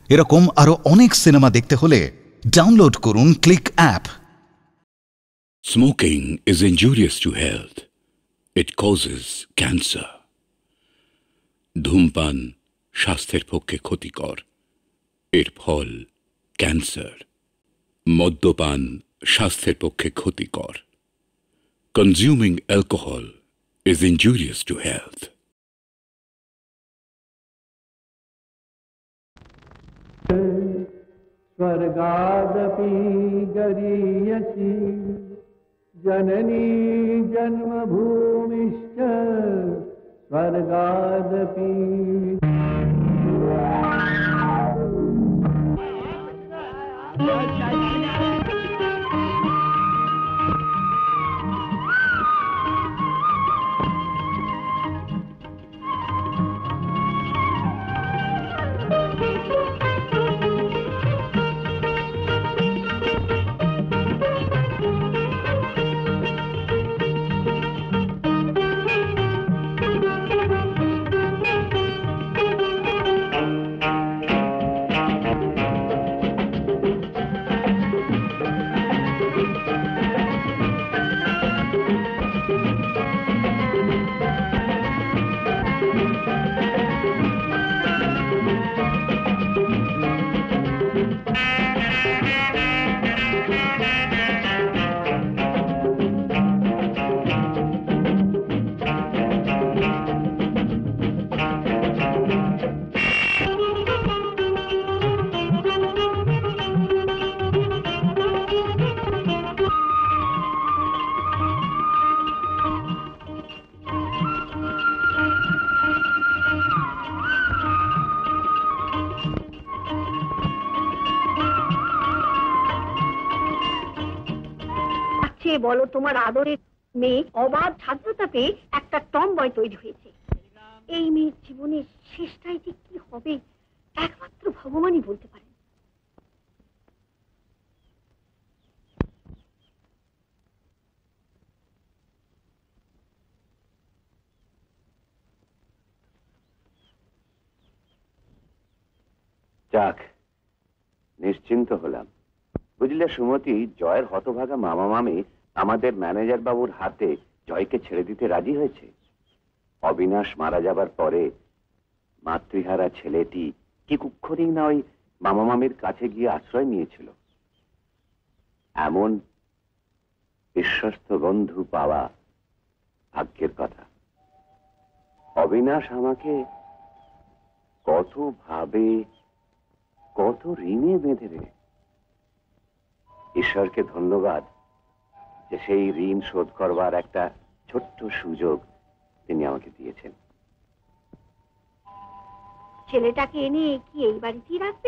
এরকম আরো অনেক সিনেমা দেখতে হলে ডাউনলোড করুন click app. Smoking is injurious to health. It causes cancer. ধূমপান স্বাস্থ্যের পক্ষে ক্ষতিকর, এর ফল ক্যান্সার। মদ্যপান স্বাস্থ্যের পক্ষে ক্ষতিকর। Consuming alcohol is injurious to health. स्वर्गादपि गरीयसी जननी जन्मभूमिश्च स्वर्गादपि। বলো, তোমার আদরের মেয়ে অবাধ স্বাধীনতা পেয়ে একটা টমবয় তৈরি হয়েছে। এই মেয়ের জীবনের শেষটাই ঠিক কি হবে একমাত্র ভগবানই বলতে পারেন। যাক, নিশ্চিন্ত হলাম। বুঝলে সুমতি, জয়ের হতভাগা মামা মামি আমাদের ম্যানেজার বাবুর হাতে জয়কে ছেড়ে দিতে রাজি হয়েছে। অবিনাশ মারা যাবার পরে মাতৃহারা ছেলেটি কি কুক্ষণেই না ওই মামা মামির কাছে গিয়ে আশ্রয় নিয়েছিল। এমন বিশ্বস্ত বন্ধু পাওয়া ভাগ্যের কথা। অবিনাশ আমাকে কত ভাবে, কত ঋণে বেঁধে রে। ঈশ্বরকে ধন্যবাদ যে সেই ঋণ শোধ করবার একটা ছোট্ট সুযোগ তিনি আমাকে দিয়েছেন। ছেলেটাকে এনে কি এই বাড়িতেই রাখবে?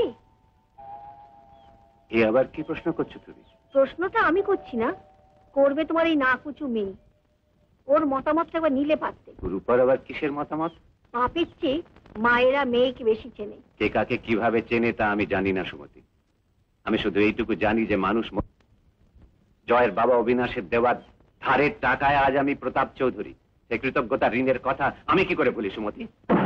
এ আবার কি প্রশ্ন করছো তুমি? প্রশ্নটা আমি করছি না, করবে তোমার এই নাকুচু মেয়ে। ওর মতামতটা একবার নিলে পারতে। রূপার আবার কিসের মতামত? বাপের চেয়ে মায়েরা মেয়েকে বেশি চেনে। কে কাকে কিভাবে চেনে তা আমি জানি না সুমতি। আমি শুধু এইটুকু জানি যে মানুষ জয়ের বাবা অবিনাশের দেওয়ার ধারের টাকায় আজ আমি প্রতাপ চৌধুরী। সে কৃতজ্ঞতা ঋণের কথা আমি কি করে বলি সুমতি?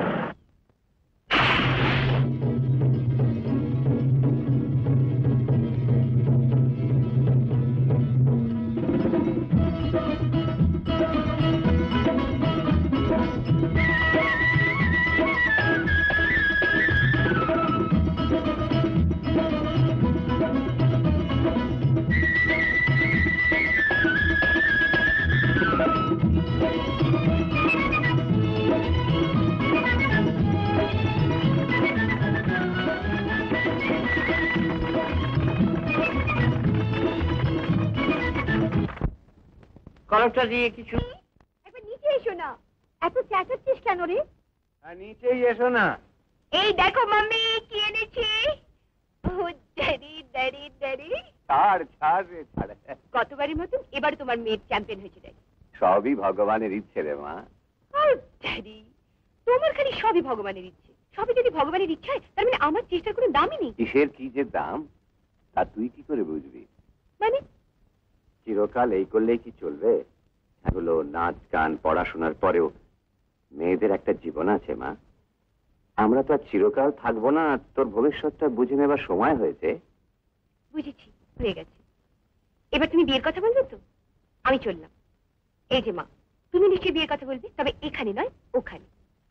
কলমটা দিয়ে কিছু একবার নিচে এসো না, এত চেঁচাচ্ছিস কেন রে? নিচেই এসো না। এই দেখো মাম্মি কি এনেছি। Daddy daddy daddy. ছাড় ছাড় রে ছাড়। গতবারের মতন এবার তোমার মেয়ের চ্যাম্পিয়ন হয়েছে ড্যাডি। সবই ভগবানের ইচ্ছে রে মা। ড্যাডি, তোমার খালি সবই ভগবানের ইচ্ছে। সবই যদি ভগবানের ইচ্ছা হয় তার মানে আমার চেষ্টার কোনো দামই নেই। কিসের কি যে দাম তা তুই কি করে বুঝবি? মানে চিরকাল এই করলেই কি চলবে? এগুলো নাচ গান পড়াশোনার পরেও মেয়েদের একটা জীবন আছে মা। আমরা তো আর চিরকাল থাকবো না, তোর ভবিষ্যৎটা বুঝে নেবার সময় হয়েছে। বুঝেছি, হয়ে গেছে। এবার তুমি বিয়ের কথা বলবে তো? আমি চললাম। এই যে মা, তুমি নিশ্চয়ই বিয়ের কথা বলবে, তবে এখানে নয়, ওখানে।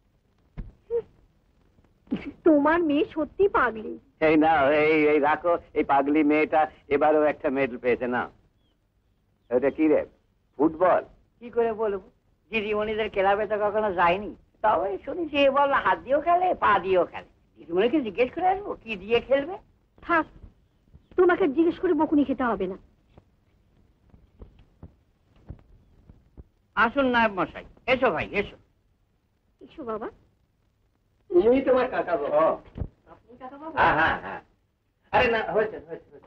তোমার মেয়ে সত্যি পাগলি। এই না, এই রাখো, এই পাগলি মেয়েটা এবারও একটা মেডেল পেয়েছে না। এটা কি রে, ফুটবল? কি করে বলবো, দিদিমণিদের ক্লাবে তো কখনো যায়নি, তবে শুনেছি এ বল হাত দিয়েও খেলে, পা দিয়েও খেলে। দিদিমণিকে জিজ্ঞেস করে আসবো কি দিয়ে খেলবে। থাক, তোমাকে জিজ্ঞেস করে বকুনি খেতে হবে না। আসুন নায়ব মশাই, এসো ভাই এসো। এসো বাবা। ইনি তোমার কাকা বাবু। আপনি কাকা বাবু? হ্যাঁ হ্যাঁ হ্যাঁ, আরে না, হয়েছে হয়েছে হয়েছে।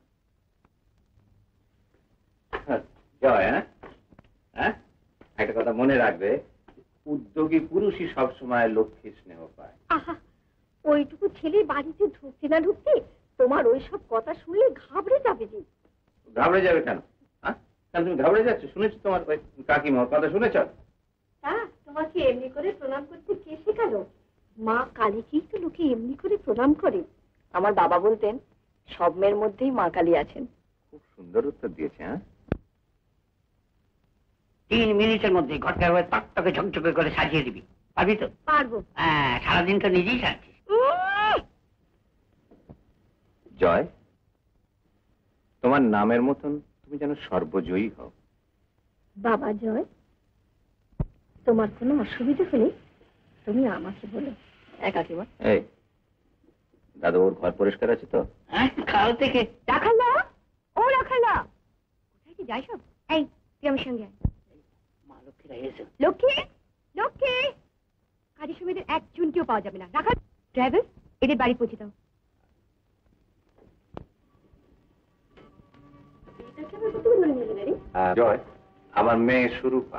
জয়, হ্যাঁ, একটা কথা মনে রাখবে, উদ্যোগী পুরুষই সবসময় লক্ষ্মী স্নেহ পায়। আহা, ওইটুকু ছেলে বাড়িতে ঢুকতে না ঢুকতে তোমার ওইসব কথা শুনলে ঘাবড়ে যাবে যে। ঘাবড়ে যাবে কেন? হ্যাঁ, কেন তুমি ঘাবড়ে যাচ্ছ? শুনেছি তোমার ওই কাকিমার কথা, শুনেছ? তোমাকে এমনি করে প্রণাম করতে কে শেখালো? মা কালীকেই তো লোকে এমনি করে প্রণাম করে। আমার বাবা বলতেন সব মেয়ের মধ্যেই মা কালী আছেন। খুব সুন্দর উত্তর দিয়েছে। হ্যাঁ, 3 মিনিটের মধ্যে ঘরটা হয়ে টকটকে ঝকঝকে করে সাজিয়ে দিবি, পারবি তো? পারবো। হ্যাঁ, সারাদিন তো নিজেই সাজছিস। জয়, তোমার নামের মতন তুমি যেন সর্বজয়ী হও। বাবা জয়, তোমার কোনো অসুবিধা হলে তুমি আমাকে বলো। কাকিমা। এই দাদা, ওর ঘর পরিষ্কার আছে তো? হ্যাঁ, কাল থেকে। রাখাল্লা, ও রাখাল্লা, কোথায় কি যাই সব? এই তুই আমার সঙ্গে আয়। মা লক্ষ্মীরা এসো। লক্ষ্মী, লক্ষ্মী, কাজের সময় এদের একজনকেও পাওয়া যাবে না। রাখা, ড্রাইভার, এদের বাড়ি পৌঁছে দাও। জয়, আমার মেয়ে সুরূপা।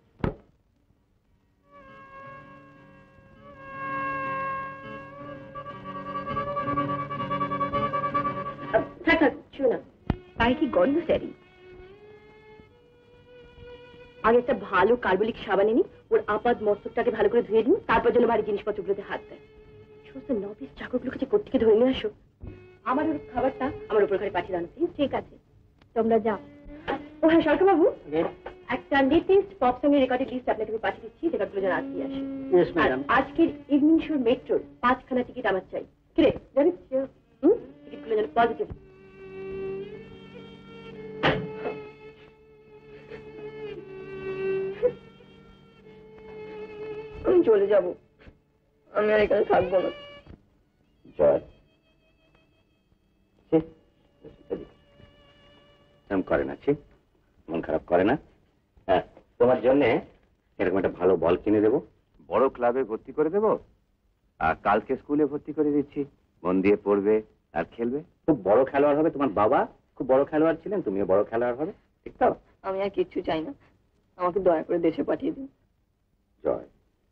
তাই কি গন্ধ স্যারি? আগে একটা ভালো কার্বলিক সাবান এনে ওর আপাদ মস্তকটাকে ভালো করে ধুয়ে দিন, তারপর যেন ভারী জিনিসপত্রগুলোতে হাত দেয়। সমস্ত নবিস চাকরগুলোকে যে কোত্থেকে ধরে নিয়ে আসো। আমার ওর খাবারটা আমার উপর ঘরে পাঠিয়ে দাও। ঠিক আছে, তোমরা যাও। ও হ্যাঁ, সরকার বাবু, একটা লেটেস্ট পপ সঙ্গের রেকর্ডের লিস্ট আপনাকে আমি পাঠিয়ে দিচ্ছি, রেকর্ডগুলো যেন আজকে আসে। আর আজকের ইভিনিং শোর মেট্রোর 5খানা টিকিট আমার চাই। কিরে জানিস? টিকিটগুলো যেন পজিটিভ। আমি চলে যাব, আমি আর এখানে থাকবো না। জয়, এরকম করে না, মন খারাপ করে না। হ্যাঁ, তোমার জন্য এরকম একটা ভালো বল কিনে দেবো, বড় ক্লাবে ভর্তি করে দেবো, আর কালকে স্কুলে ভর্তি করে দিচ্ছি। মন দিয়ে পড়বে আর খেলবে, খুব বড় খেলোয়াড় হবে। তোমার বাবা খুব বড় খেলোয়াড় ছিলেন, তুমিও বড় খেলোয়াড় হবে, ঠিক তো? আমি আর কিচ্ছু চাই না, আমাকে দয়া করে দেশে পাঠিয়ে দিন। জয়,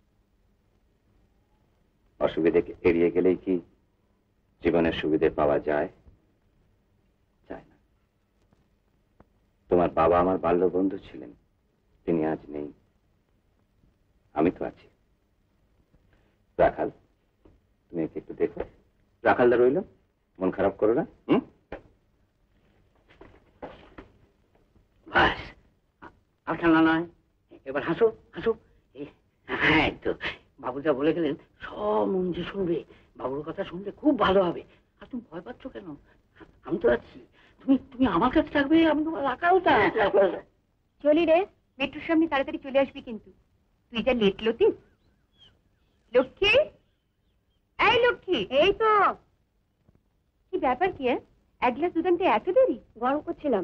অসুবিধাকে এড়িয়ে গেলেই কি জীবনের সুবিধে পাওয়া যায়? যায় না। তোমার বাবা আমার বাল্য বন্ধু ছিলেন, তিনি আজ নেই, আমি তো আছি। রাখাল, তুমি একে একটু দেখো। রাখালদা রইল, মন খারাপ করো না। বাস, আর ঠান্ডা নয়, এবার হাসো হাসো। হ্যাঁ, তো বাবু যা বলে গেলেন সব মন দিয়ে শুনবে, বাবুর কথা শুনলে খুব ভালো হবে। আর তুমি ভয় পাচ্ছ কেন? আমি তো আছি, তুমি তুমি আমার কাছে থাকবে, আমি তোমার রাখাও তা। চলি রে, মেট্রোর সামনে তাড়াতাড়ি চলে আসবি কিন্তু। তুই যা লেট লতি। লক্ষ্মী, এই লক্ষ্মী, এই তো। কি ব্যাপার কি? এক গ্লাস দুধ আনতে এত দেরি? গরম করছিলাম।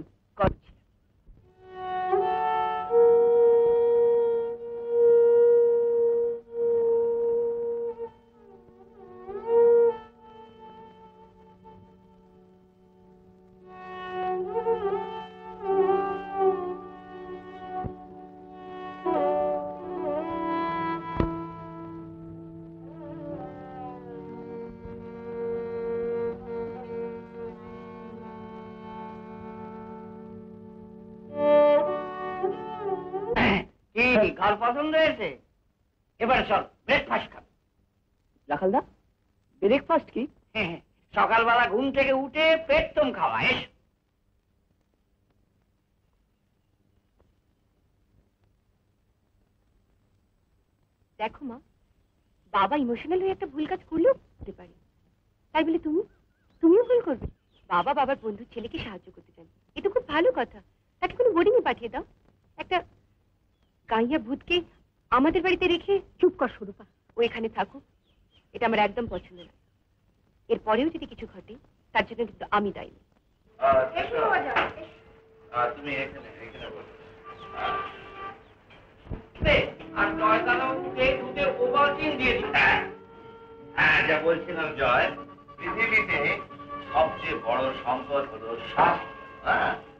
ঘর পছন্দ হয়েছে? এবার চল ব্রেকফাস্ট খাবো। রাখালদা, ব্রেকফাস্ট কি? হ্যাঁ, সকালবেলা ঘুম থেকে উঠে পেটতম খাওয়া। এস। দেখো মা, বাবা ইমোশনাল হয়ে একটা ভুল কাজ করলেও করতে পারে, তাই বলে তুমিও ভুল করবে? বাবা বাবার বন্ধুর ছেলেকে সাহায্য করতে চান, এটা খুব ভালো কথা। তাকে কোনো বোর্ডিং এ পাঠিয়ে দাও। একটা গাইয়া ভূতকে আমাদের বাড়িতে রেখে চুপ কর স্বরূপা, ও এখানে থাকুক, এটা আমার একদম পছন্দ না। এরপরেও যদি কিছু ঘটে তার জন্য কিন্তু আমি দায়ী। তুমি এখানে বলো। আর জয়দানা দুধে ওভারটিন দিয়ে দিই। হ্যাঁ, যা বলছিলাম জয়, পৃথিবীতে সবচেয়ে বড় সম্পদ হলো স্বাস্থ্য।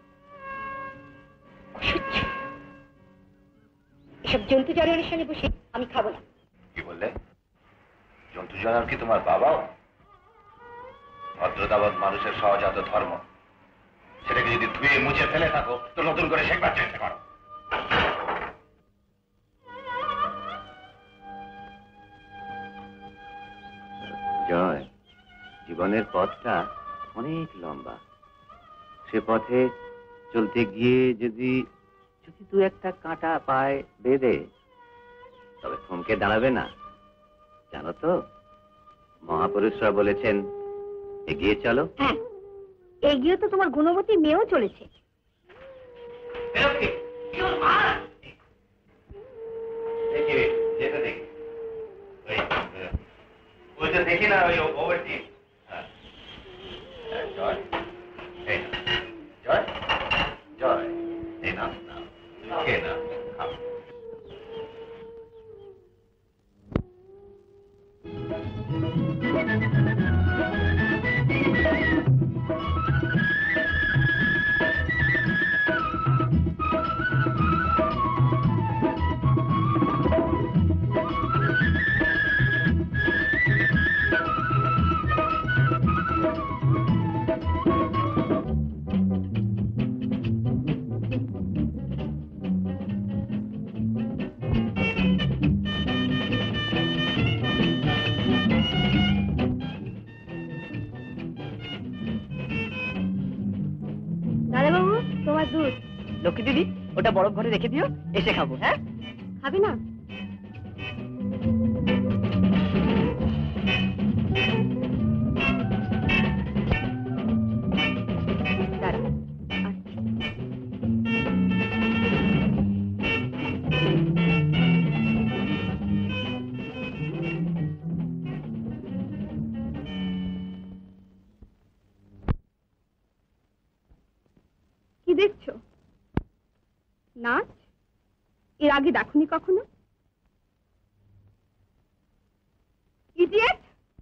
এসব জন্তু জানোয়ারের সঙ্গে বসে আমি খাবো না। কি বললে? জন্তু জানোয়ার কি তোমার বাবাও? ভদ্রতাবাদ মানুষের সহজাত ধর্ম, সেটাকে যদি ধুয়ে মুছে ফেলে থাকো তো নতুন করে শেখবার চেষ্টা করো। জয়, জীবনের পথটা অনেক লম্বা। সে পথে চলতে গিয়ে যদি দু একটা কাঁটা পায় বেঁধে, তবে থমকে দাঁড়াবে না। জানো তো, মহাপুরুষরা বলেছেন এগিয়ে চলো। হ্যাঁ, এগিয়ে তো তোমার গুণবতী মেয়েও চলেছে। দেখি যেতে দেখি, ওই তো দেখি না, ওই ওভারটি। জয়, এই জয়, জয়, এই না কে না খাও। দাদাবাবু, তোমার দুধ। লক্ষ্মী দিদি, ওটা বরফ ঘরে রেখে দিও, এসে খাবো। হ্যাঁ, খাবে না? দাঁড়া, আসছি। কি দেখছো? নাচ? এর আগে দেখোনি কখনো? ইডিয়েট!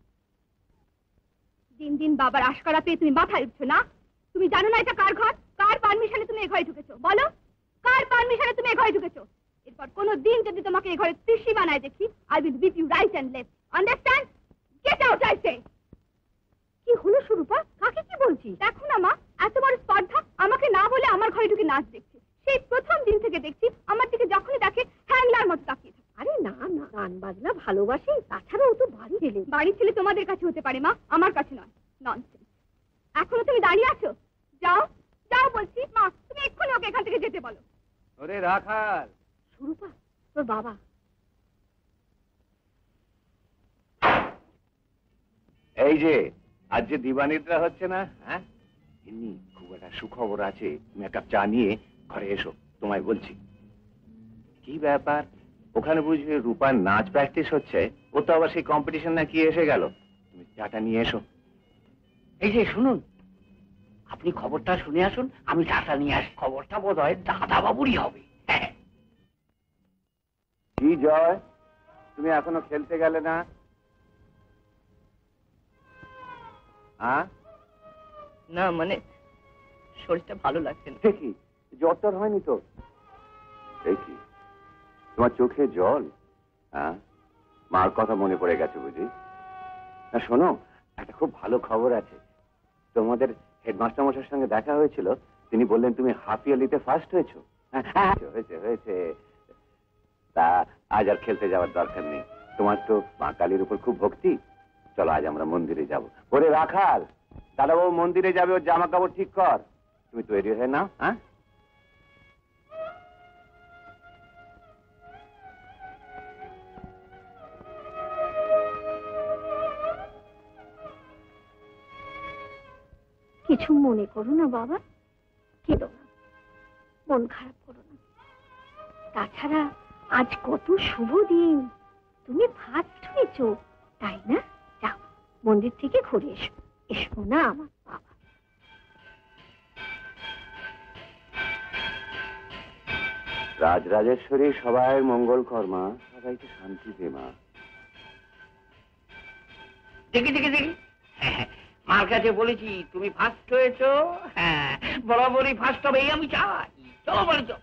দিন দিন বাবার আশকারা পেয়ে তুমি মাথায় উঠছো না? তুমি জানো না এটা কার ঘর? কার পারমিশনে তুমি এ ঘরে ঢুকেছো? বলো, কার পারমিশনে তুমি এ ঘরে ঢুকেছো? এরপর কোনো দিন যদি তোমাকে এ ঘরে ত্রিশি বানায় দেখি, I will beat you right and left. Understand? Get out I say. কি হলো স্বরূপা? কাকে কি বলছিস? দেখো না মা, এত বড় স্পর্ধা, আমাকে না বলে আমার ঘরে ঢুকে নাচ দেখছে। সেই প্রথম দিন থেকে দেখছি আমার দিকে যখনই দেখে হ্যাংলার মতো তাকিয়ে থাকে। আরে না না, গান বাজনা ভালোবাসে, তাছাড়া ও তো বাড়ি ছেলে। বাড়ি ছেলে তোমাদের কাছে হতে পারে মা, আমার কাছে নয়। ননসেন্স। এখনো তুমি দাঁড়িয়ে আছো? যাও যাও বলছি। মা, তুমি এক্ষুনি ওকে এখান থেকে যেতে বলো। ওরে রাখাল, স্বরূপা, তোর বাবা। এই যে আজ যে দিবানিদ্রা হচ্ছে না, হ্যাঁ, এমনি খুব একটা সুখবর আছে। তুমি এক কাপ চা নিয়ে ঘরে এসো, তোমায় বলছি। কি ব্যাপার? ওখানে বুঝি রূপার নাচ প্র্যাকটিস হচ্ছে, ও তো আবার সেই কম্পিটিশন না কি এসে গেল। তুমি চাটা নিয়ে এসো। এই যে শুনুন, আপনি খবরটা শুনে আসুন, আমি চাটা নিয়ে আসি। খবরটা বোধ হয় দাদা বাবুরই হবে। হ্যাঁ। কি জয়, তুমি এখনো খেলতে গেলে না? হ্যাঁ, না মানে শরীরটা ভালো লাগছে না। দেখি জ্বর টর হয়নি তো? দেখি তোমার চোখে জল। হ্যাঁ, মার কথা মনে পড়ে গেছে বুঝি? না শোনো, একটা খুব ভালো খবর আছে। তোমাদের হেডমাস্টার মশাইয়ের সঙ্গে দেখা হয়েছিল, তিনি বললেন তুমি হাফ ইয়ারলিতে ফার্স্ট হয়েছো। হয়েছে হয়েছে। তা আজ আর খেলতে যাওয়ার দরকার নেই, তোমার তো মা কালীর উপর খুব ভক্তি। চলো আজ আমরা মন্দিরে যাব। ওরে রাখাল, দাদাবাবু মন্দিরে যাবে, ওর জামা কাপড় ঠিক কর। তুমি তৈরি হয়ে নাও। হ্যাঁ, কিছু মনে করো না বাবা, কেঁদো না, মন খারাপ করো না। তাছাড়া আজ কত শুভ দিন, তুমি ফার্স্ট হয়েছো, তাই না? যাও মন্দির থেকে ঘুরে এসো। এসো না আমার বাবা। রাজরাজেশ্বরী সবাই মঙ্গল কর্মা, সবাইকে শান্তি দে মা। দেখি দেখি দেখি, মার কাছে বলেছি তুমি ফার্স্ট হয়েছো। হ্যাঁ, বরাবরই ফার্স্ট হবে, এই আমি চাই। চলো বলে চল।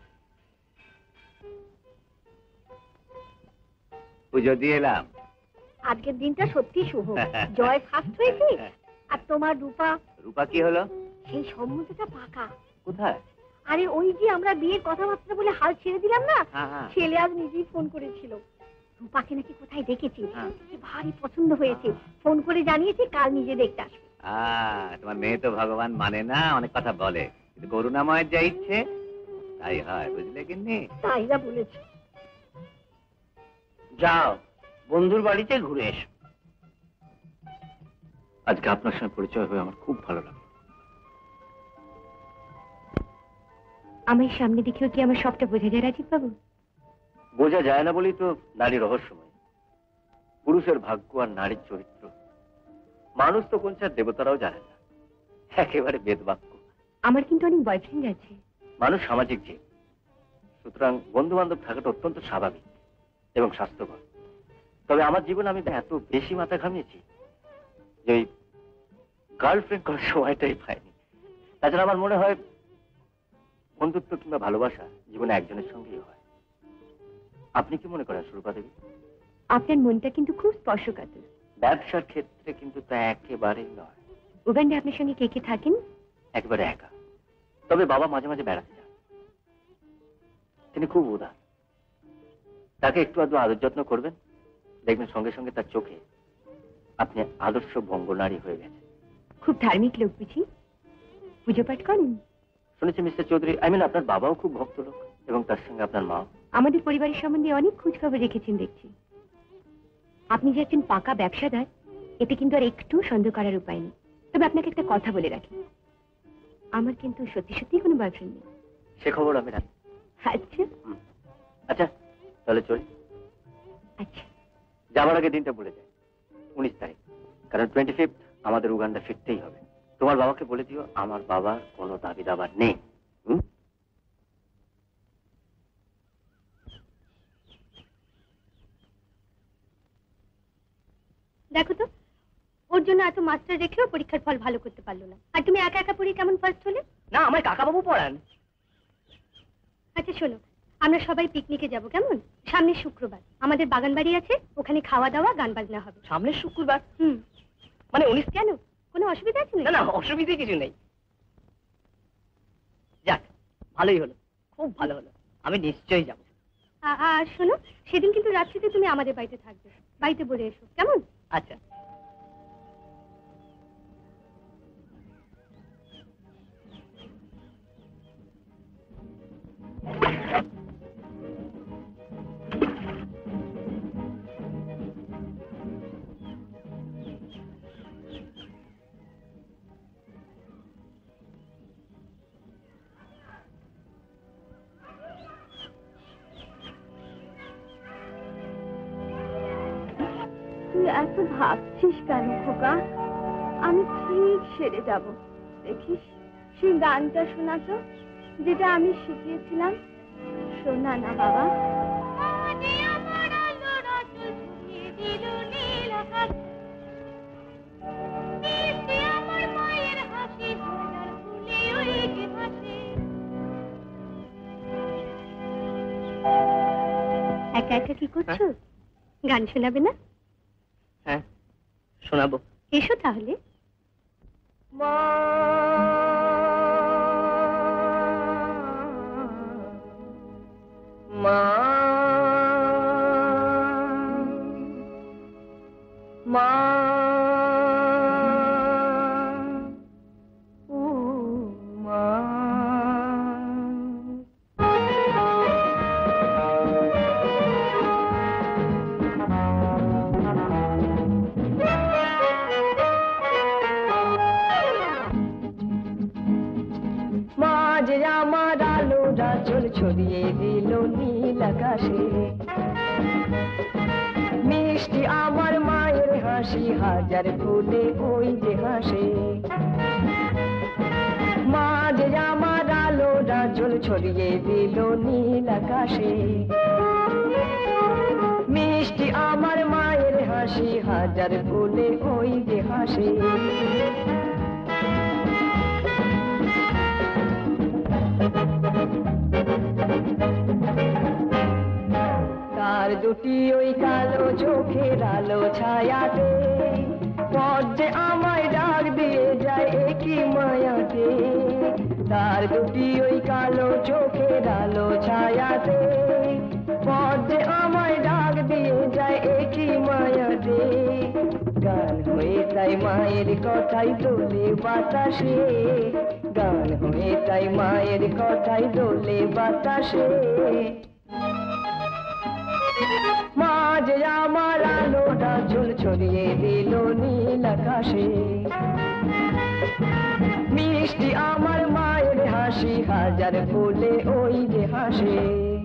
পুজো দিয়ে এলাম। আজকের দিনটা সত্যি শুভ। জয় ফার্স্ট হয়েছে, আর তোমার রূপা। রূপা কি হলো? সেই সম্বন্ধটা পাকা। কোথায়? আরে ওই যে আমরা বিয়ের কথাবার্তা বলে হাল ছেড়ে দিলাম না, হ্যাঁ, হ্যাঁ। ছেলে আজ নিজেই ফোন করেছিল। রূপাকে নাকি কোথায় দেখেছি, হ্যাঁ। ভারী পছন্দ হয়েছে। ফোন করে জানিয়েছে কাল নিজে দেখতে আসবে। তোমার মেয়ে তো ভগবান মানে না, অনেক কথা বলে, কিন্তু করুণাময়ের যা ইচ্ছে তাই হয়, বুঝলে কিন্নি? তাইরা বলেছে। যাও বন্ধুর বাড়িতে ঘুরে এসো। আজকে আপনার সঙ্গে পরিচয় হয়ে আমার খুব ভালো লাগলো। আমার সামনে দেখেও কি আমার সবটা বোঝা যায় রাজীব বাবু? বোঝা যায় না বলেই তো নারী রহস্যময়। পুরুষের ভাগ্য আর নারীর চরিত্র মানুষ তো কোন চার দেবতারাও জানে না, একেবারে বেদবাক্য। আমার কিন্তু অনেক বয়ফ্রেন্ড আছে। মানুষ সামাজিক জীব, সুতরাং বন্ধু বান্ধব থাকাটা অত্যন্ত স্বাভাবিক এবং স্বাস্থ্যকর। তবে আমার জীবনে আমি এত বেশি মাথা ঘামিয়েছি যে ওই গার্লফ্রেন্ড করার সময়টাই পাইনি। তাছাড়া আমার মনে হয় বন্ধুত্ব কিংবা ভালোবাসা জীবনে একজনের সঙ্গেই হয়। আপনি কি মনে করেন সুরূপা দেবী? আপনার মনটা কিন্তু খুব স্পর্শকাতর। ব্যবসার ক্ষেত্রে কিন্তু তা একেবারেই নয়। উগান্ডে আপনার সঙ্গে কে কে থাকেন? একেবারে একা। তবে বাবা মাঝে মাঝে বেড়াতে যান। তিনি খুব উদার। তাকে একটু আধটু আদর যত্ন করবেন, দেখবেন সঙ্গে সঙ্গে তার চোখে আপনি আদর্শ বঙ্গনারী হয়ে গেছে। খুব ধার্মিক লোক বুঝি? পুজো পাঠ করেন? শুনেছি মিস্টার চৌধুরী, আপনার বাবাও খুব ভক্ত লোক, এবং তার সঙ্গে আপনার মা। আমাদের পরিবারের সম্বন্ধে অনেক খোঁজ খবর রেখেছেন দেখছি। আপনি যে একজন পাকা ব্যবসাদার, এতে কিন্তু আর একটু সন্দেহ করার উপায় নেই। তবে আপনাকে একটা কথা বলে রাখি, আমার কিন্তু সত্যি সত্যি কোনো বয়ফ্রেন্ড নেই। সে খবর আমি রাখি। আচ্ছা আচ্ছা, তাহলে চলি। আচ্ছা, যাবার আগে দিনটা বলে যায়, 19 তারিখ, কারণ 25 আমাদের উগান্ডা ফিরতেই হবে। তোমার বাবাকে বলে দিও আমার বাবার কোনো দাবি দাবার নেই। দেখো তো, ওর জন্য এত মাস্টার রেখেও পরীক্ষার ফল ভালো করতে পারলো না, আর তুমি একা একা পড়ে কেমন ফার্স্ট হলে? না, আমার কাকাবাবু পড়ান। আচ্ছা শোনো, আমরা সবাই পিকনিকে যাব, কেমন? সামনের শুক্রবার আমাদের বাগান বাড়ি আছে, ওখানে খাওয়া দাওয়া গান বাজনা হবে। সামনের শুক্রবার? মানে 19। কেন, কোনো অসুবিধা আছে? না না, অসুবিধে কিছু নেই। যাক, ভালোই হলো, খুব ভালো হলো, আমি নিশ্চয়ই যাব। আর শোনো, সেদিন কিন্তু রাত্রিতে তুমি আমাদের বাড়িতে থাকবে, বাড়িতে বলে এসো, কেমন? আচ্ছা। তুই এত ভাবছিস কেন খোকা? আমি ঠিক সেরে যাব, দেখিস। সেই গানটা শোনাতো যেটা আমি শিখিয়েছিলাম, শোনা না বাবা। একা একা কি করছো? গান শোনাবে না? হ্যাঁ, শোনাবো। এসো তাহলে। মা মা ছড়িয়ে দিল নীল আকাশে মিষ্টি আমার মায়ের হাসি হাজার ফুলে ওই যে হাসে মা যে আমার আলো রাজল ছড়িয়ে দিল নীল আকাশে মিষ্টি আমার মায়ের হাসি হাজার ফুলে ওই যে হাসে তার দুটি ওই কালো চোখের আলো ছায়াতে পদ্মে আমায় ডাক দিয়ে যায় একই মায়াতে তার দুটি ওই কালো চোখের আলো ছায়াতে পদ্মে আমায় ডাক দিয়ে যায় একই মায়াতে গান হয়ে তাই মায়ের কথাই দোলে বাতাসে গান হয়ে তাই মায়ের কথাই দোলে বাতাসে মা যে আমার আলোটা ঝুল ছড়িয়ে দিল নীল আকাশে মিষ্টি আমার মায়ের হাসি হাজার ফুলে ওই যে হাসে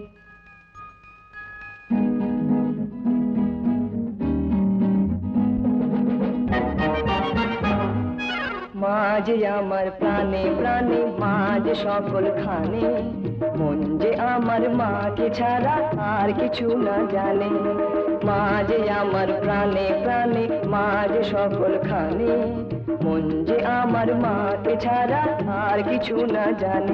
মা যে আমার প্রাণে প্রাণে মা যে সকল খানে মন যে আমার মাকে ছাড়া আর কিছু না জানে মা যে আমার প্রাণে প্রাণে মা যে সকল খানে মন যে আমার মাকে ছাড়া আর কিছু না জানে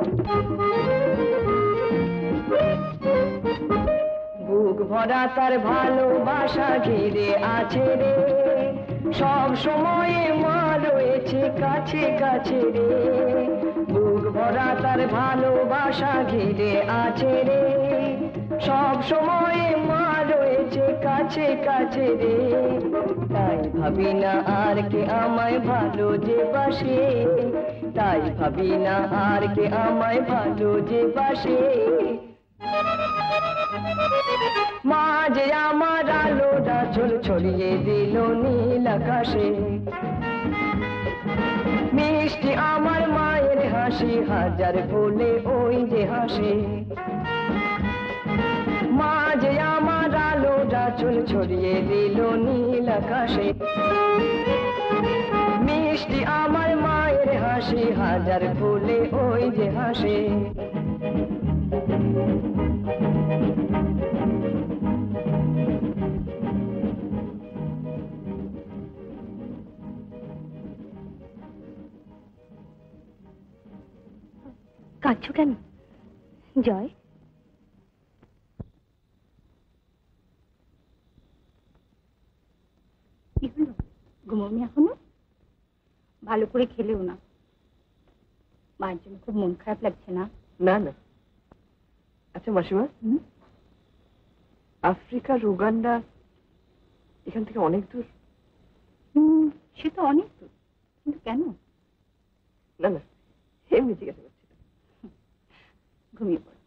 বুক ভরা তার ভালোবাসা ঘিরে আছে রে সব সময়ে মা রয়েছে কাছে কাছে রে বুক ভরা তার ভালোবাসা ঘিরে আছে রে সব সময়ে মা রয়েছে কাছে কাছে রে তাই ভাবি না আর কে আমায় ভালো যে বাসে তাই ভাবি না আর কে আমায় ভালো যে বাসে মা যে আমার আলোটা ঝুল ছড়িয়ে দিল নীল আকাশে মিষ্টি আমার মায়ের হাসি হাজার ফুলে ওই যে হাসে মা যে আমার আলোটা ঝুল ছড়িয়ে দিল নীল আকাশে মিষ্টি আমার মায়ের হাসি হাজার ফুলে ওই যে হাসে কাঁদছো কেন জয় কি হলো ঘুমোনি এখনো ভালো করে খেলেও না মায়ের জন্য খুব মন খারাপ লাগছে না না না আচ্ছা মাসিমা আফ্রিকা উগান্ডা এখান থেকে অনেক দূর সে তো অনেক দূর কিন্তু কেন না না এমনি জিজ্ঞাসা করছি ঘুমিয়ে পড়ো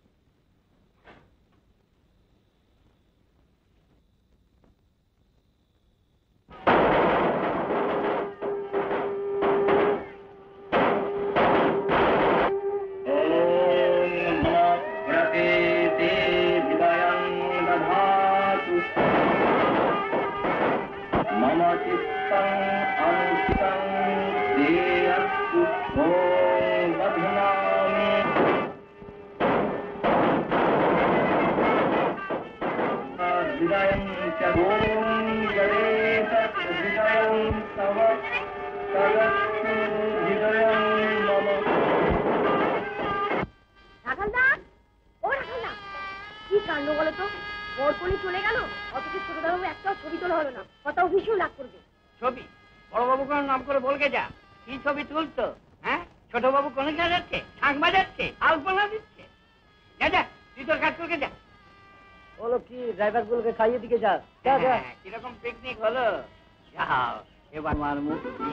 ছবি বড়বাবু কোন নাম করে বলকে যা কি ছবি তুলতো হ্যাঁ ছোট বাবু কোন যাচ্ছে শাঁখ বাজাচ্ছে আলপনা দিচ্ছে যা যা তুই তোর কাজ করকে যা বলো কি ড্রাইভার গুলোকে খাইয়ে দিকে যা কিরকম পিকনিক হলো যাও এবার আমার মুক্তি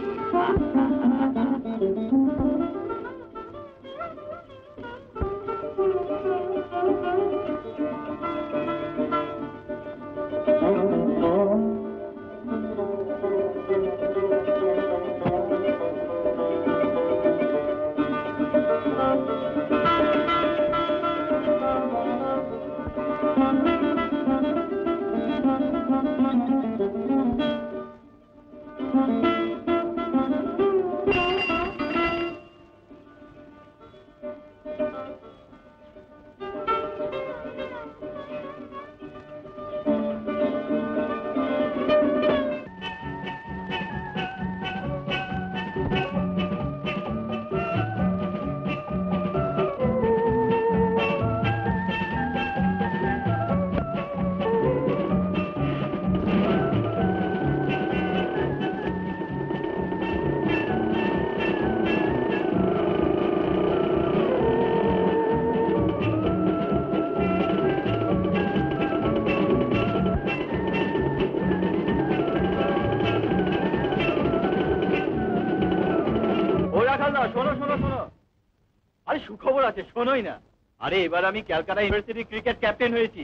আছে, শোনোই না। আরে এবার আমি ক্যালকাটা ইউনিভার্সিটি ক্রিকেট ক্যাপ্টেন হয়েছি।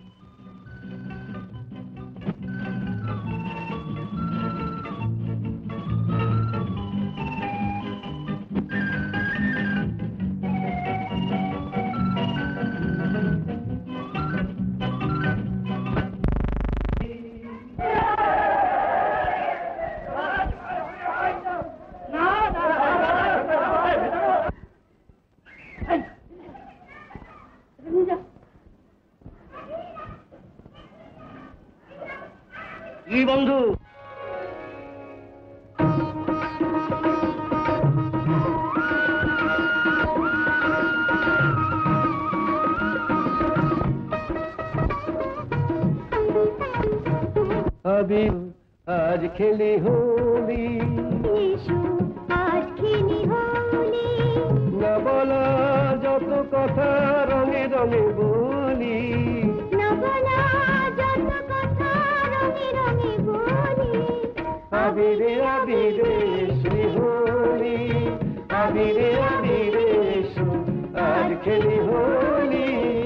কি বন্ধু? अभी आज खेली होली, আজ খেলি হোলি, না বলা যত কথা রঙে রঙে বলি। না বলা যত কথা রঙে রঙে বলি। আবিরে আবিরে শ্রী হোলি, আবিরে আবিরে আজ খেলি হোলি।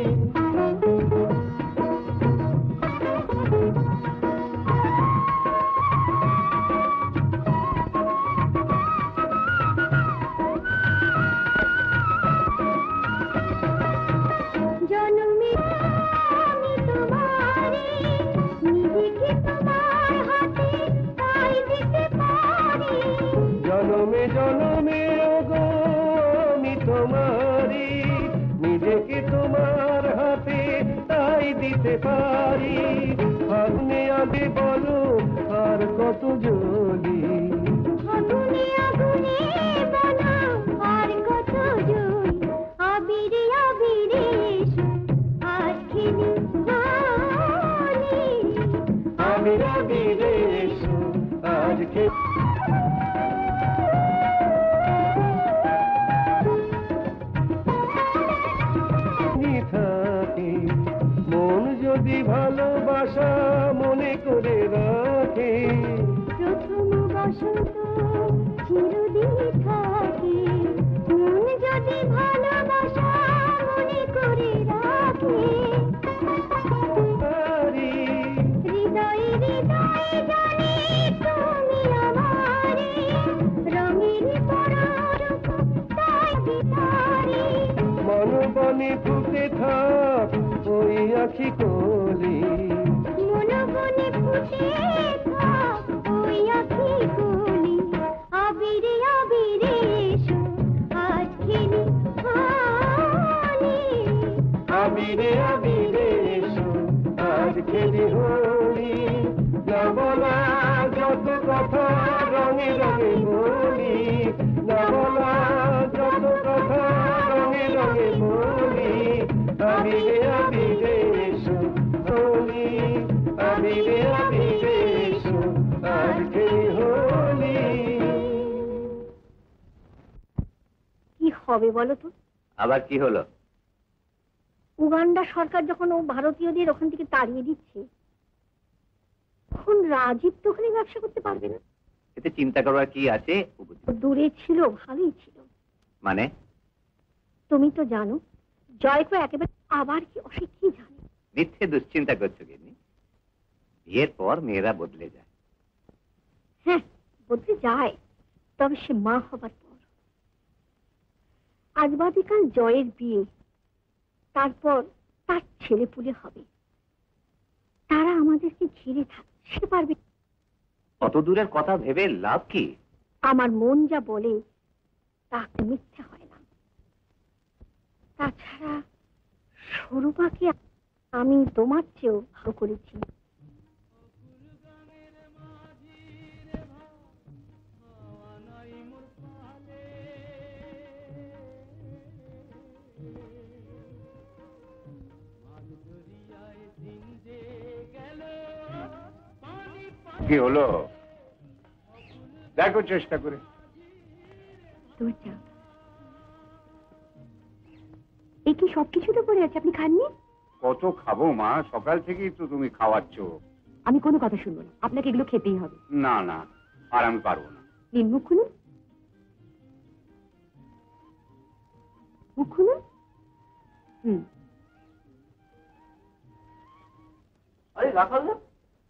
জনমে আমি তোমারে, নিজেকে তোমার হাতে তাই দিতে পারি। জনমে জনমে ওগো আমি তোমারি, নিজেকে তোমার হাতে তাই দিতে পারি। আগুনে আগে বলো আর কত জ্বলি, আগুনে আগুনে বানাও আর কত জল। আবিরে আবিরে আজ খেলি হোলি। আবিরে আবিরে আজ খেলি। থাকি মন যদি ভালোবাসা মনে করে রাখে, প্রথম বসন্ত চিরদিন থাকে। মন যদি ভালোবাসা মনে করে রাখে। তারি হৃদয়ে হৃদয়ে জানি তুমি আমারে। রঙের পরশ তাই ভিতরে। মনবনে ফুটে থাক ওই আখি কলি, মনবনে ফুটে থাক ওই আখি কলি। আবিরে আবিরে আজ খেলি হোলি। আবিরে আবিরে আজ খেলি হোলি। না বলা যত কথা রঙে রঙে বলি, না বলা যত কথা রঙে রঙে বলি। আবিরে আবিরে হোলি, আবিরে আবিরে আজ খেলি হোলি। কি হবে বলো তো? আবার কি হলো? উগান্ডা সরকার যখন ও ভারতীয়দের ওখান থেকে তাড়িয়ে দিচ্ছে, তখন রাজীব তো ওখানে ব্যবসা করতে পারবে না। এতে চিন্তা করার কি আছে? ও দূরে ছিল, ভালোই ছিল। মানে তুমি তো জানো জয়কে একেবারে, আবার কি অসে কি জানে। মিথ্যে দুশ্চিন্তা করছো গিন্নি। বিয়ের পর মেয়েরা বদলে যায়। হ্যাঁ, বলতে যায়, তবে সে মা হবার পর। আজ বাদে কাল জয়ের বিয়ে, তারপর তার ছেলে পুলে হবে। তারা আমাদেরকে ঘিরে থাকতে পারবে। অত দূরের কথা ভেবে লাভ কি? আমার মন যা বলে তা মিথ্যে হয় না। তাছাড়া স্বরূপাকে আমি তোমার চেয়েও ভালো করেছি। কি হলো? দেখো চেষ্টা করে। এই কি সবকিছুতে পড়ে আছে, আপনি খাননি? কত খাবো মা, সকাল থেকেই তো তুমি খাওয়াচ্ছ। আমি কোনো কথা শুনবো না, আপনাকে এগুলো খেতেই হবে। না না, আর আমি পারবো না। নিন, মুখ খুলুন, মুখ খুলুন। আরে রাখাল না,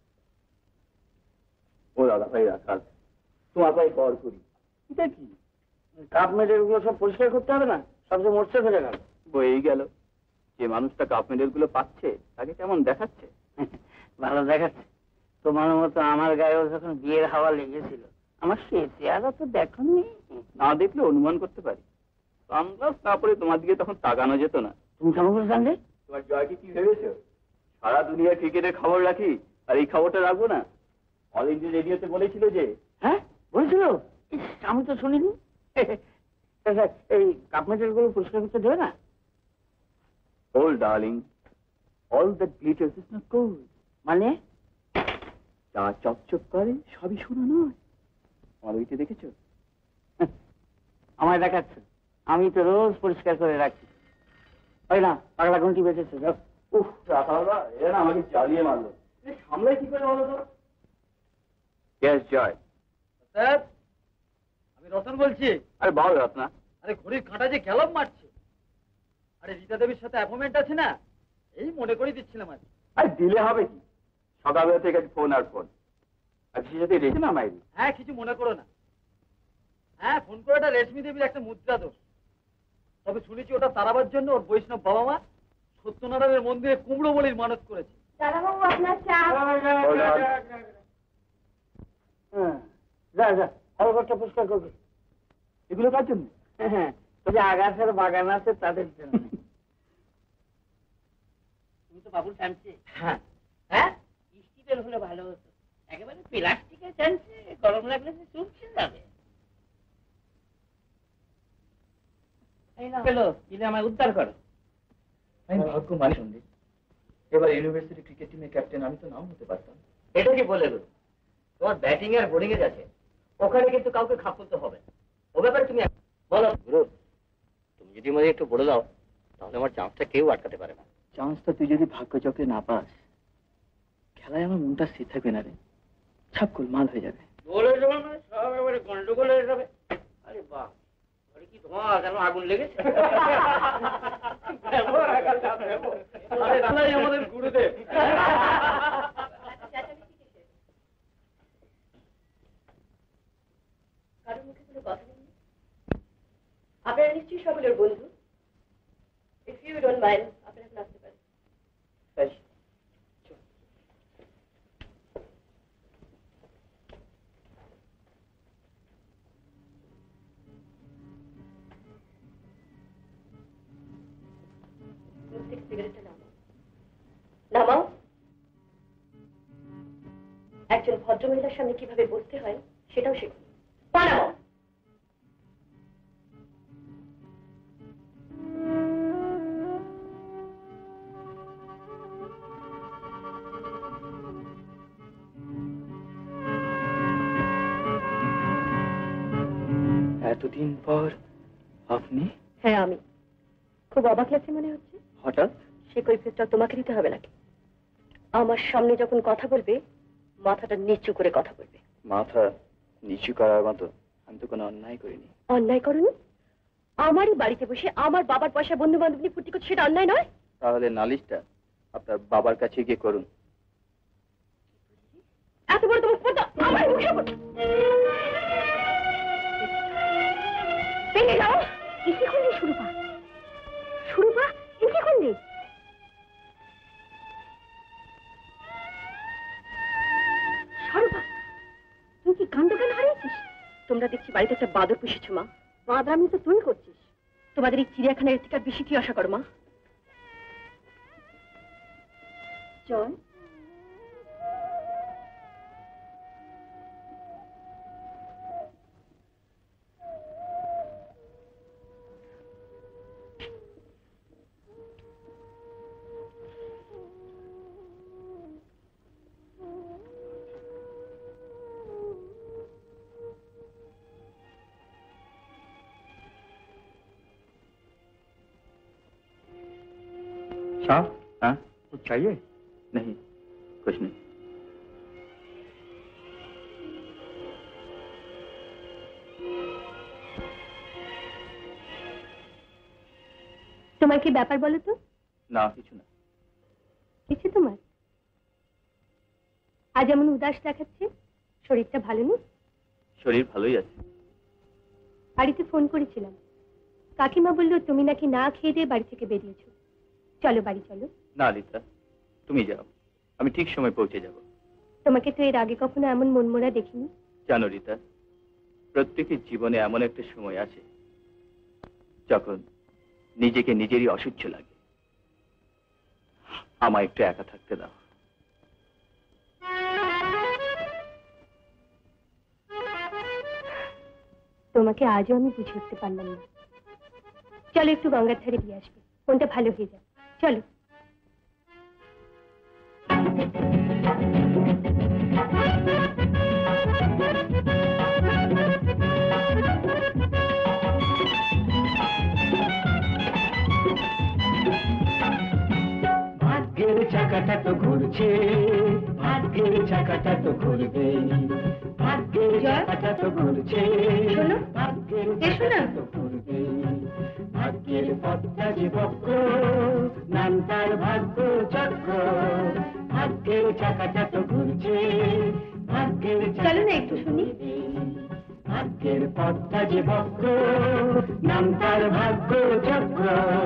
ও দাদা ভাই রাখাল, তোমার ভাই কর করি, এটা কি কাপ মেডেল গুলো সব পরিষ্কার করতে হবে না? সব যে মরছে ফেলে গেল, বয়েই গেল। যে মানুষটা কাপ মেডেল গুলো পাচ্ছে তাকে কেমন দেখাচ্ছে? ভালো দেখাচ্ছে। তোমার মতো আমার গায়েও যখন বিয়ের হাওয়া লেগেছিল, আমার সে চেহারা তো দেখনি। না দেখলে অনুমান করতে পারি, সানগ্লাস না পরে তোমার দিকে তখন তাকানো যেত না। তুমি কেমন করে জানলে? তোমার জয়কে কি ভেবেছো সারা দুনিয়া ক্রিকেটের খবর রাখি আর এই খবরটা রাখবো না? অল ইন্ডিয়া রেডিওতে বলেছিল যে। হ্যাঁ বলেছিল? ইস, আমি তো শুনিনি। এই কাপ মেডেল গুলো পরিষ্কার করতে দেবে না? ওল darling, all that glitters is not gold. মানে যা চকচক করে সবই সোনা নয়। আমার ওইটা দেখেছো? আমায় দেখাচ্ছে? আমি তো রোজ পরিষ্কার করে রাখি। ওই না পাগলা ঘন্টি বেঁচেছে। উফ রাখালদা, এরা না আমাকে জ্বালিয়ে মারলো। সামলাই কি করে বলো তো? Yes, জয়। স্যার, আমি রতন বলছি। আরে বল রত্না। আরে ঘড়ির কাঁটা যে গ্যালপ মারছে। আরে রীতা দেবীর সাথে অ্যাপয়েন্টমেন্ট আছে না, এই মনে করে দিচ্ছিলাম আর। আরে দিলে হবে কি, সকালবেলা থেকে ফোন আর ফোন। আর সে সাথে রেখে না মাইরি। হ্যাঁ, কিছু মনে করো না। হ্যাঁ, ফোন করাটা রেশমি দেবীর একটা মুদ্রা দোষ। তবে শুনেছি ওটা তারাবার জন্য ওর বৈষ্ণব বাবা মা সত্যনারায়ণের মন্দিরে কুমড়ো বলির মানত করেছে। দাদাবাবু আপনার চা। যা যা, হলঘরটা পরিষ্কার করবে। এগুলো কার জন্য? হ্যাঁ, যে আগাছার বাগান আছে তাদের জন্য। তুমি তো বাবুর টানছে। হ্যাঁ হ্যাঁ, স্টিলের হলে ভালো হতো। একেবারে প্লাস্টিকের টানছে, গরম লাগলে যে চুপছে যাবে। আমায় উদ্ধার করো। আমি ভাগ্য মানে শুনলি, এবার ইউনিভার্সিটি ক্রিকেট টিমের ক্যাপ্টেন আমি তো নাও হতে পারতাম। এটা কি বলে গেল? তোমার ব্যাটিং আর বোলিং এ আছে, ওখানে কিন্তু কাউকে খাপ করতে হবে। ও ব্যাপারে তুমি বলো। গুরু, তুমি যদি আমাদের একটু বলে দাও, তাহলে আমার চান্সটা কেউ আটকাতে পারে না। চান্সটা তুই যদি ভাগ্য চক্রে না পাস, খেলায় আমার মনটা স্থির থাকবে না রে, সব গোলমাল হয়ে যাবে। গোল হয়ে যাবে মানে সব এবারে গন্ডগোল হয়ে যাবে। আরে বাহ, কি ধোঁয়া, কেন আগুন লেগেছে? আমাদের গুরুদেব। কারোর মুখে কোনো কথা নেই? আপনারা নিশ্চয়ই সকলের বন্ধু। ইফ ইউ ডোন্ট মাইন্ড, আপনারা এখন আসতে পারেন। সিগারেটটা নামাও। নামাও। একজন ভদ্রমহিলার সামনে কিভাবে বসতে হয় সেটাও শেখুন। পানাও। এতদিন পর আপনি? হ্যাঁ, আমি। খুব অবাক লাগছে মনে হচ্ছে। হঠাৎ? সে কৈফিয়তটা তোমাকে দিতে হবে নাকি? আমার সামনে যখন কথা বলবে, মাথাটা নিচু করে কথা বলবে। মাথা নিচু করার মতো আমি তো কোনো অন্যায় করিনি। অন্যায় করনি? আমারই বাড়িতে বসে আমার বাবার পয়সা বন্ধু বান্ধব নিয়ে ফুর্তি করছে, সেটা অন্যায় নয়? তাহলে নালিশটা আপনার বাবার কাছে গিয়ে করুন। এত বড় তোমার স্পর্ধা আমার মুখে ভেঙে যাও। এসে করলে সুরূপা, সুরূপা এসে করলে। সুরূপা, তুই কি কাণ্ড কেন হারিয়েছিস? তোমরা দেখছি বাড়িতে একটা বাদর পুষেছ মা। বাদরামি তো তুই করছিস। তোমাদের এই চিড়িয়াখানার থেকে আর বেশি কি আশা করো মা? জয়, साहब, हाँ कुछ चाहिए? नहीं, कुछ नहीं। তোমার কি ব্যাপার বলো তো? না, কিছু না। কিছু তোমার আজ এমন উদাস দেখাচ্ছে? শরীরটা ভালো নেই? শরীর ভালোই আছে। বাড়িতে ফোন করেছিলাম, কাকিমা বললো তুমি নাকি না খেয়ে দিয়ে বাড়ি থেকে বেরিয়েছো। চলো বাড়ি চলো। না লিতা, তুমি যাও, আমি ঠিক সময় পৌঁছে যাব। তোমাকে তো এর আগে কখনো এমন মনমরা দেখিনি। জানো রিতা, প্রত্যেকের জীবনে এমন একটা সময় আছে যখন নিজেকে নিজেরই অসহ্য লাগে। আমায় একটু একা থাকতে দাও। তোমাকে আজও আমি বুঝে উঠতে পারলাম না। চলো একটু গঙ্গার ধারে দিয়ে আসবে, কোনটা ভালো হয়ে যাবে। চলো। ভাগ্যের চাকাটা তো ঘুরছে, ভাগ্যের চাকাটা তো ঘুরবে, ভাগ্যের চাকাটা তো ঘুরছে, ভাগ্যের চাকাটা তো ঘুরবে, ভাগ্যের পথটা যে বক্র, নাম তার ভাগ্য চক্র, ভাগ্যের চাকাটা তো ঘুরছে, ভাগ্যের চলো না একটু শুনি। ভাগ্যের পথটা যে বক্র, নাম তার ভাগ্য চক্র।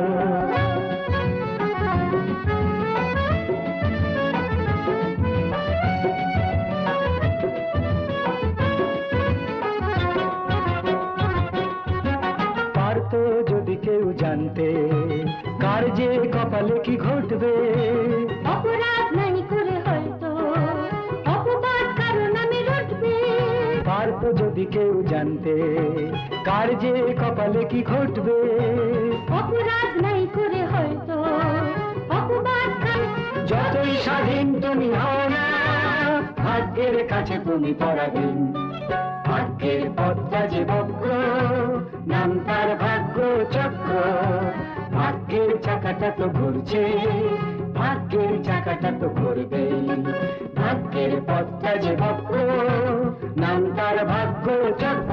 পারতো যদি কেউ জানতে কার যে কপালে কি ঘটবে, অপরাধ নাই করে হয়তো অপবাদ কারো নামে রটবে। পারতো যদি কেউ জানতে কার যে কপালে কি ঘটবে, অপরাধ নাই করে হয়তো অপবাদ কারো। যতই স্বাধীন তুমি হও না, ভাগ্যের কাছে তুমি পরাধীন। ভাগ্যের পথটা যে বক্র, নাম তার ভাগ্য চক্র, ভাগ্যের চাকাটা তো ঘুরছে, ভাগ্যের চাকাটা তো ঘুরবে, ভাগ্যের পথটা যে বক্র, নাম তার ভাগ্য চক্র।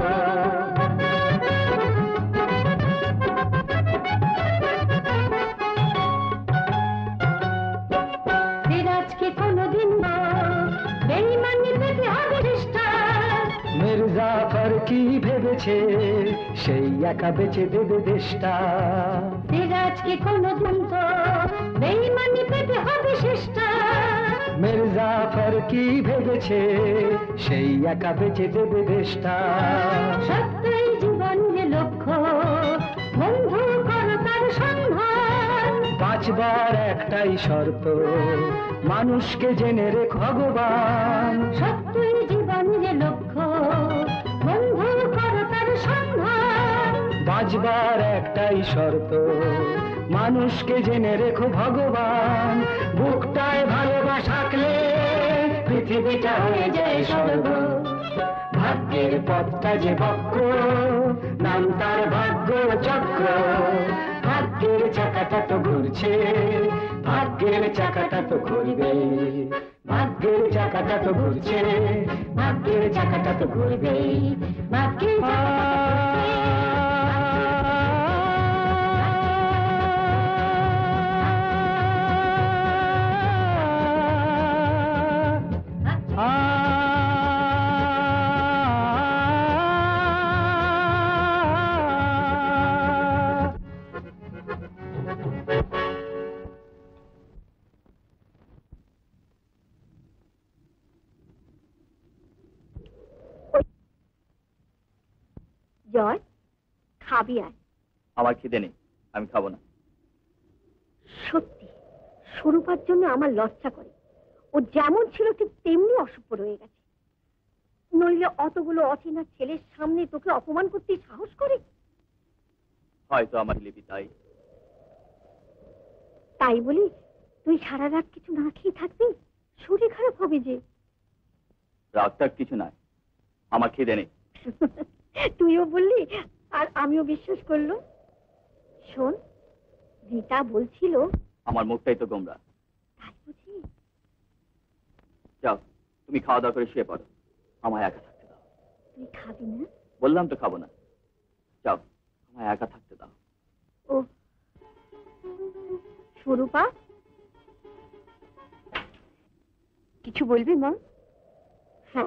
সিরাজকে কোনোদিন বেঈমানি পেতে হবে চেষ্টা। মির্জাফর কি ভেবেছে সেই একা বেঁচে দেবে দেশটা, সিরাজকে কোনোদিন তো বেঈমানি পেতে হবে চেষ্টা। মির্জাফর কি ভেবেছে সেই একা বেঁচে দেবে দেশটা, সত্যই জীবনের লক্ষ্য, বন্ধু করো তার সন্ধান। বাঁচবার একটাই শর্ত, মানুষকে জেনে রেখ ভগবান। সত্যই জীবনের লক্ষ্য, বন্ধু করো তার সন্ধান। বাঁচবার একটাই শর্ত, মানুষকে জেনে রেখো ভগবান। বুকটায় ভালোবাসা থাকলে পৃথিবীটা হয়ে যায় স্বর্গ। ভাগ্যের পথটা যে বক্র, নাম তার ভাগ্য চক্র, ভাগ্যের চাকাটা তো ঘুরছে, ভাগ্যের চাকাটা তো ঘুরবে, ভাগ্যের চাকাটা তো ঘুরছে, ভাগ্যের চাকাটা তো ঘুরবে, ভাগ্যের জয়, খাবি আয়। আমার খিদে নেই, আমি খাবো না। সত্যি স্বরূপার জন্য আমার লজ্জা করে। ও যেমন ছিল ঠিক তেমনি অসভ্য রয়ে গেছে। নইলে অতগুলো অচেনা ছেলের সামনে তোকে অপমান করতে সাহস করে? হয়তো আমার লিপি তাই। তাই বলি তুই সারা রাত কিছু না খেয়ে থাকবি? শরীর খারাপ হবে যে। রাগটাগ কিছু নাই, আমার খিদে নেই। তুইও বললি আর আমিও বিশ্বাস করলাম। শোন, রীতা বলছিল। আমার মুখটাই তো গোমরা। তাই বুঝি? যাও, তুমি খাওয়া দাওয়া করে শুয়ে পড়ো, আমায় একা থাকতে দাও। তুই খাবি না? বললাম তো খাবো না। যাও, আমায় একা থাকতে দাও। ও স্বরূপা, কিছু বলবি মা? হ্যাঁ,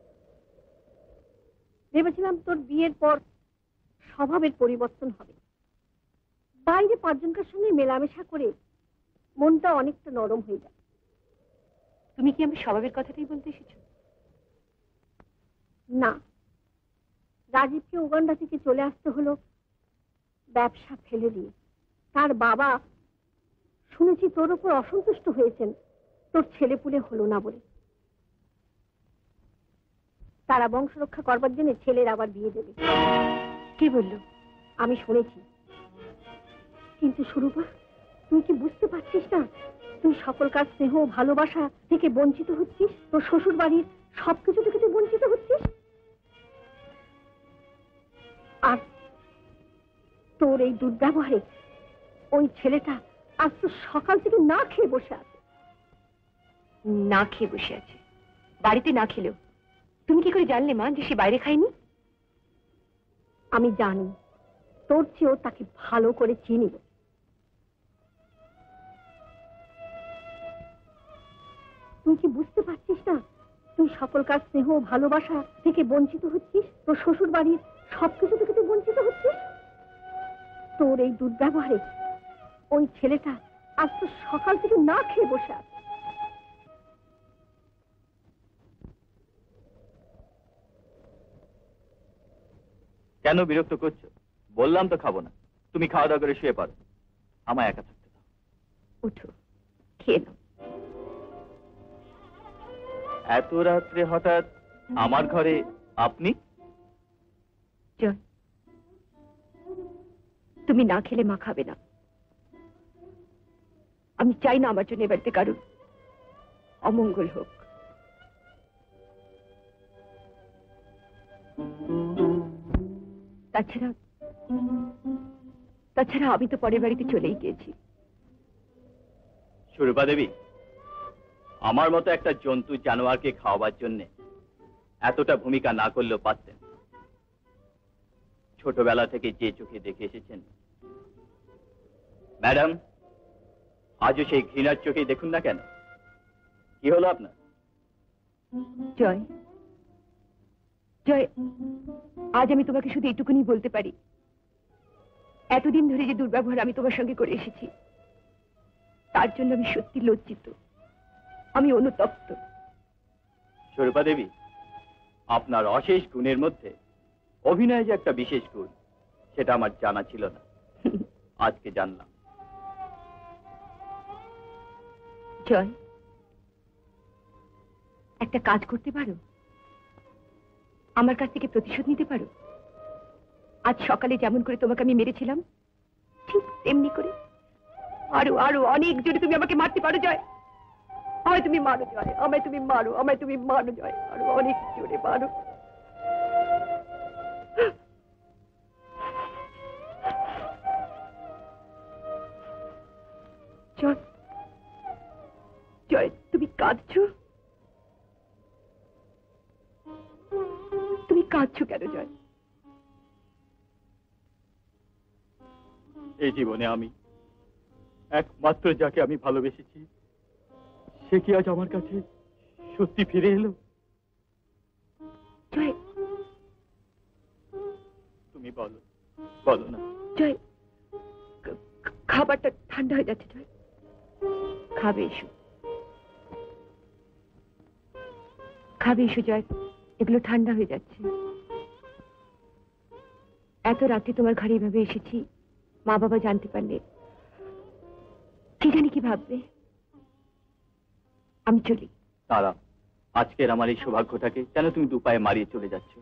ভেবেছিলাম তোর বিয়ের পর স্বভাবের পরিবর্তন হবে, বাইরে পাঁচজনকার সঙ্গে মেলামেশা করে মনটা অনেকটা নরম হয়ে যায়। তুমি কি আমার স্বভাবের কথাটাই বলতে এসেছো? না, রাজীবকে উগান্ডা থেকে চলে আসতে হলো ব্যবসা ফেলে দিয়ে। তার বাবা শুনেছি তোর উপর অসন্তুষ্ট হয়েছেন তোর ছেলেপুলে হলো না বলে। তারা বংশ রক্ষা করবার জন্য ছেলের আবার বিয়ে দেবে। কে বললো? আমি শুনেছি। কিন্তু স্বরূপা, তুই কি বুঝতে পারছিস না তুই সকলকার স্নেহ ভালোবাসা থেকে বঞ্চিত হচ্ছিস? তোর শ্বশুর বাড়ির সবকিছু থেকে তুই বঞ্চিত হচ্ছিস। আর তোর এই দুর্ব্যবহারে ওই ছেলেটা আজ তো সকাল থেকে না খেয়ে বসে আছে। না খেয়ে বসে আছে? বাড়িতে না খেলেও তুমি কি করে জানলে মা যে সে বাইরে খায়নি? আমি জানি, তোর চেয়েও তাকে ভালো করে চিনি। তুই কি বুঝতে পারছিস না তুই সকলকার স্নেহ ভালোবাসা থেকে বঞ্চিত হচ্ছিস? তোর শ্বশুর বাড়ির সবকিছু থেকে তুই বঞ্চিত হচ্ছিস। তোর এই দুর্ব্যবহারে ওই ছেলেটা আজ তো সকাল থেকে না খেয়ে বসে আছে। কেন বিরক্ত করছো? বললাম তো খাবো না। তুমি খাওয়া দাওয়া করে শুয়ে পারো, আমায় একা থাকতে দাও। উঠো, খেয়ে নাও। এত রাত্রে হঠাৎ আমার ঘরে আপনি? জয়, তুমি না খেলে মা খাবে না। আমি চাই না আমার জন্য এ বাড়িতে কারণ অমঙ্গল হোক। তাছাড়া আমি তো পরের বাড়িতে চলেই গিয়েছি। স্বরূপা দেবী, আমার মতো একটা জন্তু জানোয়ারকে খাওয়াবার জন্য এতটা ভূমিকা না করলেও পারতেন। ছোটবেলা থেকে যে চোখে দেখে এসেছেন ম্যাডাম, আজও সেই ঘৃণার চোখেই দেখুন না কেন। কি হলো আপনার? জয়, জয়, আজ আমি তোমাকে শুধু এইটুকুনি বলতে পারি, এতদিন ধরে যে দুর্ব্যবহার আমি তোমার সঙ্গে করে এসেছি তার জন্য আমি সত্যি লজ্জিত, আমি অনুতপ্ত। স্বরূপা দেবী, আপনার অশেষ গুণের মধ্যে অভিনয় যে একটা বিশেষ গুণ, সেটা আমার জানা ছিল না, আজকে জানলাম। জয়, একটা কাজ করতে পারো? আমার কাছ থেকে প্রতিশোধ নিতে পারো? আজ সকালে যেমন করে তোমাকে আমি মেরেছিলাম ঠিক তেমনি করে আরো আরো অনেক জোরে তুমি আমাকে মারতে পারো জয়। আমায় তুমি মারো জয়, আমায় তুমি মারো, আমায় তুমি মারো জয়, আরো অনেক জোরে মারো। জয়, জয়, তুমি কাঁদছো? তুমি কাঁদছো কেন জয়? এই জীবনে আমি একমাত্র যাকে আমি ভালোবেসেছি সে কি আজ আমার কাছে সত্যি ফিরে এলো? জয়, তুমি বলো, বলো না। জয়, খাবারটা ঠান্ডা হয়ে যাচ্ছে জয়, খাবে এসো, খাবে এসো জয়, এগুলো ঠান্ডা হয়ে যাচ্ছে। এত রাতে তোমার ঘরে এভাবে এসেছি, মা বাবা জানতে পারলে কি জানি কি ভাববে। আমি চলি। তারা আজকের আমার এই সৌভাগ্যটাকে কেন তুমি দু পায়ে মারিয়ে চলে যাচ্ছ?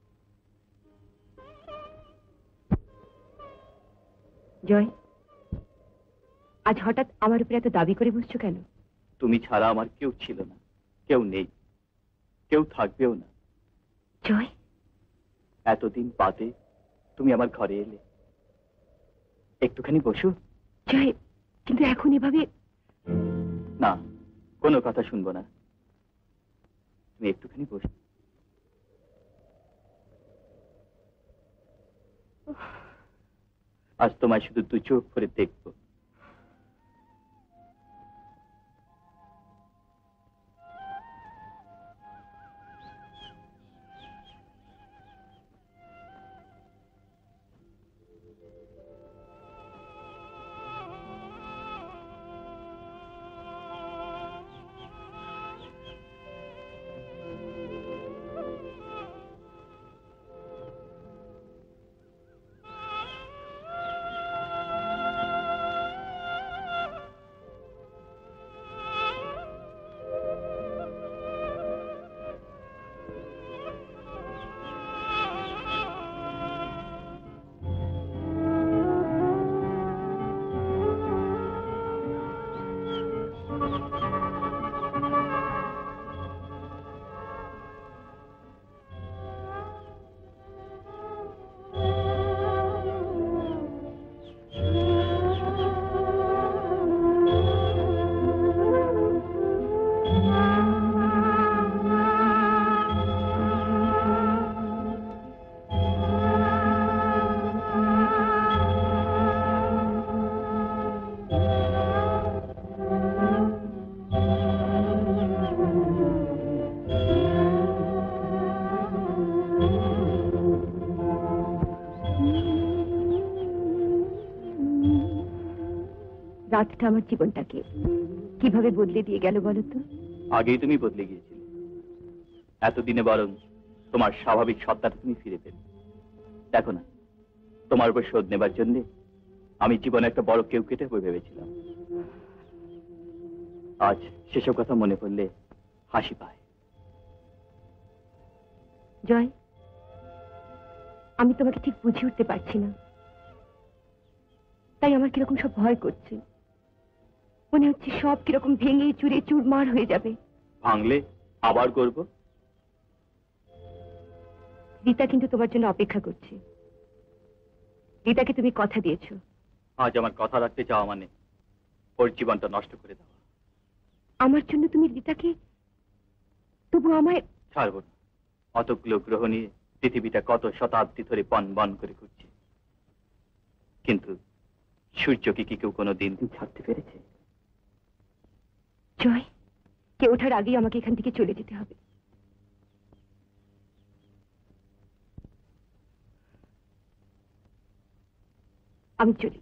জয়, আজ হঠাৎ আমার উপরে এত দাবি করে বসছো কেন? তুমি ছাড়া আমার কেউ ছিল না, কেউ নেই, কেউ থাকবেও না। জয়, এতদিন বাদে তুমি আমার ঘরে এলে, একটুখানি বসো। জয়, কিন্তু এখন এভাবে না, কোনো কথা শুনবো না, তুমি একটুখানি বসো। আজ তোমায় শুধু দু চোখ করে দেখবো, রাতটা আমার জীবনটাকে কিভাবে বদলে দিয়ে গেল বলো তো? আগেই তুমি বদলে গিয়েছিলে, এতদিনে বরং তোমার স্বাভাবিক সত্তাটা তুমি ফিরে পেলে। দেখো না, তোমার উপর শোধ নেবার জন্য আমি জীবনে একটা বড় কেউ কেটে হয়ে ভেবেছিলাম। আজ সেসব কথা মনে পড়লে হাসি পায়। জয়, আমি তোমাকে ঠিক বুঝে উঠতে পারছি না, তাই আমার কিরকম সব ভয় করছে। মনে হচ্ছে সব কিরকম ভেঙে চুরে চুরমার হয়ে যাবে। ভাঙলে আবার করব। রীতা কিন্তু তোমার জন্য অপেক্ষা করছে। রীতাকে তুমি কথা দিয়েছো। আজ আমার কথা রাখতে চাওয়া মানে ওর জীবনটা নষ্ট করে দেওয়া। আমার জন্য তুমি রীতাকে, তবু আমায় ছাড়ব না। অতগুলো গ্রহ নিয়ে পৃথিবীটা কত শতাব্দী ধরে বন বন করে ঘুরছে, কিন্তু সূর্যকে কি কেউ কোনো দিন ছাড়তে পেরেছে? জয়, কে ওঠার আগেই আমাকে এখান থেকে চলে যেতে হবে। আমি চলি।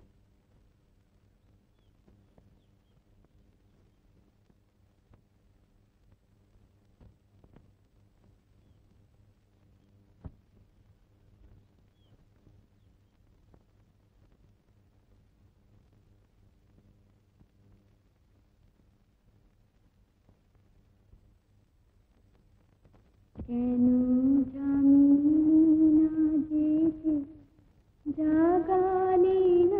কেন জানি না যেতে জাগালে না,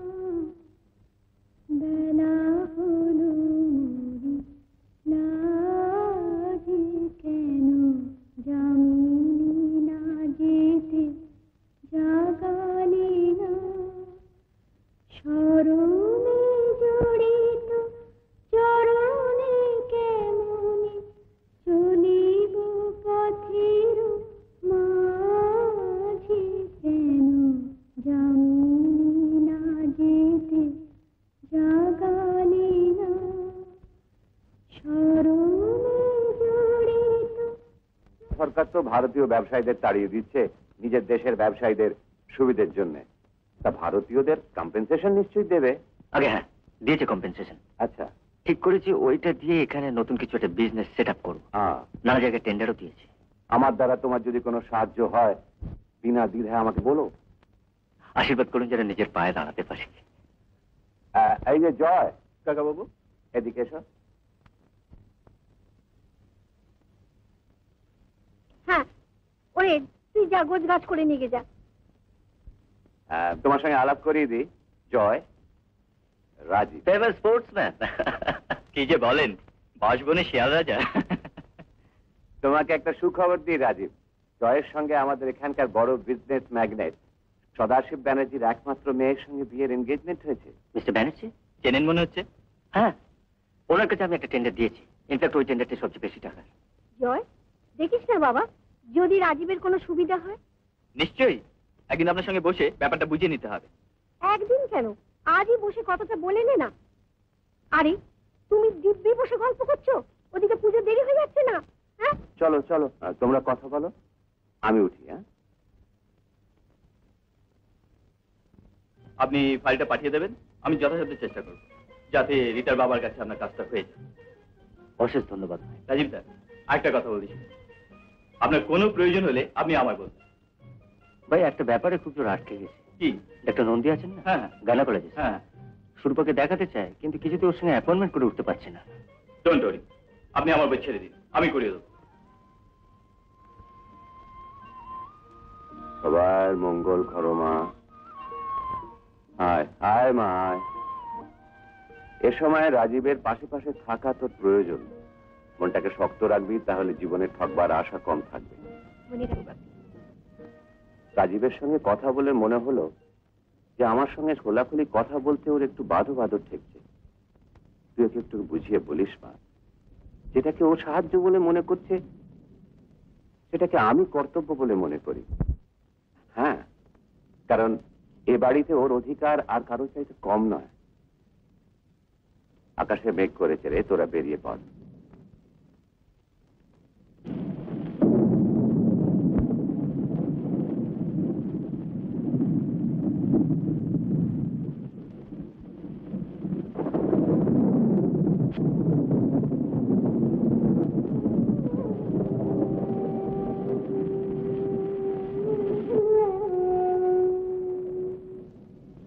বেলা হলো মরি না যে, কেন জানি না যেতে জাগালে না, স্মরণে জড়িত চরণে কেমনে চলিব পথের মাঝে, কেন জানি না যেতে জাগালে না, স্মরণে জড়িত। সরকার তো ভারতীয় ব্যবসায়ীদের তাড়িয়ে দিচ্ছে নিজের দেশের ব্যবসায়ীদের সুবিধের জন্য। তা ভারতীয়দের কম্পেনসেশন নিশ্চয়ই দেবে। আগে হ্যাঁ, দিয়েছে কম্পেনসেশন। আচ্ছা, ঠিক করেছি ওইটা দিয়ে এখানে নতুন কিছু একটা বিজনেস সেট আপ করবো। নানা জায়গায় টেন্ডারও দিয়েছি। আমার দ্বারা তোমার যদি কোনো সাহায্য হয় বিনা দ্বিধায় আমাকে বলো। আশীর্বাদ করুন যেন নিজের পায়ে দাঁড়াতে পারি। এই যে জয় কাকা বাবু, এদিকে এসো। হ্যাঁ, ওরে তুই যা গোছ গাছ করে নিয়ে যা। তোমার সঙ্গে আলাপ করিয়ে দিই, জয় রাজীব, ফেমাস স্পোর্টসম্যান। কি যে বলেন, বাসবনে শিয়াল রাজা। তোমাকে একটা সুখবর দিই রাজীব, জয়ের সঙ্গে আমাদের এখানকার বড় বিজনেস ম্যাগনেট সদাশিব ব্যানার্জির একমাত্র মেয়ের সঙ্গে বিয়ের এনগেজমেন্ট হয়েছে। মিস্টার ব্যানার্জি চেনেন মনে হচ্ছে? হ্যাঁ, ওনার কাছে আমি একটা টেন্ডার দিয়েছি। ইনফ্যাক্ট ওই টেন্ডারটি সবচেয়ে বেশি টাকার। জয়, দেখিস না বাবা, যদি রাজীবের কোনো সুবিধা হয়। নিশ্চয়ই, একদিন আপনার সঙ্গে বসে ব্যাপারটা বুঝিয়ে নিতে হবে। একদিন কেন, আজই বসে কথাটা বলে নে না। আরে তুমি দিব্যি বসে গল্প করছো, ওদিকে পুজো দেরি হয়ে যাচ্ছে না? হ্যাঁ চলো চলো, তোমরা কথা বলো, আমি উঠি। হ্যাঁ, আপনি ফাইলটা পাঠিয়ে দেবেন, আমি যথাসাধ্য চেষ্টা করব যাতে রিতার বাবার কাছে আপনার কাজটা হয়ে যায়। অশেষ ধন্যবাদ। রাজীব দা, আরেকটা কথা বলছি, আপনার কোনো প্রয়োজন হলে আপনি আমায় বলবেন। ভাই একটা ব্যাপারে খুব জোর আটকে গেছে। কি? একটা নন্দী আছেন না? হ্যাঁ গানা কলেজে। হ্যাঁ, সুরপাকে দেখাতে চায়, কিন্তু কিছুতে ওর সঙ্গে অ্যাপয়েন্টমেন্ট করে উঠতে পারছে না। ডোন্ট ওয়ারি, আপনি আমার বই ছেড়ে দিন, আমি করিয়ে দেবো। সবার মঙ্গল করো মা। আয় আয় মা আয়। এ সময় রাজীবের পাশে পাশে থাকা তোর প্রয়োজন। মনটাকে শক্ত রাখবি, তাহলে জীবনে ঠকবার আশা কম থাকবে। মনে রাখবা। রাজীবের সঙ্গে কথা বলে মনে হলো যে আমার সঙ্গে খোলাখুলি কথা বলতে ওর একটু বাধো বাধো ঠেকছে। তুই ওকে একটু বুঝিয়ে বলিস মা, যেটাকে ও সাহায্য বলে মনে করছে সেটাকে আমি কর্তব্য বলে মনে করি। হ্যাঁ, কারণ এ বাড়িতে ওর অধিকার আর কারো চাইতে কম নয়। আকাশে মেঘ করেছে রে, তোরা বেরিয়ে পড়।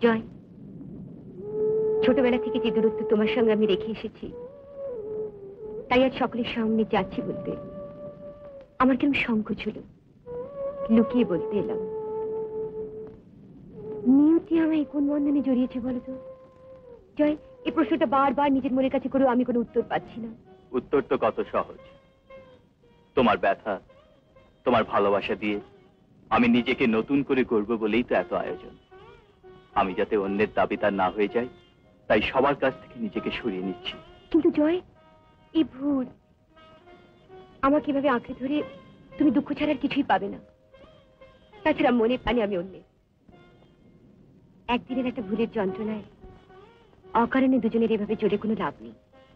জয়, ছোটবেলা থেকে যে দূরত্ব তোমার সঙ্গে আমি রেখে এসেছি, তাই আজ সকলের সামনে যাচ্ছি বলতে আমার কেমন সংকোচ হলো। লুকিয়ে বলতে এলাম, নিয়তি আমায় কোন বন্ধনে জড়িয়েছে বলতো? জয়, এই প্রশ্নটা বারবার নিজের মনের কাছে করেও আমি কোনো উত্তর পাচ্ছি না। উত্তর তো কত সহজ। তোমার ব্যথা, তোমার ভালোবাসা দিয়ে আমি নিজেকে নতুন করে করব বলেই তো এত আয়োজন। আমি যাতে অন্যের দাবিদার না হয়ে যাই, তাই সবার কাছ থেকে নিজেকে সরিয়ে নিচ্ছি। কিন্তু জয়, এই ভুল আমাকে এভাবে আঁকড়ে ধরে তুমি দুঃখ ছাড়ার কিছুই পাবে না। তাছাড়া মনে প্রাণে আমি অন্যের। একদিনের একটা ভুলের যন্ত্রণায় অকারণে দুজনের এভাবে জোরে কোনো লাভ নেই।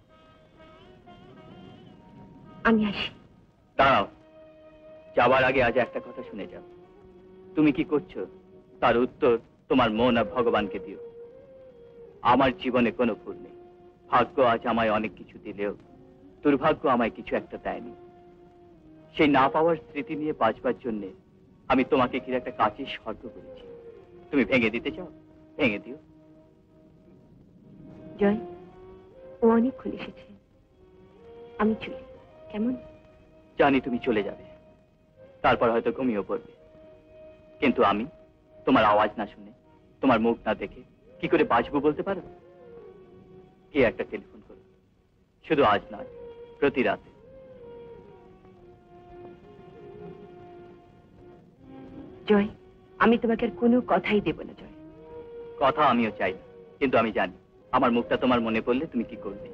আমি আসি। দাঁড়াও, যাবার আগে আজ একটা কথা শুনে যাও। তুমি কি করছো তার উত্তর তোমার মন আর ভগবানকে দিও। আমার জীবনে কোনো ভুল নেই। ভাগ্য আজ আমায় অনেক কিছু দিলেও দুর্ভাগ্য আমায় কিছু একটা দেয়নি। সেই না পাওয়ার স্মৃতি নিয়ে বাঁচবার জন্য আমি তোমাকে ঘিরে একটা কাঁচের স্বর্গ করেছি। তুমি ভেঙে দিতে চাও, ভেঙে দিও। জয়, ও অনেকক্ষণ এসেছে, আমি চলি। কেমন? জানি তুমি চলে যাবে, তারপর হয়তো ঘুমিয়েও পড়বে, কিন্তু আমি তোমার আওয়াজ না শুনে, তোমার মুখ না দেখে কি করে বাঁচবো বলতে পারো? কে একটা টেলিফোন করো, শুধু আজ নয়, প্রতি রাতে। জয়, আমি তোমাকে আর কোনো কথাই দেব না। জয়, কথা আমিও চাই না, কিন্তু আমি জানি আমার মুখটা তোমার মনে পড়লে তুমি কি করবে।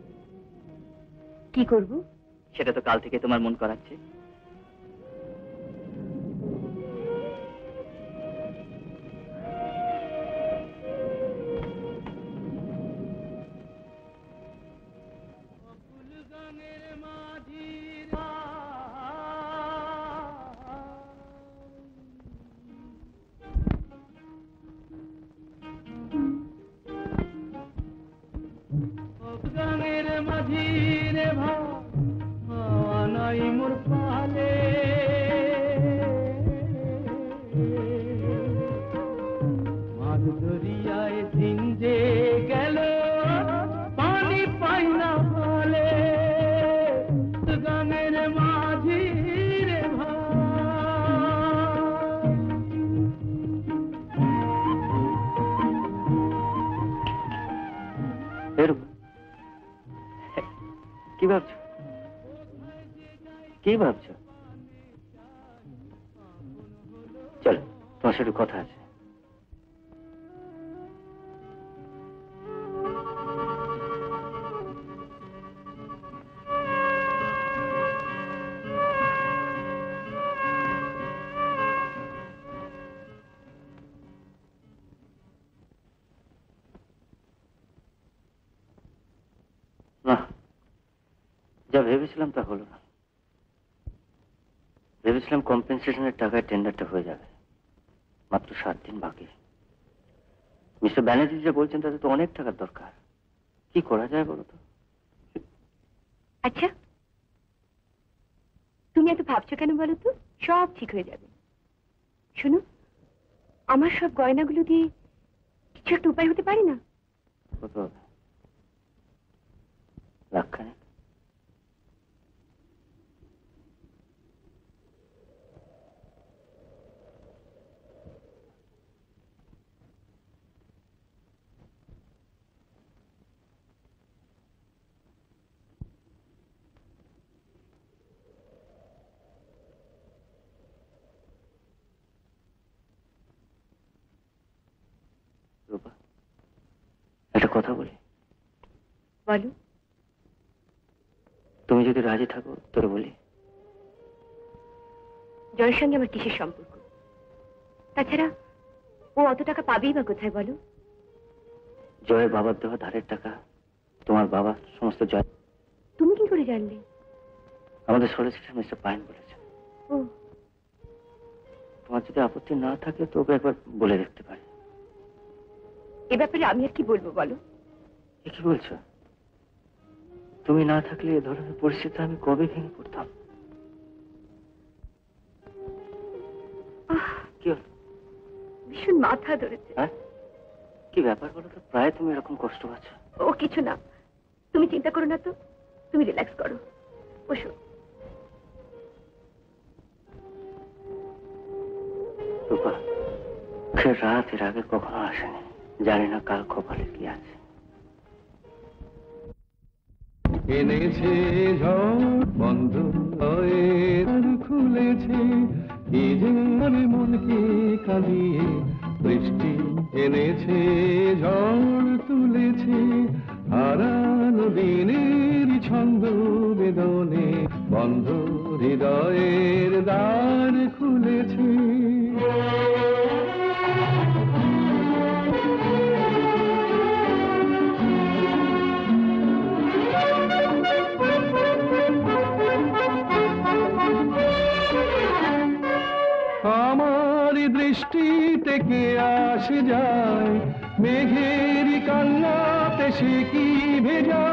কি করব সেটা তো কাল থেকে তোমার মন করাচ্ছে। কি ভাবছো? কি ভাবছো? চলো, তোমার সাথে কথা আছে। না, যা ভেবেছিলাম তা হলো না। ভেবেছিলাম কম্পেনসেশনের টাকায় টেন্ডারটা হয়ে যাবে। মাত্র 7 দিন বাকি। মিস্টার ব্যানার্জি যা বলছেন তাতে তো অনেক টাকার দরকার। কি করা যায় বলো তো? আচ্ছা, তুমি এত ভাবছো কেন বলো তো? সব ঠিক হয়ে যাবে। শোনো, আমার সব গয়নাগুলো দিয়ে কিছু একটা উপায় হতে পারে না? কত হবে? লাখখানেক? রূপা, একটা কথা বলি। বলো। তুমি যদি রাজি থাকো তোরে বলি। জয়ের সঙ্গে আমার কিসের সম্পর্ক? তাছাড়া ও অত টাকা পাবেই বা কোথায় বলো? জয়ের বাবার দেওয়া ধারের টাকা তোমার বাবা সমস্ত জয়। তুমি কি করে জানলে? আমাদের সলিসিটর মিস্টার পাইন বলেছে। ও, তোমার যদি আপত্তি না থাকে তো ওকে একবার বলে দেখতে পারি। এ ব্যাপারে আমি আর কি বলবো বলো? কি বলছো? তুমি না থাকলে এ ধরনের পরিস্থিতি আমি কবে ভেঙে পড়তাম। কি হলো? ভীষণ মাথা ধরেছে। হ্যাঁ, কি ব্যাপার বলো তো, প্রায় তুমি এরকম কষ্ট পাচ্ছ? ও কিছু না, তুমি চিন্তা করো না তো, তুমি রিল্যাক্স করো, বসো। রূপা, সে রাত এর আগে কখনো আসেনি, জানি না কাল কপালে কি আছে। এনেছে ঝড় বন্ধ হয়ে খুলেছে, কি যে মনকে কাঁদিয়ে বৃষ্টি এনেছে ঝড় তুলেছে, হারানো দিনের ছন্দ বেদনে বন্ধ হৃদয়ের দ্বার খুলেছে। আমার দৃষ্টি থেকে আসে যায় মেঘের কান্নাতে, সে কি ভেজা।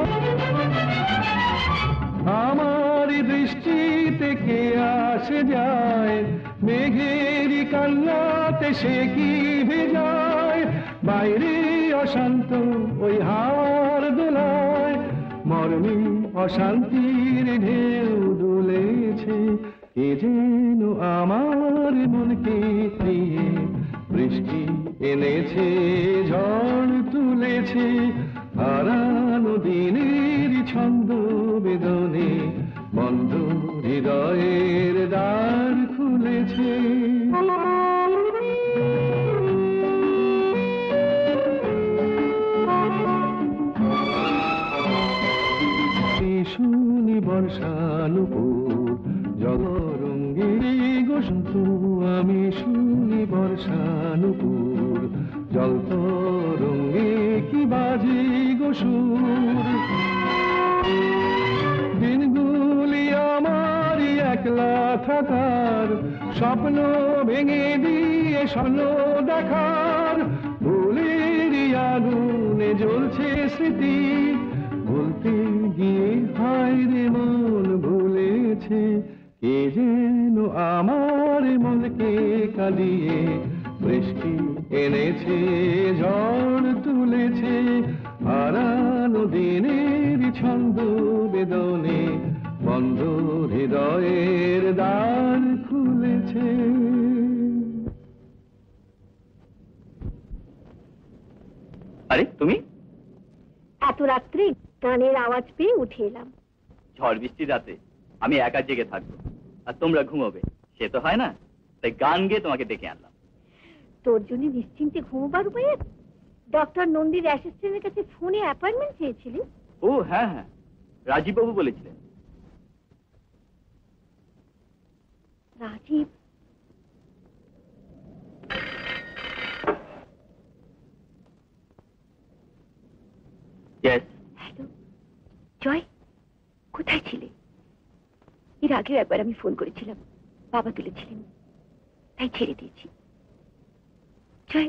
আমার দৃষ্টি থেকে আসে যায় মেঘের কান্নাতে, সে কি ভেজায়। বাইরে অশান্ত ওই হাওয়ার দোলায় মর্মে অশান্তির ঢেউ দুলেছে, কে যেন আমার মনকে প্রিয়ে বৃষ্টি এনেছে ঝড় তুলেছে, হারানো দিনের ছন্দ বেদনে বন্ধ হৃদয়ের দ্বার খুলেছে। শুনি বর্ষানুপুর জগরঙ্গে গোসন্ত, আমি শুনি বর্ষানুপুর জল তরঙ্গে কি বাজে গোসুর। দিনগুলি আমার একলা থাকার, স্বপ্ন ভেঙে দিয়ে স্বপ্ন দেখার, ভুলের আগুনে জ্বলছে স্মৃতি, ভুলতে গিয়ে হায় রে মন ভুলেছে, কে যেন আমার মনকে কাঁদিয়ে বৃষ্টি এনেছে ঝড় তুলেছে, হারানো দিনের ছন্দ বেদনে বন্ধ হৃদয়ের দ্বার খুলেছে। আরে তুমি এত রাত্রে গানের আওয়াজ পেয়ে উঠে এলাম। ঝড় বৃষ্টির রাতে আমি একা জেগে থাকবো আর তোমরা ঘুমোবে, সে তো হয় না, তাই গান গেয়ে তোমাকে ডেকে আনলাম। তোর জন্য নিশ্চিন্তে ঘুমোবার উপায় আছে? ডক্টর নন্দীর অ্যাসিস্ট্যান্টের কাছে ফোনে অ্যাপয়েন্টমেন্ট চেয়েছিলি? ও হ্যাঁ হ্যাঁ, রাজীব বাবু বলেছিলেন। রাজীব? হ্যালো জয়, কোথায় ছিলে? এর আগেও একবার আমি ফোন করেছিলাম, বাবা তুলেছিলেন, তাই ছেড়ে দিয়েছি। জয়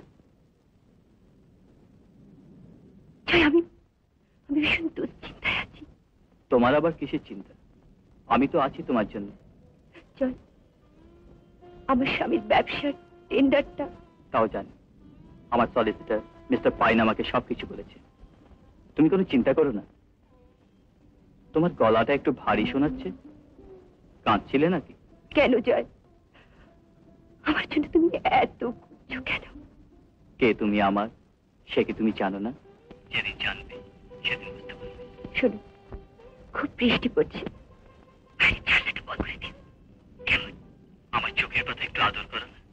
জয়, আমি ভীষণ দুশ্চিন্তায় আছি। তোমার আবার কিসের চিন্তা? আমি তো আছি তোমার জন্য। জয়, আমার স্বামীর ব্যবসার টেন্ডারটা। তাও জানি, আমার সলিসিটর মিস্টার পাইন আমাকে সবকিছু বলেছে। তুমি কোনো চিন্তা করো না। তোমার গলাটা একটু ভারী শোনাচ্ছে, কাঁদছিলে নাকি? কেন জয়, আমার জন্য তুমি এত করছো কেন? কে তুমি আমার, সে কি তুমি জানো না? যেদিন জানবে সেদিন বুঝতে পারবে। শোনো, খুব বৃষ্টি পড়ছে, জানলাটা বন্ধ করে দিন। কেমন আমার চোখের পাতা একটু আদর করো না?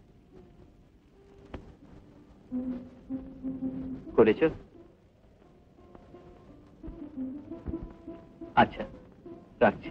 করেছ? আচ্ছা, রাখছি।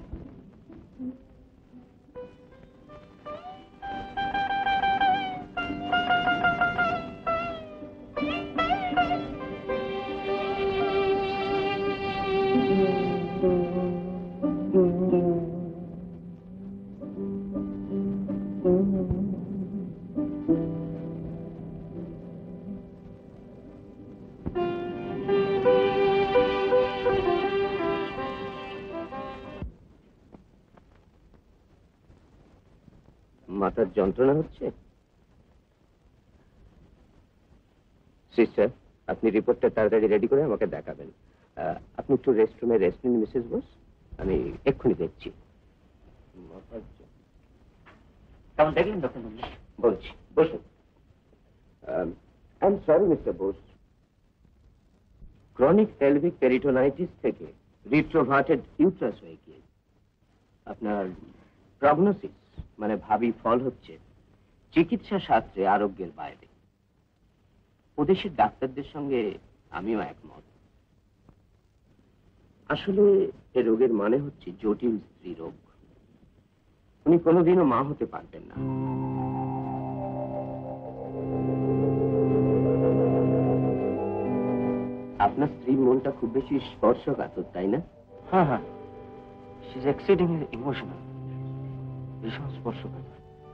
মাথার যন্ত্রণা হচ্ছে? সিস্টার, আপনি রিপোর্টটা তাড়াতাড়ি রেডি করে আমাকে দেখাবেন। আপনি একটু রেস্টরুমে রেস্ট নিন মিসেস বোস, আমি এক্ষুনি দেখছি। কেমন দেখলেন ডক্টর নন্দী? বলছি, বসুন। I am sorry Mr Bose, chronic pelvic peritonitis থেকে রিট্রোভার্টেড ইউট্রাস হয়ে গিয়ে আপনার প্রগনোসিস মানে ভাবি ফল হচ্ছে চিকিৎসা শাস্ত্রে আরোগ্যের বাইরে। ওদেশের ডাক্তারদের সঙ্গে আমিও একমত। আসলে এ রোগের মানে হচ্ছে জটিল স্ত্রী রোগ। উনি কোনোদিনও মা হতে পারবেন না। আপনার স্ত্রীর মনটা খুব বেশি স্পর্শকাতর, তাই না? হ্যাঁ হ্যাঁ, শি ইজ এক্সিডিংলি ইমোশনাল, ভীষণ স্পর্শকাতর।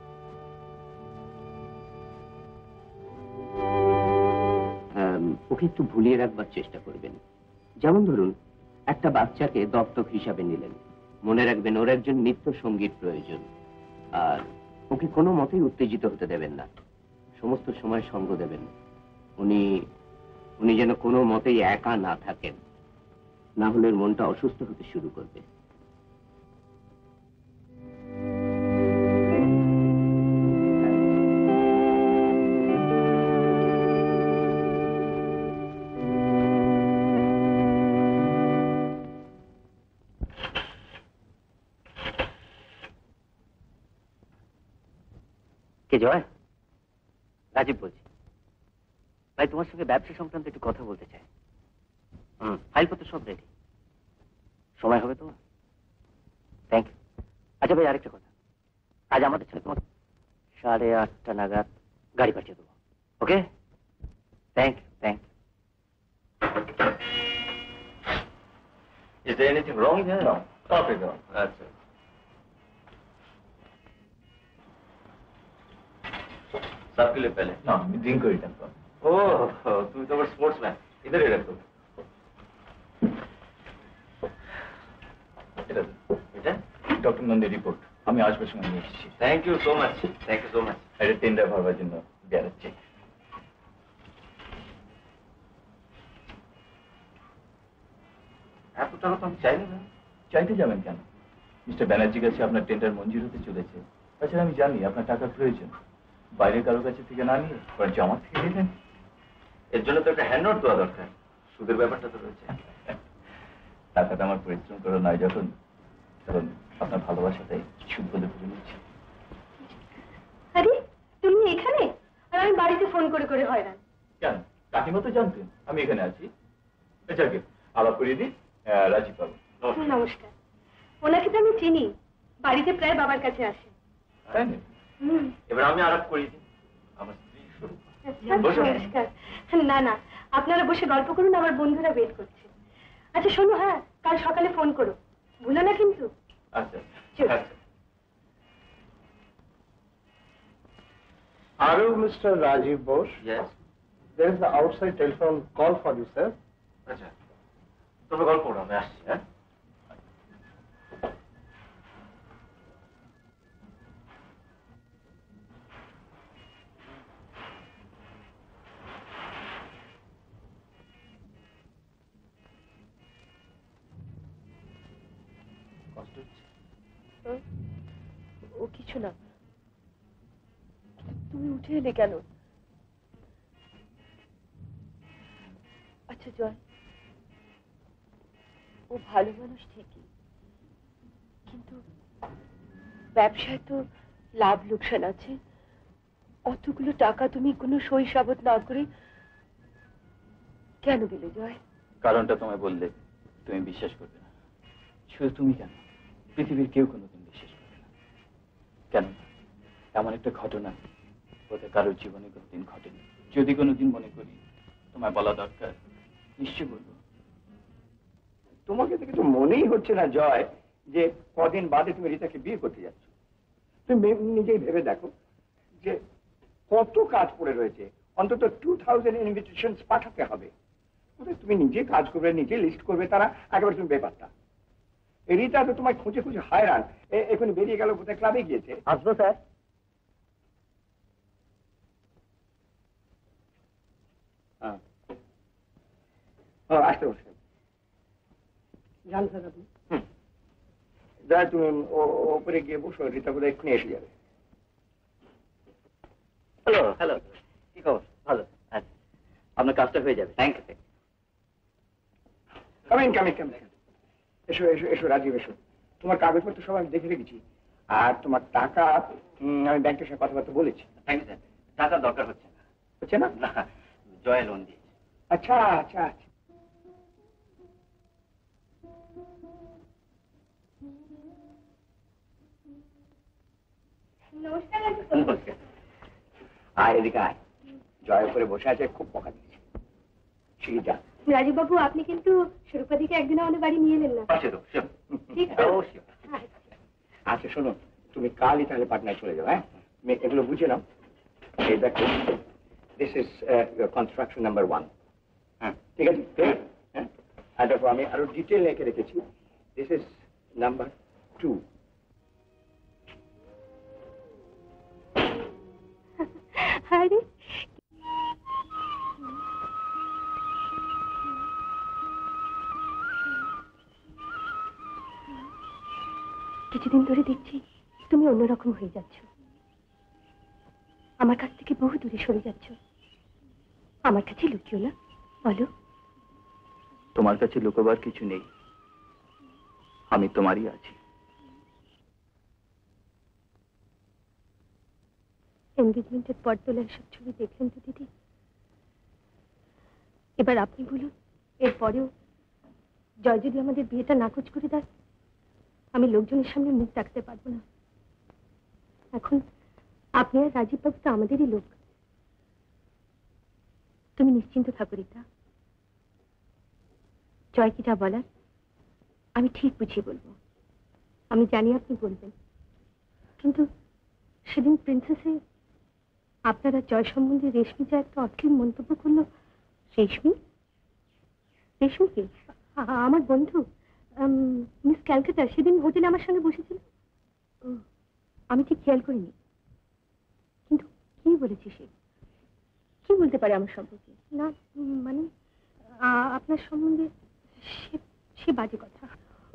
ওকে একটু ভুলিয়ে রাখবার চেষ্টা করবেন। যেমন ধরুন, একটা বাচ্চাকে দত্তক হিসাবে নিলেন, মনে রাখবেন ওর একজন নিত্য সঙ্গীর প্রয়োজন। আর ওকে কোনো মতেই উত্তেজিত হতে দেবেন না, সমস্ত সময় সঙ্গ দেবেন। উনি যেন কোনো মতেই একা না থাকেন, না হলে ওর মনটা অসুস্থ হতে শুরু করবে। কে জয়? রাজীব বলছি ভাই, তোমার সঙ্গে ব্যবসা সংক্রান্ত একটু কথা বলতে চাই। ফাইলপত্র সব রেডি, সময় হবে তোমার? Thank you. আচ্ছা ভাই, আরেকটা কথা, আজ আমাদের ছেলে তোমার 8:30 নাগাদ গাড়ি পাঠিয়ে দেবো। Okay, thank you. Thank you. Is there anything wrong here? No. Nothing wrong. That's it. सबके लिए पहले ना ड्रिंक को रिटर्न कर। ओह, तुम तो बड़ा स्पोर्ट्समैन, इधर ही रख दो। এটা ডক্টর নন্দী রিপোর্ট আমি আসবার সময় নিয়ে এসেছি। Thank you so much. Thank you so much. এটা টেন্ডার ভরবার জন্য বেরোচ্ছি। এত টাকা তো আমি চাইনি না। চাইতে যাবেন কেন? মিস্টার ব্যানার্জির কাছে আপনার টেন্ডার মঞ্জুর হতে চলেছে। তাছাড়া আমি জানি আপনার টাকার প্রয়োজন, বাইরের কারো কাছে থেকে না নিয়ে বরঞ্চ আমার থেকে নিলেন। এর জন্য তো একটা হ্যান্ড নোট দেওয়া দরকার, সুদের ব্যাপারটা তো রয়েছে। টাকাটা আমার পরিশ্রম করে নয় যখন, কারণ আপনার ভালোবাসাটাই সুদ বলে ধরে নিচ্ছি। আরে তুমি এখানে? আর আমি বাড়িতে ফোন করে করে হয়রান। কেন, কাকিমা তো জানতেন আমি এখানে আছি। এটাকে আলাপ করিয়ে দিই, রাজীব বাবু। নমস্কার। ওনাকে তো আমি চিনি, বাড়িতে প্রায় বাবার কাছে আসে। তাই না? এবার আমি আলাপ করিয়ে দিই, আমার স্ত্রী স্বরূপ। নমস্কার। না না, আপনারা বসে গল্প করুন, আমার বন্ধুরা ওয়েট করছে। আচ্ছা শোনো, হ্যাঁ কাল সকালে ফোন করো, ভুলো না কিন্তু। আচ্ছা আচ্ছা। Are you Mr. Rajiv Bose? Yes. There is the outside telephone call for you, sir. আচ্ছা, তোমরা গল্প করো, আমি আসছি। হ্যাঁ, ও কিছু না, তুমি উঠে এলে কেন? আচ্ছা জয়, ও ভালো মানুষ ঠিকই, কিন্তু ব্যবসায় তো লাভ লোকসান আছে। অতগুলো টাকা তুমি কোনো সই সাবত না করে কেন দিলে জয়? কারণটা তোমায় বললে তুমি বিশ্বাস করবে না। শুধু তুমি কেন, পৃথিবীর কেউ কোনোদিন বিশ্বাস করবে না। কেন, এমন একটা ঘটনা ওদের কারোর জীবনে কোনোদিন ঘটেনি। যদি কোনোদিন মনে করি তোমায় বলা দরকার, নিশ্চয় বলবো। তোমাকে তো কিছু মনেই হচ্ছে না জয় যে কদিন বাদে তুমি রীতাকে বিয়ে করতে যাচ্ছ। তুমি নিজেই ভেবে দেখো যে কত কাজ পড়ে রয়েছে, অন্তত 2000 ইনভিটেশন পাঠাতে হবে। তুমি নিজে কাজ করবে, নিজে লিস্ট করবে, তারা একেবারে তুমি বেপাত্তা। রীতা তো তোমায় খুঁজে খুঁজে হায়রান, এখন বেরিয়ে গেল, কোথায় ক্লাবে গিয়েছে। আসবো স্যার। হ্যাঁ, আসতে বসে জান স্যার আপনি যা তুমি ওপরে গিয়ে বসো, রীতা বোধ এক্ষুনি এসে যাবে। হ্যালো হ্যালো, কি খবর? ভালো। আচ্ছা, আপনার কাজটা হয়ে যাবে। Thank you. কামিং। এসো এসো এসো রাজীব, এসো। তোমার কাগজপত্র সব আমি দেখে রেখেছি, আর তোমার টাকা আমি ব্যাংকের সাথে কথাবার্তা বলেছি। Thank you sir. টাকার দরকার হচ্ছে না। হচ্ছে না? না, জয় লোন দিয়েছে। আচ্ছা আচ্ছা আচ্ছা। নমস্কার। আয় এদিকে আয়। জয় করে বসে আছে, খুব বকা দিয়েছে। শিখে যা। রাজীব বাবু, আপনি কিন্তু সুরূপাদিকে একদিন আমাদের বাড়ি নিয়ে এলেন না? ঠিক আছে। আচ্ছা শোনো, তুমি কালই তাহলে পাটনায় চলে যাও। হ্যাঁ, এগুলো বুঝে নাও। এই দেখো, দিস ইজ কনস্ট্রাকশন নাম্বার 1। হ্যাঁ ঠিক আছে। হ্যাঁ, আর দেখো আমি আরো ডিটেল লিখে রেখেছি। This is number 2। আরে কিছুদিন ধরে দেখছি তুমি অন্যরকম হয়ে যাচ্ছ, আমার কাছ থেকে বহু দূরে সরে যাচ্ছ। আমার কাছে লুকিও না, বলো। তোমার কাছে লুকোবার কিছু নেই, আমি তোমারই আছি। এনগেজমেন্টের পর তোলা এসব ছবি দেখলেন তো দিদি? এবার আপনি বলুন, এরপরেও জয় যদি আমাদের বিয়েটা নাকচ করে দেয়, আমি লোকজনের সামনে মুখ রাখতে পারবো না। এখন আপনি আর রাজীব বাবু তো আমাদেরই লোক। তুমি নিশ্চিন্ত থাকো রীতা, জয় কি যা বলার আমি ঠিক বুঝিয়ে বলবো। আমি জানি আপনি বলবেন, কিন্তু সেদিন প্রিন্সেসে আপনারা জয় সম্বন্ধে রেশমি যা একটা অশ্লীল মন্তব্য করলো। রেশমি? রেশমি কি? আমার বন্ধু মিস ক্যালকাটা সেদিন হোটেলে আমার সঙ্গে বসেছিল। আমি ঠিক খেয়াল করিনি, কিন্তু কি বলেছি সে? কি বলতে পারে আমার সম্পর্কে? না মানে আপনার সম্বন্ধে সে বাজে কথা। ও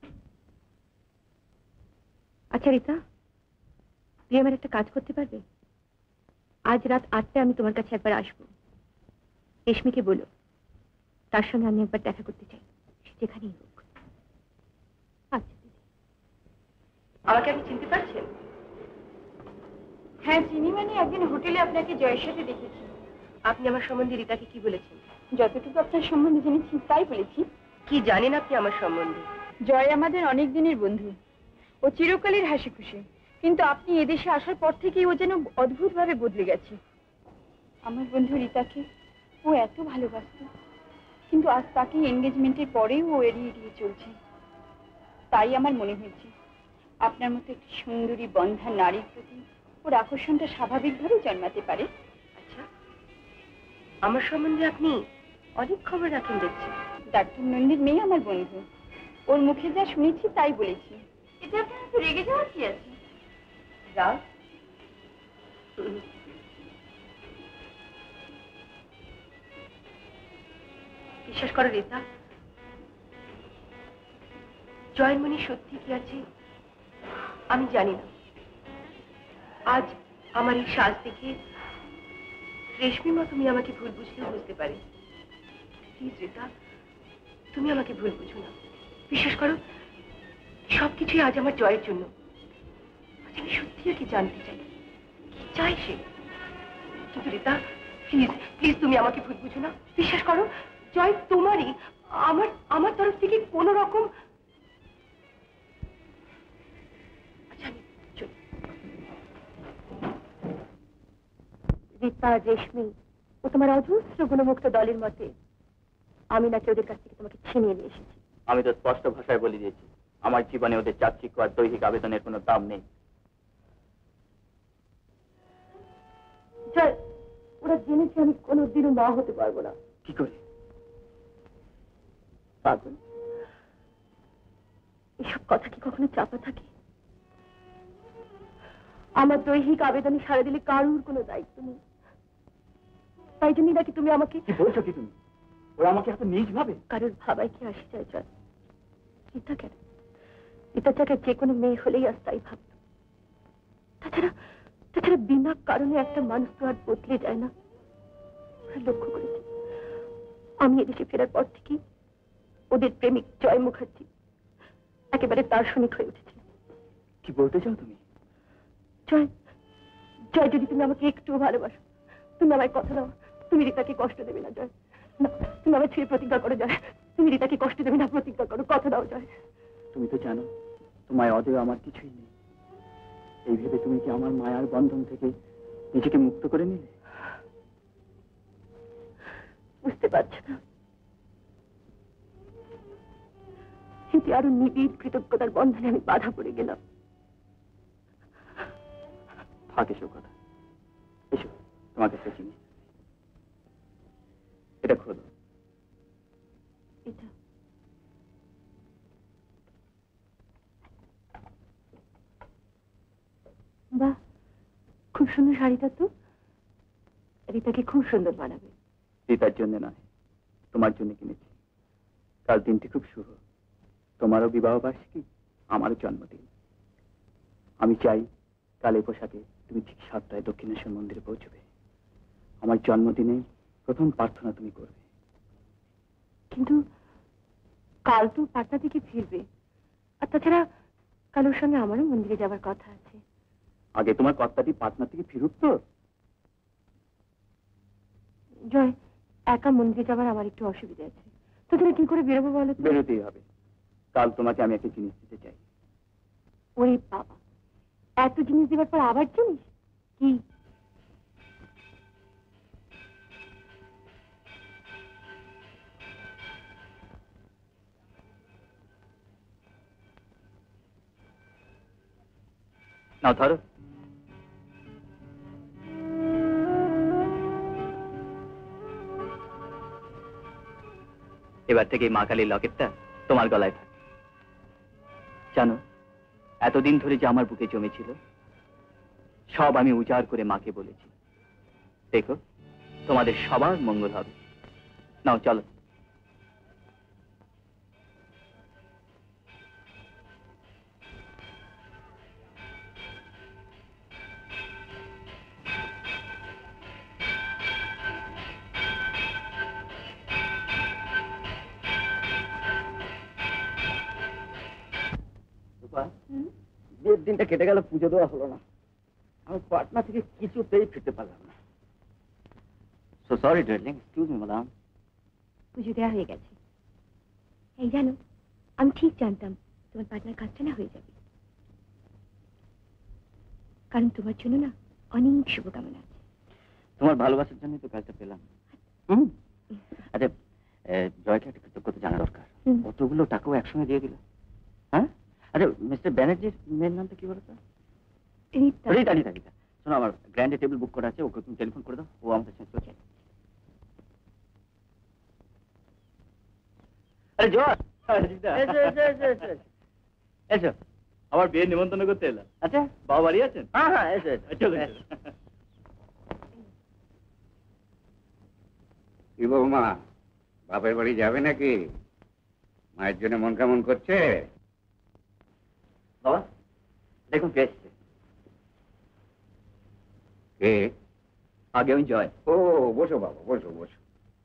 আচ্ছা রীতা, তুই আমার একটা কাজ করতে পারবে? আজ রাত 8টায় আমি তোমার কাছে একবার আসবো। রেশমিকে বলো তার সঙ্গে আমি একবার দেখা করতে চাই, সে যেখানেই হোক। আচ্ছা দিদি। আমাকে আপনি চিনতে পারছেন? হ্যাঁ চিনি, মানে একদিন হোটেলে আপনাকে জয়ের সাথে দেখেছি। আপনি আমার সম্বন্ধে রীতাকে কি বলেছেন? যতটুকু আপনার সম্বন্ধে জেনেছি তাই বলেছি। কি জানেন আপনি আমার সম্বন্ধে? জয় আমাদের অনেক দিনের বন্ধু, ও চিরকালের হাসি খুশি, কিন্তু আপনি এদেশে আসার পর থেকেই ও যেন অদ্ভুতভাবে বদলে গেছে। আমার বন্ধু রীতাকে ও এত ভালোবাসত, কিন্তু আজ তাকে এনগেজমেন্টের পরেও ও এড়িয়ে এড়িয়ে চলছে। তাই আমার মনে হয়েছে আপনার মতো একটি সুন্দরী বন্ধা নারীর প্রতি ওর আকর্ষণটা স্বাভাবিকভাবেই জন্মাতে পারে। আচ্ছা, আমার সম্বন্ধে আপনি অনেক খবর রাখেন দেখছি। ডাক্তার নন্দীর মেয়ে আমার বন্ধু, ওর মুখে যা শুনেছি তাই বলেছি। এতে আপনার তো রেগে যাওয়ার কি আছে? রাগ? বিশ্বাস করো রীতা, জয়মণি সত্যি কি আছে আমি জানি না। আজ আমার এই সাজ দেখে রেশমি মা তুমি আমাকে ভুল বুঝলেও বুঝতে পারে। প্লিজ রীতা, তুমি আমাকে ভুল বুঝো না। বিশ্বাস করো, সবকিছুই আজ আমার জয়ের জন্য। আজ আমি সত্যি কি জানতে চাই, কি চাই সে। কিন্তু রীতা প্লিজ প্লিজ তুমি আমাকে ভুল বুঝো না। বিশ্বাস করো, জয় তোমারই, আমার তরফ থেকে কোন রকম। আচ্ছা আমি চলি। রীতা, রেশমি ও তোমার অজস্র গুণমুক্ত দলের মতে আমি নাকি ওদের কাছ থেকে তোমাকে ছিনিয়ে নিয়ে এসেছি। আমি তো স্পষ্ট ভাষায় বলে দিয়েছি, আমার জীবনে ওদের চাকচিক্য আর দৈহিক আবেদনের কোনো দাম নেই। জয়, ওরা জেনেছে আমি কোনোদিনও মা হতে পারবো না। কি করে? পাগল, এসব কথা কি কখনো চাপা থাকে? আমার দৈহিক আবেদনে সাড়া দিলে কারুর কোনো দায়িত্ব নেই। তাই জন্যই নাকি তুমি আমাকে। কি বলছো কি তুমি? ওরা আমাকে এত নিজ ভাবে? কারোর ভাবাই কি আসে যায় জয়? রীতা কেন? রীতার জায়গায় যে কোনো মেয়ে হলেই আজ তাই ভাবত। তাছাড়া তাছাড়া বিনা কারণে একটা মানুষ তো আর বদলে যায় না। ওরা লক্ষ্য করেছে আমি এদেশে ফেরার পর থেকে ওদের প্রেমিক জয় মুখার্জি একেবারে দার্শনিক হয়ে উঠেছে। কি বলতে চাও তুমি? জয়, জয়, যদি তুমি আমাকে একটু ভালোবাসো, তুমি আমায় কথা দাও, তুমি রীতাকে কষ্ট দেবে না। জয়, না, তুমি আমার ছেড়ে প্রতিজ্ঞা করো। জয়, তুমি রীতাকে কষ্ট দেবে না, প্রতিজ্ঞা করো, কথা দাও। জয়, তুমি তো জানো তোমায় অদেয় আমার কিছুই নেই। এই ভেবে তুমি কি আমার মায়ার বন্ধন থেকে নিজেকে মুক্ত করে নিলে? বুঝতে পারছো না? এতে আরো নিবিড় কৃতজ্ঞতার বন্ধনে আমি বাধা পড়ে গেলাম। থাক এসব কথা। এসো, তোমাকে একটা জিনিস, এটা খোলো। এটা বাহ, খুব সুন্দর শাড়িটা তো। রীতাকে খুব সুন্দর মানাবে। রীতার জন্য নয়, তোমার জন্য কিনেছি। কাল দিনটি খুব শুভ। তোমারও বিবাহ বার্ষিকী, আমারও জন্মদিন। আমি চাই কাল এই পোশাকে তুমি ঠিক 7টায় দক্ষিণেশ্বর মন্দিরে পৌঁছবে। আমার জন্মদিনে প্রথম প্রার্থনা তুমি করবে। কিন্তু কাল তো পাটনা থেকে ফিরবে, আর তাছাড়া কাল ওর সঙ্গে আমারও মন্দিরে যাবার কথা আছে। আগে তোমার কর্তাটি পাটনা থেকে ফিরুক তো। জয়, একা মন্দিরে যাবার আমার একটু অসুবিধা আছে, তো তুমি কি করে বেরোবো বলো তো? বেরোতেই হবে। কাল তোমাকে আমি একটা জিনিস দিতে চাই। ওরে বাবা, এত জিনিস দেবার পর আবার জিনিস? কি? নাও ধরো। এবার থেকে মা কালীর লকেটটা তোমার গলায় থাকে। জানো, এতদিন ধরে যে আমার বুকে জমেছিল সব আমি উজাড় করে মাকে বলেছি। দেখো, তোমাদের সবার মঙ্গল হবে। নাও চলো। বিয়ের দিনটা কেটে গেল, পুজো দেওয়া হলো না। আমি পাটনা থেকে কিছুতেই ফিরতে পারলাম না। So sorry darling, excuse me madam. পুজো দেওয়া হয়ে গেছে। এই জানো, আমি ঠিক জানতাম তোমার পাটনার কাজটা না হয়ে যাবে, কারণ তোমার জন্য না অনেক শুভকামনা আছে। তোমার ভালোবাসার জন্যই তো কাজটা পেলাম। আচ্ছা, জয়কে একটা কৃতজ্ঞতা জানা দরকার। কতগুলো টাকাও একসঙ্গে দিয়ে দিল। হ্যাঁ, আচ্ছা, মিস্টার ব্যানার্জির মেয়ের নামটা কি বলতো? রীতা। রীতা, রীতা, রীতা। শোনো, আমার গ্র্যান্ডে টেবিল বুক করা আছে, ওকে তুমি টেলিফোন করে দাও, ও আমাদের সাথে চলছে। আরে জয়, এসো, আমার বিয়ের নিমন্ত্রণ করতে এলাম। আচ্ছা, বাবা বাড়ি আছেন? হ্যাঁ হ্যাঁ, এসো চলো। কি বৌমা, বাপের বাড়ি যাবে নাকি? মায়ের জন্য মন কেমন করছে? বাবা দেখুন কে এসছে। কে? আগে আমি জয়। ও, বসো বাবা, বসো বসো।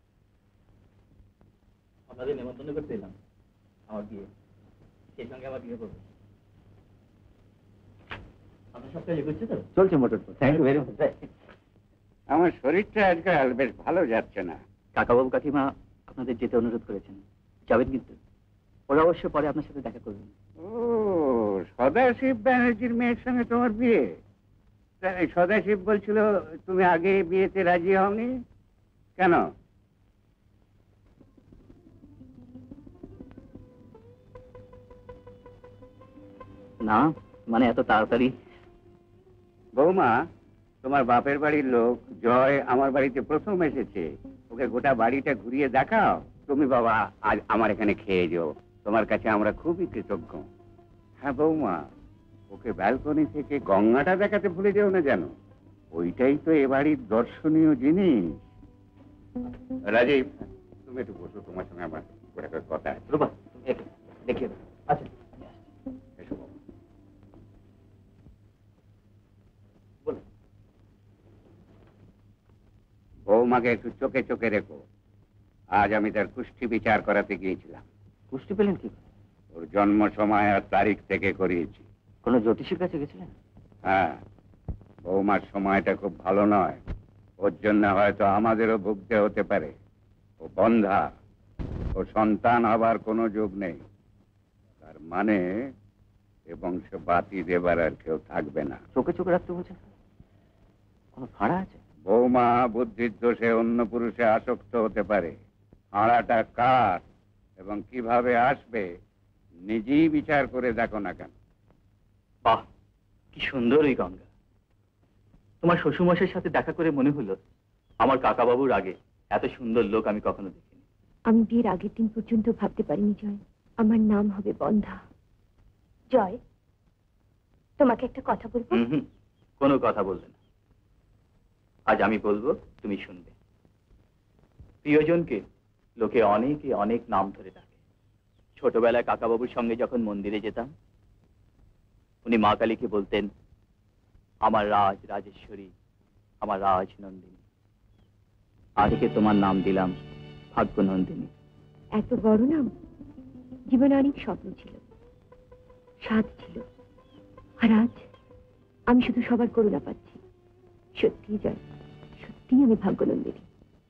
আপনাদের নিমন্ত্রণ করতে এলাম, আমার বিয়ে, সেই সঙ্গে আমার বিয়ে করবো। আপনার সব কাজ করছে তো? চলছে মোটামুটি। Thank you very much. আমার শরীরটা আজকাল বেশ ভালো যাচ্ছে না। কাকাবাবু কাকিমা আপনাদের যেতে অনুরোধ করেছেন, যাবেন কিন্তু? ওরা অবশ্য পরে আপনার সাথে দেখা করবেন। ও, সদাশিব ব্যানার্জির মেয়ের সঙ্গে তোমার বিয়ে? সদাশিব বলছিল তুমি আগে বিয়েতে রাজি হওনি কেন? না, মানে এত তাড়াতাড়ি। বৌমা, তোমার বাপের বাড়ির লোক জয় আমার বাড়িতে প্রথম এসেছে। ওকে গোটা বাড়িটা ঘুরিয়ে দেখাও। তুমি বাবা আজ আমার এখানে খেয়ে যাও, তোমার কাছে আমরা খুবই কৃতজ্ঞ। হ্যাঁ বৌমা, ওকে ব্যালকনি থেকে গঙ্গাটা দেখাতে ভুলে যেও না যেন। ওইটাই তো এ বাড়ির দর্শনীয় জিনিস। রাজীব, তুমি একটু বসো, তোমার সঙ্গে আমার একটা কথা আছে। রূপা তুমি একটু দেখিয়ে দাও। আচ্ছা এসো বাবা। বলো। বৌমাকে একটু চোখে চোখে রেখো। আজ আমি তার কুষ্ঠি বিচার করাতে গিয়েছিলাম। পুষ্টি পেলেন কি করে? ওর জন্ম সময় আর তারিখ থেকে করিয়েছি। কোনো জ্যোতিষীর কাছে গেছিলেন? হ্যাঁ, বৌমার সময়টা খুব ভালো নয়। ওর জন্য হয়তো আমাদেরও ভুগতে হতে পারে। ও বন্ধা, ও সন্তান হবার কোনো যোগ নেই। তার মানে এ বংশ বাতি দেবার আর কেউ থাকবে না। চোখে চোখে রাখতে বলছেন? কোনো ফাঁড়া আছে? বৌমা বুদ্ধির দোষে অন্য পুরুষে আসক্ত হতে পারে। ফাঁড়াটা কার এবং কিভাবে আসবে নিজেই বিচার করে দেখো না কেন। বাহ, কি সুন্দর ওই গঙ্গা। তোমার শ্বশুরমশাইয়ের সাথে দেখা করে মনে হলো আমার কাকাবাবুর আগে এত সুন্দর লোক আমি কখনো দেখিনি। আমি বিয়ের আগের দিন পর্যন্ত ভাবতে পারিনি জয় আমার নাম হবে বন্ধা। জয়, তোমাকে একটা কথা বলবো? কোনো কথা বলবে না। আজ আমি বলবো, তুমি শুনবে। প্রিয়জনকে লোকে অনেকে অনেক নাম ধরে ডাকে। ছোটবেলায় কাকাবাবুর সঙ্গে যখন মন্দিরে যেতাম, উনি মা কালীকে বলতেন আমার রাজ রাজেশ্বরী, আমার রাজ নন্দিনী। আজকে তোমার নাম দিলাম ভাগ্য নন্দিনী। এত বড় নাম! জীবনে অনেক স্বপ্ন ছিল, স্বাদ ছিল, আর আজ আমি শুধু সবার করুণা পাচ্ছি। সত্যি জয়, সত্যি আমি ভাগ্যনন্দিনী।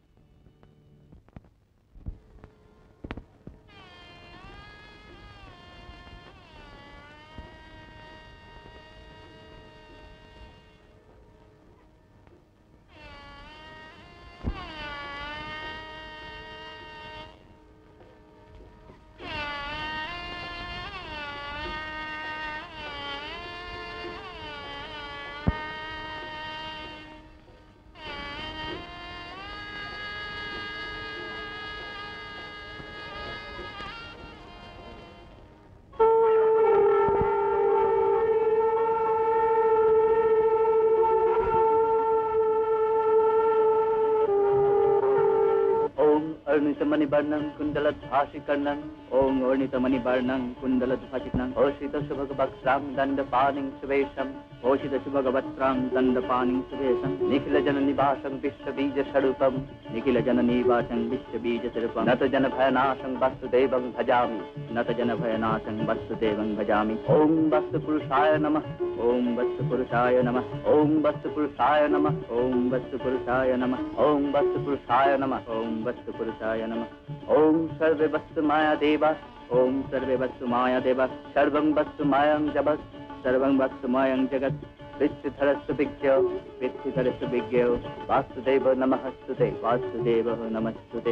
अर्णितमणिवर्णं कुण्डलद्भाषिकर्णं ॐ अर्णितमणिवर्णं कुण्डलद्भाषिकर्णं ओषितशुभगवक्त्रां दण्डपाणिं सुवेशं ओषितशुभगवक्त्रां दण्डपाणिं सुवेशं निखिलजननिवासं विश्वबीजस्वरूपं निखिलजननिवासं विश्वबीजस्वरूपं नतजनभयनाशं वसुदेवं भजामि नतजनभयनाशं वसुदेवं भजामि ॐ वस्तुपुरुषाय नमः ॐ वस्तुपुरुषाय नमः ॐ वस्तुपुरुषाय नमः ॐ वस्तुपुरुषाय नमः ॐ वस्तुपुरुषाय नमः ॐ वस्तुपुरुषाय नमः ॐ सर्वे वस्तु माया देवा ॐ सर्वे वस्तु माया देवा सर्वं वस्तु मायं जगत् सर्वं वस्तु मायं जगत् विश्वधरस्तु विज्ञो विश्वधरस्तु विज्ञो वासुदेव नमस्तुते वासुदेव नमस्तुते।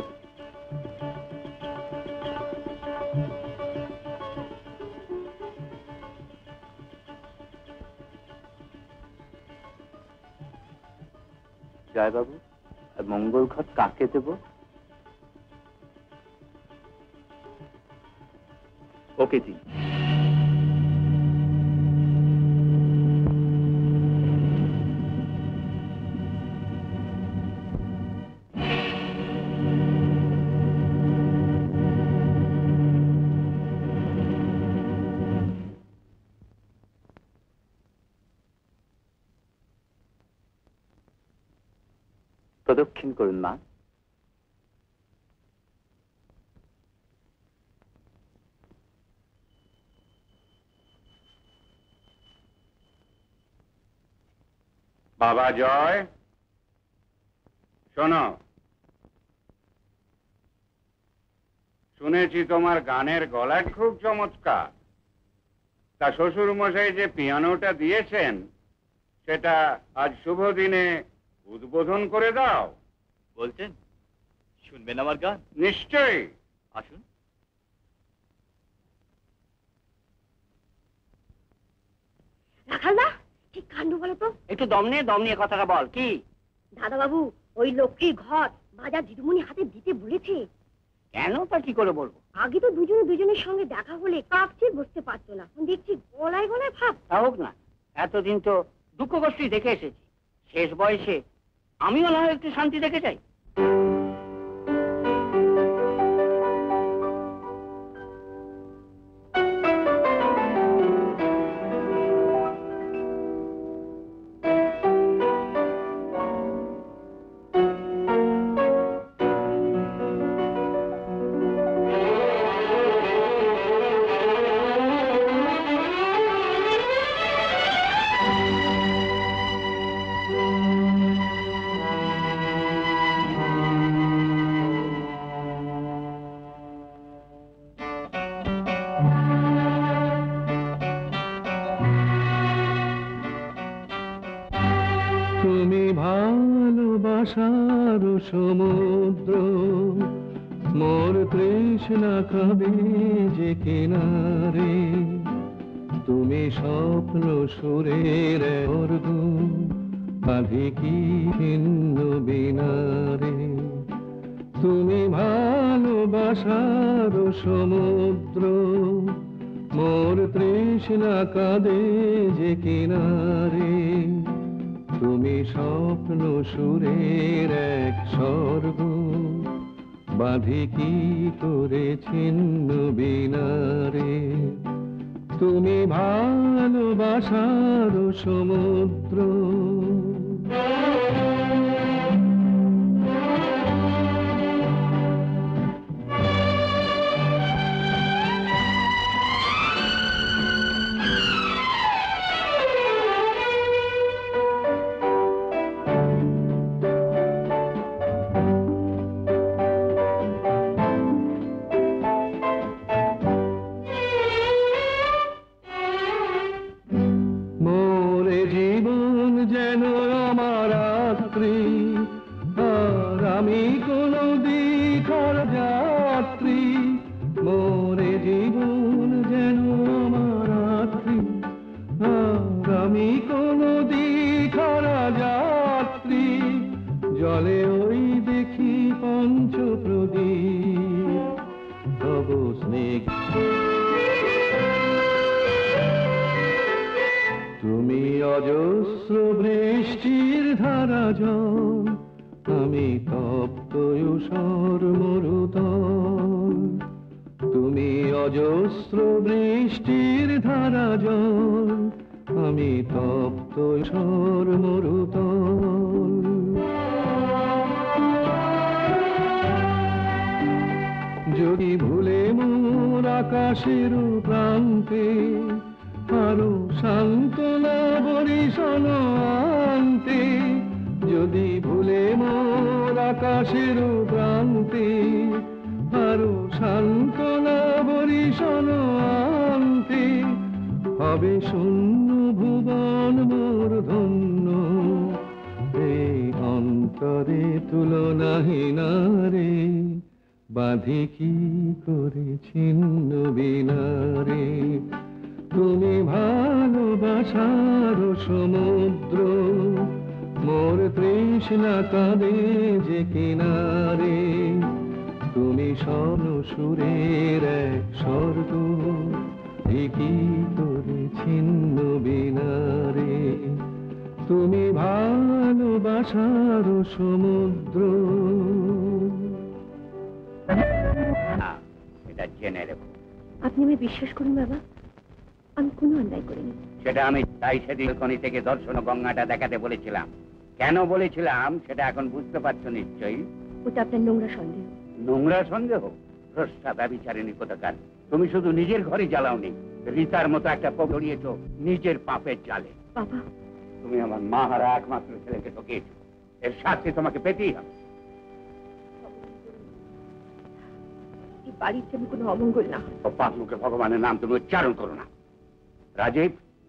জয় বাবু, মঙ্গল ঘট কাকে দেব? ওকে জি। প্রদক্ষিণ করুন মা। বাবা জয়, শোনো, শুনেছি তোমার গানের গলা খুব চমৎকার। তা শ্বশুর মশাই যে পিয়ানোটা দিয়েছেন সেটা আজ শুভ দিনে উদ্বোধন করে দাও। বলছেন শুনবেন আমার গান? নিশ্চয়ই, আসুন। রাখালদা, ঠিক কাণ্ড বলো তো। একটু দম নিয়ে কথাটা বল। কি দাদা বাবু, ওই লক্ষ্মীর ঘর বাজার দিদিমণি হাতে দিতে বলেছে। কেন, তা কি করে বলবো? আগে তো দুজনের সঙ্গে দেখা হলে কাকচে বসতে পারতো না, দেখছি গলায় গলায় ভাব। তা হোক না, এতদিন তো দুঃখ কষ্টই দেখে এসেছি। শেষ বয়সে আমিও না হয় একটু শান্তি দেখে যাই। ভালোবাসার সমুদ্র, মোর তৃষ্ণা কাঁদে যে কিনারে, তুমি স্বপ্ন সুরের অর্ঘ বাঁধি কি ভিন্ন বিনারে। তুমি ভালোবাসার সমুদ্র, মোর তৃষ্ণা কাঁদে যে কিনারে, তুমি স্বপ্ন সুরের এক স্বর্গ বাঁধি কি করে ছিন্ন বিনারে। তুমি ভালোবাসার সমুদ্র। জলে ওই দেখি পঞ্চপ্রদীপ তব স্নেহ। তুমি অজস্র বৃষ্টির ধারা জল, আমি তপ্ত ঊষর মরুতল। তুমি অজস্র বৃষ্টির ধারা জল, আমি তপ্ত ঊষর মরুতল। যদি ভুলে মোর আকাশের প্রান্তে আরো সান্ত্বনা বরিশন আনতে, যদি ভুলে মোর আকাশের প্রান্তে আরো সান্ত্বনা বরিশন আনতে, হবে শূন্য ভুবন মোর ধন্য, এই অন্তরে তুলনাহীন রে, বাঁধি কি করে ছিন্ন বিনারে। তুমি ভালোবাসার সমুদ্র, মোর তৃষ্ণা কাঁদে যে কিনারে, তুমি স্বর্ণ সুরের এক স্বর্গ কি করে ছিন্ন বিনারে। তুমি ভালোবাসার সমুদ্র। এটা জেনে রেখো। আপনি আমায় বিশ্বাস করুন বাবা, আমি কোনো অন্যায় করিনি। সেটা আমি তাই সেদিন খনি থেকে দর্শন গঙ্গাটা দেখাতে বলেছিলাম। কেন বলেছিলাম সেটা এখন বুঝতে পারছো নিশ্চয়ই। ওটা আপনার নোংরা সন্দেহ। নোংরা সন্দেহ? ভ্রষ্টা ব্যভিচারিণী কোথাকার। তুমি শুধু নিজের ঘরে জ্বালাওনি, রীতার মতো একটা পড়িয়েছ নিজের পাপের জালে। বাবা, তুমি আমার মা হারা একমাত্র ছেলেকে ঠকিয়েছ, এর শাস্তি তোমাকে পেতেই হবে। এই বাড়ির জন্য কোনো অমঙ্গল না। পাপ মুখে ভগবানের নাম তুমি উচ্চারণ করো না। রাজীব,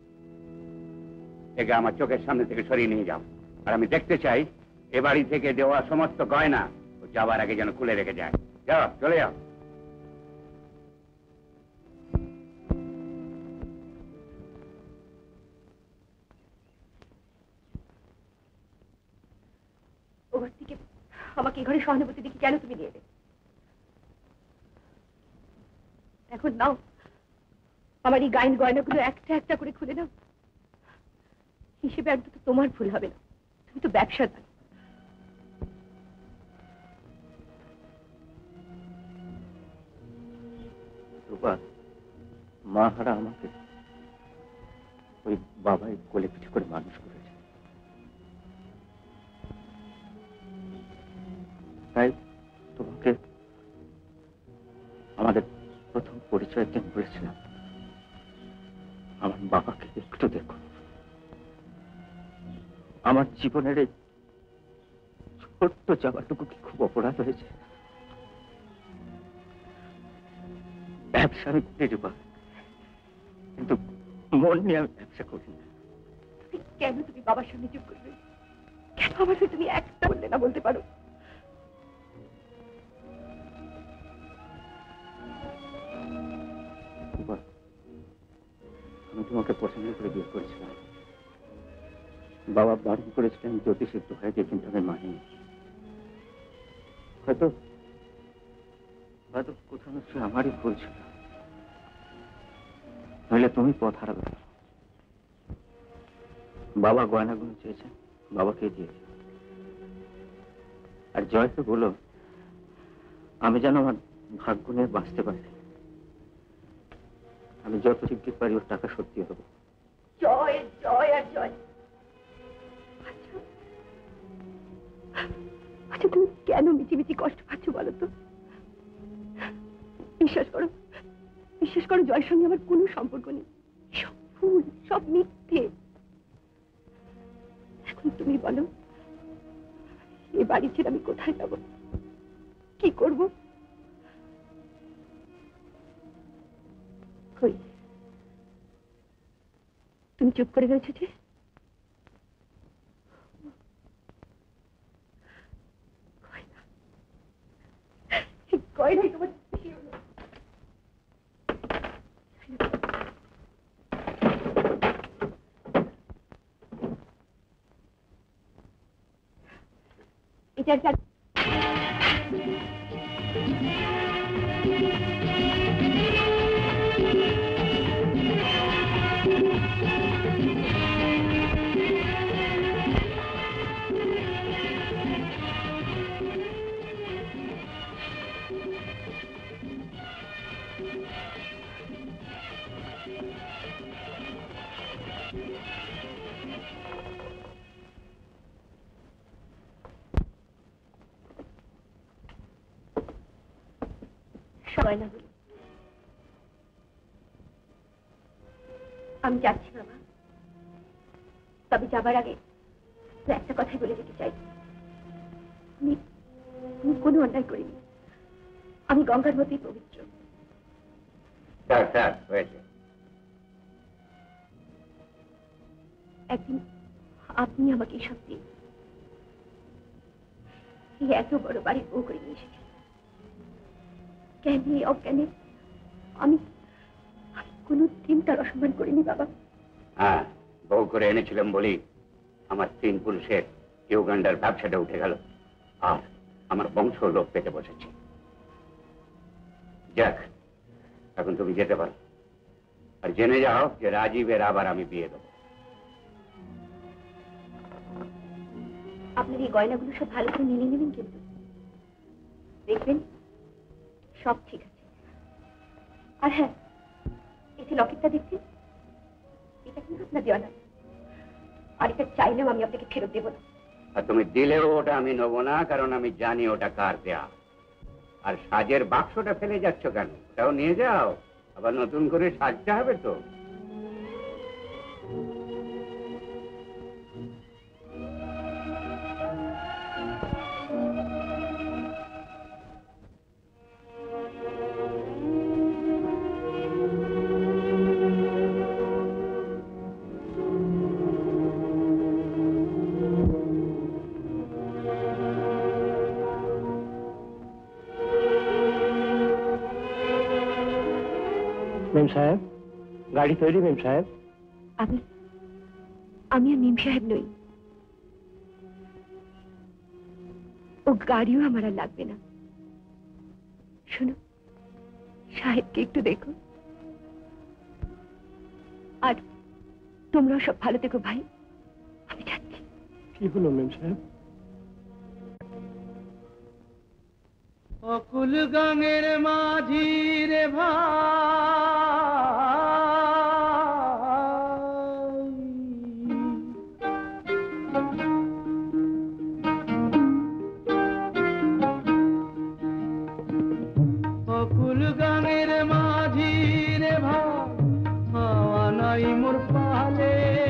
একে আমার চোখের সামনে থেকে সরিয়ে নিয়ে যাও। আর আমি দেখতে চাই এ বাড়ি থেকে দেওয়া সমস্ত গয়না ও যাবার আগে যেন খুলে রেখে যায়। যাও, চলে যাও। ওঘর থেকে আমাকে এই ঘরে সহানুভূতি দেখি কেন তুমি নিয়ে এলে? এখন নাও, আমার এই গাইন গয়নাগুলো একটা একটা করে খুলে নাও। হিসেবে অন্তত তোমার ভুল হবে না, তুমি তো ব্যবসাদার। রূপা, মা হারা আমাকে ওই বাবাই কোলে পিঠে করে মানুষ করেছে। তাই তোমাকে আমাদের প্রথম পরিচয়ের দিন বলেছিলাম, আমার বাবাকে একটু দেখো। আমার জীবনের এই ছোট্ট চাওয়াটুকু কি খুব অপরাধ হয়েছে? ব্যবসা আমি করি রূপা, কিন্তু মন নিয়ে আমি ব্যবসা করি না। কেন তুমি বাবার সামনে চুপ করবে? আমার তো তুমি একটা বললে না বলতে পারো। আমি তোমাকে পছন্দ করে বিয়ে করেছিলাম। বাবা বারণ করেছিলেন জ্যোতিষ একটু হয়েছে, কিন্তু আমি মানিনি। হয়তো হয়তো কোথাও নিশ্চয়ই আমারই ভুল ছিল, নইলে তুমি পথ হারাবে। বাবা গয়নাগুলো চেয়েছেন, বাবাকে দিয়েছে। আর জয়কে বলো আমি যেন আমার ভাগ্য নিয়ে বাঁচতে পারি। আমি যত শিগগির পারি ওর টাকা সত্যি দেবো। জয় জয় আর জয়। আচ্ছা তুমি কেন মিছিমিছি কষ্ট পাচ্ছ বলো তো? বিশ্বাস করো, বিশ্বাস করো, জয়ের সঙ্গে আমার কোনো সম্পর্ক নেই। সব ভুল, সব মিথ্যে। এখন তুমি বলো, এ বাড়ি ছেড়ে আমি কোথায় যাব, কি করব? কই তুমি চুপ করে রয়েছো যে? গয়নাই তোমার এটা একটা গয়নাগুলো। আমি যাচ্ছি বাবা, তবে যাবার আগে একটা কথাই বলে যেতে চাই। আমি কোনো অন্যায় করিনি, আমি গঙ্গার মতোই পবিত্র। একদিন আপনি আমাকে সব দিন এই এত বড় বাড়ির বউ করে নিয়ে এসেছেন। জ্ঞানে অজ্ঞানে আমি কোনোদিন তার অসম্মান করিনি বাবা। হ্যাঁ, বউ করে এনেছিলাম বলি আমার 3 পুরুষের ইউগান্ডার ব্যবসাটা উঠে গেল, আর আমার বংশ লোক পেতে বসেছে। যাক, এখন তুমি যেতে পারো। আর জেনে যাও যে রাজীবের আবার আমি বিয়ে দেবো। আপনার এই গয়নাগুলো সব ভালো করে নিয়ে নেবেন, কিন্তু দেখবেন সব ঠিক আছে। আর হ্যাঁ, এই যে লকেটটা দেখছেন, এটা কিন্তু আপনার দেওয়া না, আর এটা চাইলেও আমি আপনাকে ফেরত দেবো না। আর তুমি দিলেও ওটা আমি নেবো না, কারণ আমি জানি ওটা কার দেয়া। আর সাজের বাক্সটা ফেলে যাচ্ছ কেন? ওটাও নিয়ে যাও, আবার নতুন করে সাজতে হবে তো। মেম সাহেব, গাড়ি তৈরি মেম সাহেব। আমি আর মেম সাহেব নই, ও গাড়িও আমার আর লাগবে না। শোনো, সাহেবকে একটু দেখো, আর তোমরাও সব ভালো থেকো ভাই। আমি যাচ্ছি। কি হলো মেম সাহেব? অকুল গাঙের মাঝি রে অকুল গাঙের মাঝি রে ভাই, হাওয়া নাই মোর পালে।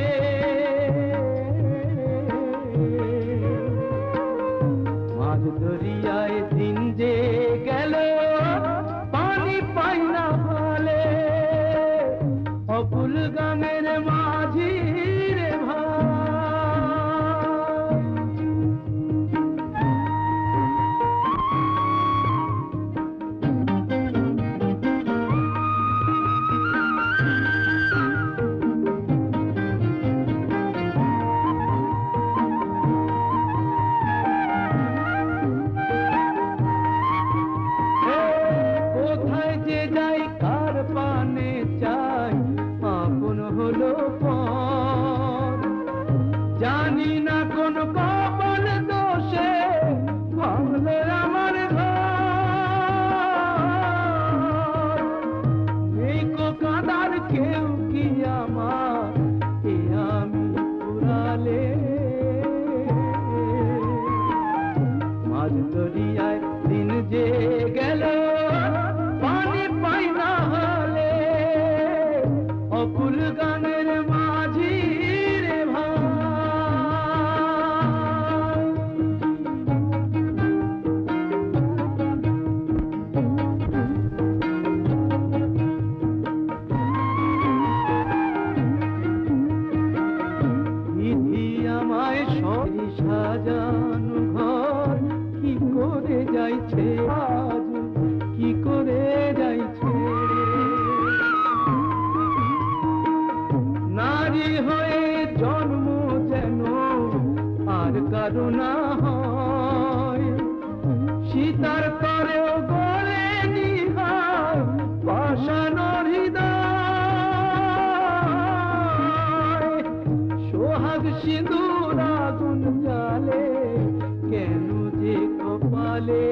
মাঝ দরিয়ায় দিন যে গেল, পানি পাই না ভালে। নারী হয়ে জন্ম যেন আর কারো না হয়, সীতার করেও গড়ে নিহার পাষাণর হৃদয়, সোহাগ সিঁদুর আগুন জালে কেন যে কপালে,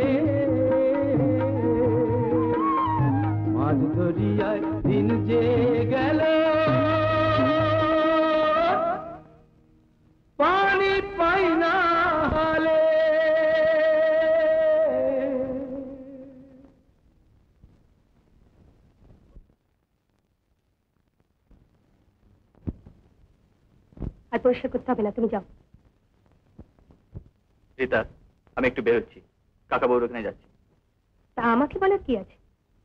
মাঝ দরিয়ায় দিন যে গেল পানি পাই না হালে। আর পরিষ্কার করতে হবে না, তুমি যাও। রীতা, আমি একটু বেরোচ্ছি, কাকা বউর ওখানে যাচ্ছি। তা আমাকে বলার কি আছে?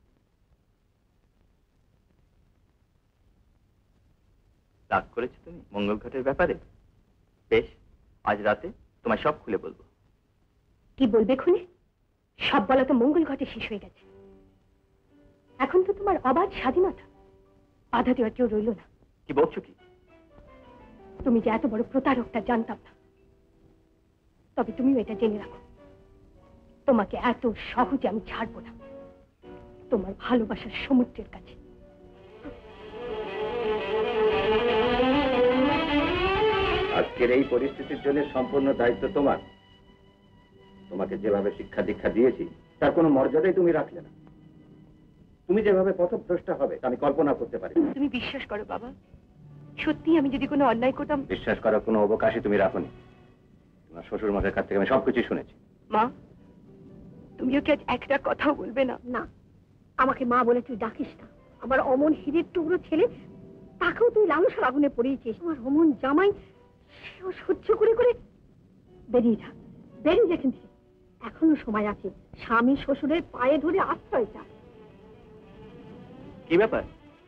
রাগ করেছো তুমি মঙ্গল ঘাটের ব্যাপারে? বেশ, আজ রাতে তোমায় সব খুলে বলবো। কি বলবে খুলে? সব বলা তো মঙ্গল ঘটে শেষ হয়ে গেছে। এখন তো তোমার অবাধ স্বাধীনতা, বাধা দেওয়ার কেউ রইল না। কি বলছো কি? তুমি যে এত বড় প্রতারকটা জানতাম না। তবে তুমিও এটা জেনে রাখো, তোমাকে এত সহজে আমি ছাড়বো না, তোমার ভালোবাসার সমুদ্রের কাছে। আজকের এই পরিস্থিতির জন্য সম্পূর্ণ দায়িত্ব তোমার। তোমাকে যেভাবে শিক্ষা দীক্ষা দিয়েছি তার কোনো মর্যাদাই তুমি রাখলে না। তুমি যেভাবে পথভ্রষ্ট হবে তা আমি কল্পনা করতে পারি। তুমি বিশ্বাস করো বাবা, সত্যি আমি যদি কোনো অন্যায় করতাম। বিশ্বাস করার কোনো অবকাশই তুমি রাখোনি। তোমার শ্বশুর মশাইয়ের কাছ থেকে আমি সবকিছু শুনেছি। মা, তুমিও কি আজ একটা কথাও বলবে না? না, আমাকে মা বলে তুই ডাকিস না। আমার অমন হীরের টুকরো ছেলে, তাকেও তুই লালসার আগুনে পড়িয়েছিস। আমার অমন জামাই, সেও সহ্য করে করে। বেরিয়ে যা, বেরিয়ে যা এখান থেকে। এখনো সময় আছে, স্বামী শ্বশুরের পায়ে ধরে আশ্রয় চা। কি ব্যাপার?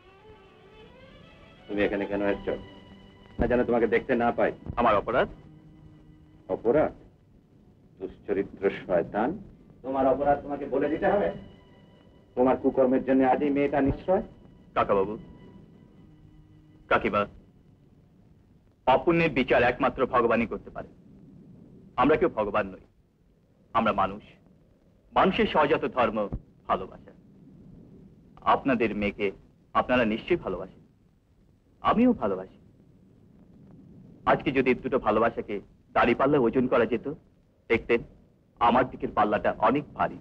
তুমি এখানে কেন এসছো? না যেন তোমাকে দেখতে না পাই। আমার অপরাধ? অপরাধ? দুশ্চরিত্র শয়তান, তোমার অপরাধ তোমাকে বলে দিতে হবে? তোমার কুকর্মের জন্য আজই মেয়েটা নিশ্চয়। কাকা বাবু, কাকিমা, অপুণ্যের বিচার একমাত্র ভগবানই করতে পারে। আমরা কেউ ভগবান নই, আমরা মানুষ। মানুষের সহজাত ধর্ম ভালোবাসা। আপনাদের মেয়েকে আপনারা নিশ্চয়ই ভালোবাসেন, আমিও ভালোবাসি। আজকে যদি দুটো ভালোবাসাকে দাড়ি পাল্লা ওজন করা যেত, দেখতেন আমার দিকের পাল্লাটা অনেক ভারী।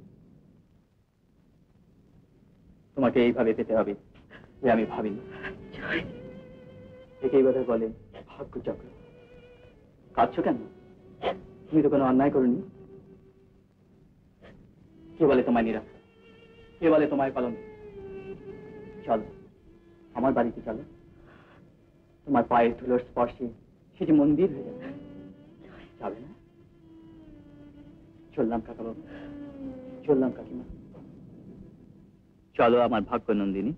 তোমাকে এইভাবে পেতে হবে যে আমি ভাবিনি। একেই বোধহয় বলে ভাগ্যচক্র। কাঁদছো কেন? তুমি তো কোনো অন্যায় করনি। কে বলে তোমায় নিরাপদ? কে বলে তোমায় পালন? চলো আমার বাড়িতে, চলো। তোমার পায়ের ধুলোর স্পর্শে সেটি মন্দির হয়ে যাবে। যাবে না? চললাম কাকা বাবু, চললাম কাকিমা। চলো আমার ভাগ্য নন্দিনী।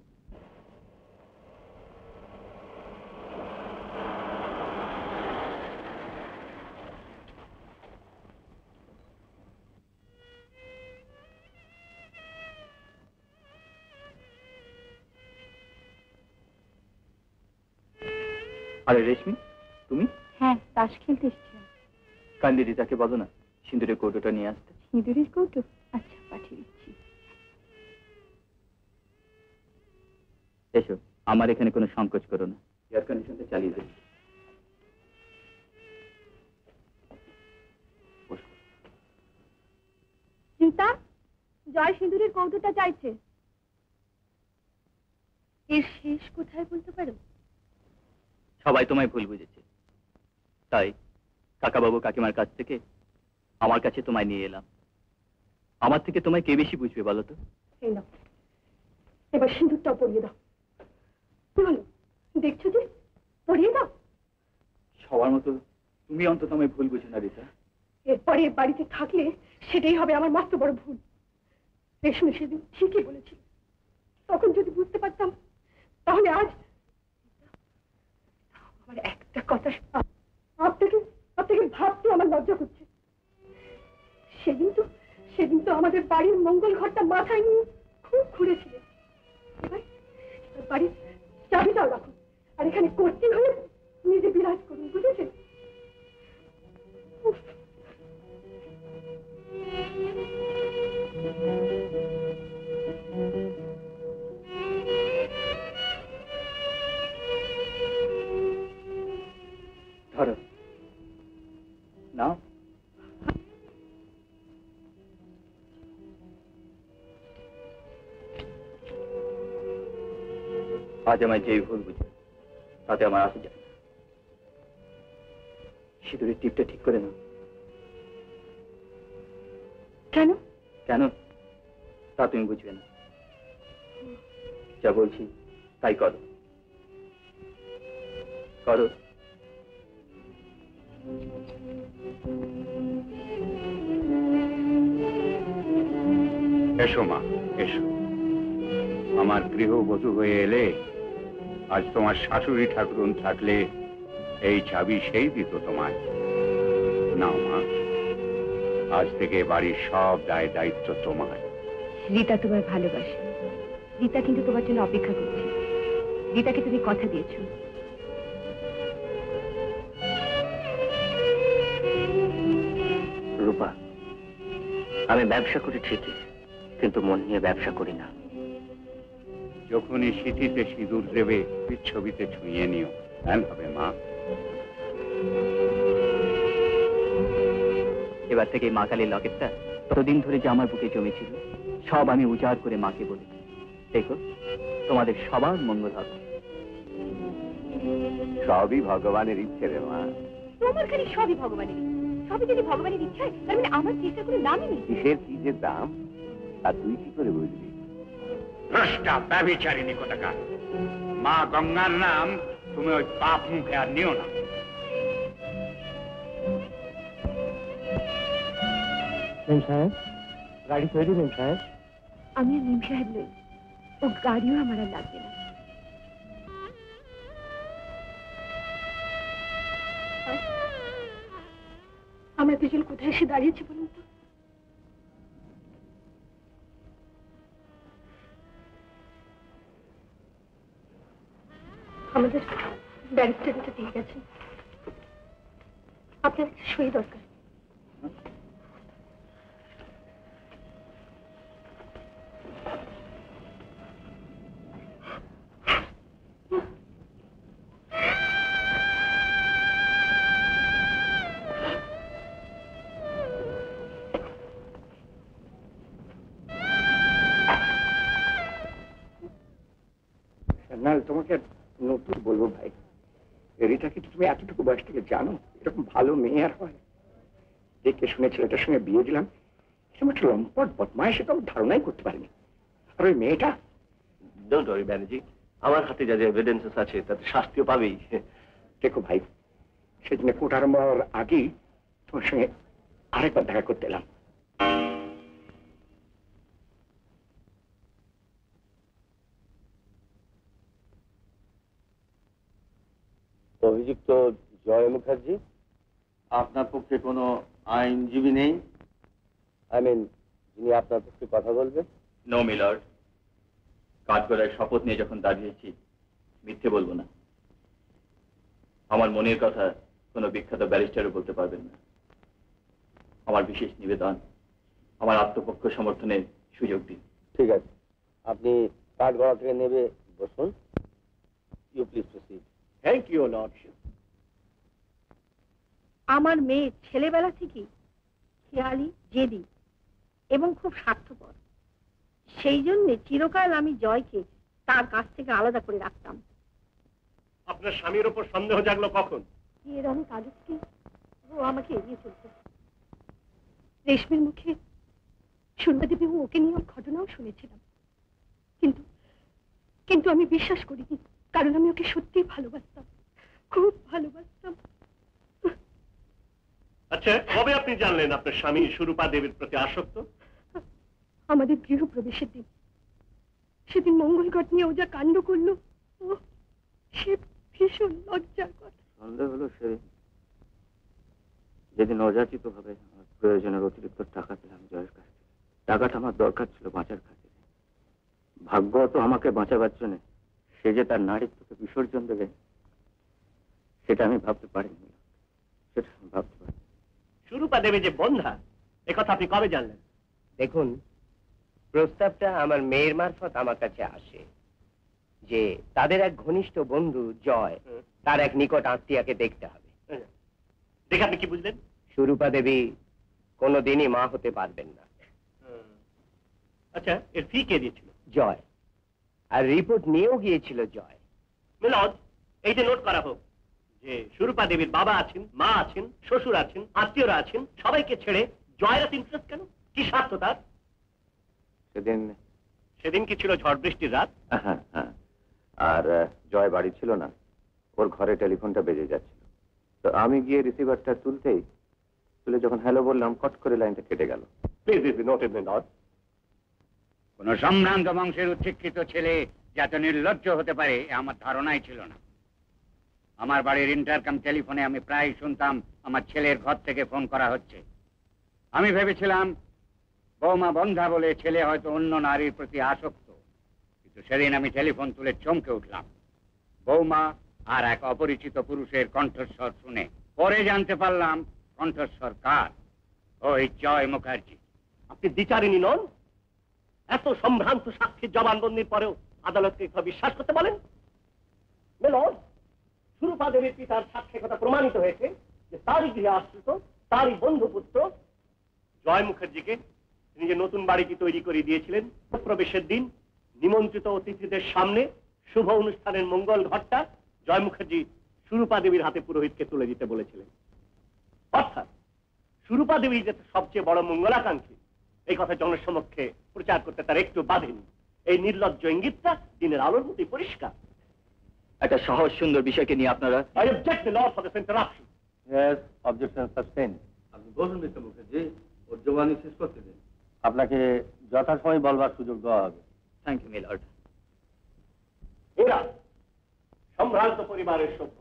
আরে রেশমি, তুমি? হ্যাঁ, তাস খেলতে এসেছিলাম। কান্দি রিতাকে বলো না সিঁদুরের কৌটোটা নিয়ে আসতে। সিঁদুরের কৌটো? আচ্ছা, পাঠিয়ে দিচ্ছি। এসো, আমার এখানে কোনো সংকোচ করো না। এয়ার কন্ডিশনটা চালিয়ে দেবে। রীতা, জয় সিঁদুরের কৌটোটা চাইছে। এর শেষ কোথায় বলতে পারো? সবাই তোমায় ভুল বুঝেছে, তাই কাকাবাবু কাকিমার কাছ থেকে আমার কাছে তোমায় নিয়ে এলাম। আমার থেকে তোমায় কে বেশি বুঝবে বলো তো? এই নাও, এবার সিঁদুরটাও পরিয়ে দাও। কি হলো, দেখছো যে? পরিয়ে দাও। সবার মতো তুমি অন্তত আমায় ভুল বুঝো না রীতা। এরপরে এ বাড়িতে থাকলে সেটাই হবে আমার মস্ত বড় ভুল। রেশমি সেদিন ঠিকই বলেছিল, তখন যদি বুঝতে পারতাম তাহলে আজ। আমার একটা কথা, আপনাকে ভাবতে আমার লজ্জা করছে। সেদিন তো আমাদের বাড়ির মঙ্গল ঘরটা মাথায় নিয়ে খুব ঘুরেছিলেন। এবার বাড়ির চাবিটাও রাখুন। আরে এখানে করতে হলে নিজে বিরাজ করুন, বুঝেছেন? ধরো নাও। আজ আমায় যেই ভুল বুঝে তাতে আমার আসে যায় না। সিঁদুরের টিপটা ঠিক করে নাও। কেন? কেন তা তুমি বুঝবে না। যা বলছি তাই করো, করো। এসো মা, এসো। আমার গৃহবধূ হয়ে এলে আজ তোমার শাশুড়ি ঠাকুরুন থাকলে এই চাবি সেই দিত তোমায়। নাও মা, আজ থেকে বাড়ির সব দায় দায়িত্ব তোমার। রীতা তোমায় ভালোবাসে। রীতা কিন্তু তোমার জন্য অপেক্ষা করছে। রীতাকে তুমি কথা দিয়েছো। রূপা, আমি ব্যবসা করি ঠিকই, কিন্তু মন নিয়ে ব্যবসা করি না। যখনই সিঁথিতে সিঁদুর দেবে ছবিতে ছুঁয়ে নিও, ধ্যান হবে মা। এবার থেকে মা কালীর লকেটটা ততদিন ধরে যে আমার বুকে জমেছিল সব আমি উজাড় করে মাকে বলি, দেখো তোমাদের সবার মঙ্গল হবে। সবই ভগবানের ইচ্ছে রে মা। তোমার খালি সবই ভগবানের ইচ্ছে। সবই যদি ভগবানের ইচ্ছায়, তার মানে আমার চেষ্টা করে দামই নেই। কিসের কি যে দাম তা তুই কি করে বুঝবি? ভ্রষ্টা ব্যভিচারিণী কোথাকার। মা গঙ্গার নাম তুমি ওই পাপ মুখে আর নিও না। মেম সাহেব, গাড়ি তৈরি মেম সাহেব? আমি আর নিম সাহেব নই, ও গাড়িও আমার আর লাগবে না। আমরা দুজন কোথায় এসে দাঁড়িয়েছি বলুন তো? আমাদের ব্যারিস্টার এটা ঠিক আছে, আপনার একটা সই দরকার। না, তোমাকে নতুন বলবো ভাই, রিতাকে তুমি এতটুকু বয়স থেকে জানো এরকম ভালো মেয়ে আর হয়? দেখে শুনে ছেলেটার সঙ্গে বিয়ে দিলাম, এরকম একটা লম্পট বদমাইশ তো আমি ধারণাই করতে পারিনি। আর ওই মেয়েটা, ডোন্ট ওয়ারি ব্যানার্জি, আমার হাতে যা যা এভিডেন্সেস আছে তাতে শাস্তিও পাবেই। দেখো ভাই, সেদিন কোর্ট আরম্ভ হওয়ার আগেই তোমার সঙ্গে আরেকবার দেখা করতে এলাম। অভিযুক্ত জয় মুখার্জি, আপনার পক্ষে কোনো আইনজীবী নেই? যিনি আপনার পক্ষে কথা বলবেন? নো মিলর্ড, কাঠগড়ায় শপথ নিয়ে যখন দাঁড়িয়েছি মিথ্যে বলবো না। আমার মনের কথা কোনো বিখ্যাত ব্যারিস্টারও বলতে পারবেন না। আমার বিশেষ নিবেদন, আমার আত্মপক্ষ সমর্থনের সুযোগ দিন। ঠিক আছে, আপনি কাঠগড়া থেকে নেবে বসুন। You please proceed. Thank you lordship. আমার মেয়ে ছেলেবেলা থেকেই খেয়ালি, জেদি এবং খুব স্বার্থপর। সেই জন্য চিরকাল আমি জয়কে তার কাছ থেকে আলাদা করে রাখতাম। আপনার স্বামীর ওপর সন্দেহ জাগলো কখন? এর অনেক আগে থেকে ও আমাকে এড়িয়ে চলতো। রেশমির মুখে সুরবাদেবী ওকে নিয়ে ঘটনাও শুনেছিলাম, কিন্তু কিন্তু আমি বিশ্বাস করিনি, কারণ আমি ওকে সত্যিই ভালোবাসতাম, খুব ভালোবাসতাম। আচ্ছা, কবে আপনি জানলেন আপনার স্বামী সুরূপা দেবীর প্রতি আসক্ত? আমাদের গৃহপ্রবেশের দিন। সেদিন মঙ্গল ঘট নিয়ে ও যা কাণ্ড করলো, ও সে ভীষণ লজ্জার কথা। সন্দেহ হলো সেদিন, যেদিন অযাচিত ভাবে আমার প্রয়োজনের অতিরিক্ত টাকা পেলাম জয়ের কাছ থেকে। টাকাটা আমার দরকার ছিল বাঁচার কাজে। ভাগ্য তো আমাকে বাঁচাবার জন্য সে যে তার নারীত্বকে বিসর্জন দেবে সেটা আমি ভাবতে পারিনি, সেটা আমি ভাবতে পারি। সুরূপা দেবী যে বন্ধা একথা আপনি কবে জানলেন? দেখুন, প্রস্তাবটা আমার মেয়ের মারফত আমার কাছে আসে যে তাদের এক ঘনিষ্ঠ বন্ধু জয় তার এক নিকট আত্মীয়াকে দেখতে হবে। দেখে আপনি কি বুঝলেন? সুরূপা দেবী কোনোদিনই মা হতে পারবেন না। আচ্ছা, এর ফি কে দিয়েছিল? জয়। আর রিপোর্ট নিয়েও গিয়েছিল জয়। মিলন, এই যে নোট করা হোক যে সুরূপা দেবীর বাবা আছেন, মা আছেন, শ্বশুর আছেন, আত্মীয়রা আছেন, সবাইকে ছেড়ে জয়ের ইন্টারেস্ট কেন? কি স্বার্থ তার? সেদিন কি ছিল ঝড় বৃষ্টির রাত? হ্যাঁ হ্যাঁ, আর জয় বাড়ি ছিল না, ওর ঘরে টেলিফোনটা বেজে যাচ্ছিল। তো আমি গিয়ে রিসিভারটা তুলে যখন হ্যালো বললাম, কট করে লাইনটা কেটে গেল। Please be noted Milan. কোন সম্ভ্রান্ত বংশের উচ্ছিক্ষিত ছেলে যাতে নির্লজ্জ হতে পারে আমার ধারণাই ছিল না। আমার বাড়ির ইন্টারকম টেলিফোনে আমি প্রায় শুনতাম আমার ছেলের ঘর থেকে ফোন করা হচ্ছে। আমি ভেবেছিলাম বৌমা বন্ধা বলে ছেলে হয়তো অন্য নারীর প্রতি আসক্ত, কিন্তু সেদিন আমি টেলিফোন তুলে চমকে উঠলাম। বৌমা আর এক অপরিচিত পুরুষের কণ্ঠস্বর শুনে পরে জানতে পারলাম কণ্ঠস্বর কার? ওই জয় মুখার্জি। আপনি দ্বিচারিণী নন? এত সম্ভ্রান্ত সাক্ষীর জবানবন্দির পরেও আদালতকে বিশ্বাস করতে বলেন? মিলন, সুরূপা দেবীর পিতার সাক্ষ্যের কথা প্রমাণিত হয়েছে যে তারই গৃহে আশ্রিত, তারই বন্ধুপুত্র জয় মুখার্জিকে তিনি যে নতুন বাড়িটি তৈরি করে দিয়েছিলেন, প্রবেশের দিন নিমন্ত্রিত অতিথিদের সামনে শুভ অনুষ্ঠানের মঙ্গল ঘটটা জয় মুখার্জি সুরূপা দেবীর হাতে পুরোহিতকে তুলে দিতে বলেছিলেন। অর্থাৎ সুরূপা দেবী যে সবচেয়ে বড় মঙ্গলাকাঙ্ক্ষী, এই কথা জনসমক্ষে প্রচার করতে তার একটু বাধেনি। এই নির্লজ্জ ইঙ্গিতটা দিনের আলোর মতোই পরিষ্কার। একটা সহজ সুন্দর বিষয়কে নিয়ে আপনারা I object the law for this interruption. Yes, objection sustained. আপনি বলুন মিস্টার মুখার্জি, ওর জবানি শেষ করতে দিন। আপনাকে যথাসময় বলবার সুযোগ দেওয়া হবে। Thank you milord. এরা সম্ভ্রান্ত পরিবারের সভ্য,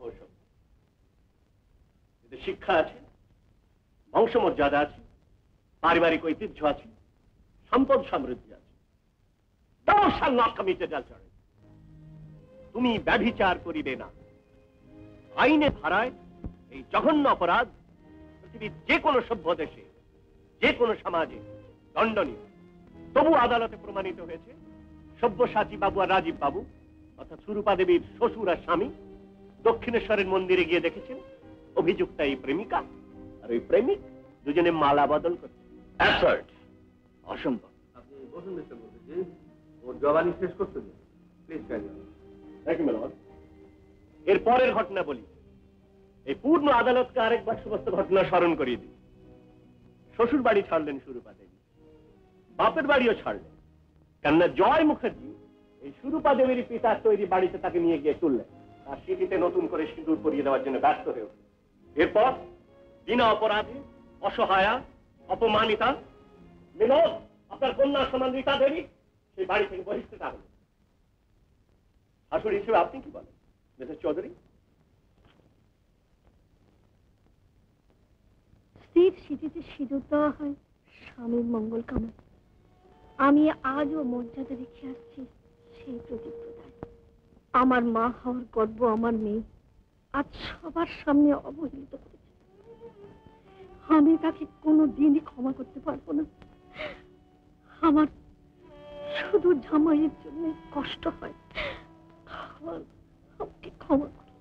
এদের শিক্ষা আছে, বংশমর্যাদা আছে, পারিবারিক ঐতিহ্য আছে, সম্পদ সমৃদ্ধি আছে। Thou shall not commit adultery. তুমি ব্যভিচার করিবে না। আইনে ধারায় এই জঘন্য অপরাধ পৃথিবীর যে কোনো সভ্য দেশে, যে কোনো সমাজে দণ্ডনীয়। তবু আদালতে প্রমাণিত হয়েছে সব্যসাচী বাবু আর রাজীব বাবু অর্থাৎ সুরূপা দেবীর শ্বশুর আর স্বামী দক্ষিণেশ্বরের মন্দিরে গিয়ে দেখেছেন অভিযুক্তা এই প্রেমিকা আর ওই প্রেমিক দুজনে মালা বদল করছে। অসম্ভব। আপনি বলুন মিস্টার মুখার্জি, ওর জবানি শেষ করতে দিন প্লিজ। এর পরের ঘটনা বলি। এই পূর্ণ আদালতকে আরেকবার সমস্ত ঘটনা স্মরণ করিয়ে দিই। শ্বশুর বাড়ি ছাড়লেন সুরূপা দেবী, বাপের বাড়িও ছাড়লেন, কেননা জয় মুখার্জি এই সুরূপা দেবীর পিতার তৈরি বাড়িতে তাকে নিয়ে গিয়ে তুললেন, তার স্মৃতিতে নতুন করে সিঁদুর পরিয়ে দেওয়ার জন্য ব্যস্ত হয়ে উঠলেন। এরপর বিনা অপরাধে অসহায়া অপমানিতা মিলন আপনার কন্যা সমান রীতা দেবী সেই বাড়ি থেকে বহিষ্কৃত হলেন। শাশুড়ি হিসেবে আপনি কি বলেন মিসেস চৌধুরী? স্ত্রীর স্মৃতিতে সিঁদুর দেওয়া হয় স্বামীর মঙ্গল কামনা। আমি আজও মর্যাদা রেখে আসছি সেই প্রতিজ্ঞায়। আমার মা হওয়ার গর্ব আমার মেয়ে আজ সবার সামনে অবহেলিত করেছে। আমি তাকে কোনোদিনই ক্ষমা করতে পারবো না। আমার শুধু জামাইয়ের জন্য কষ্ট হয়। আমাকে ক্ষমা করো।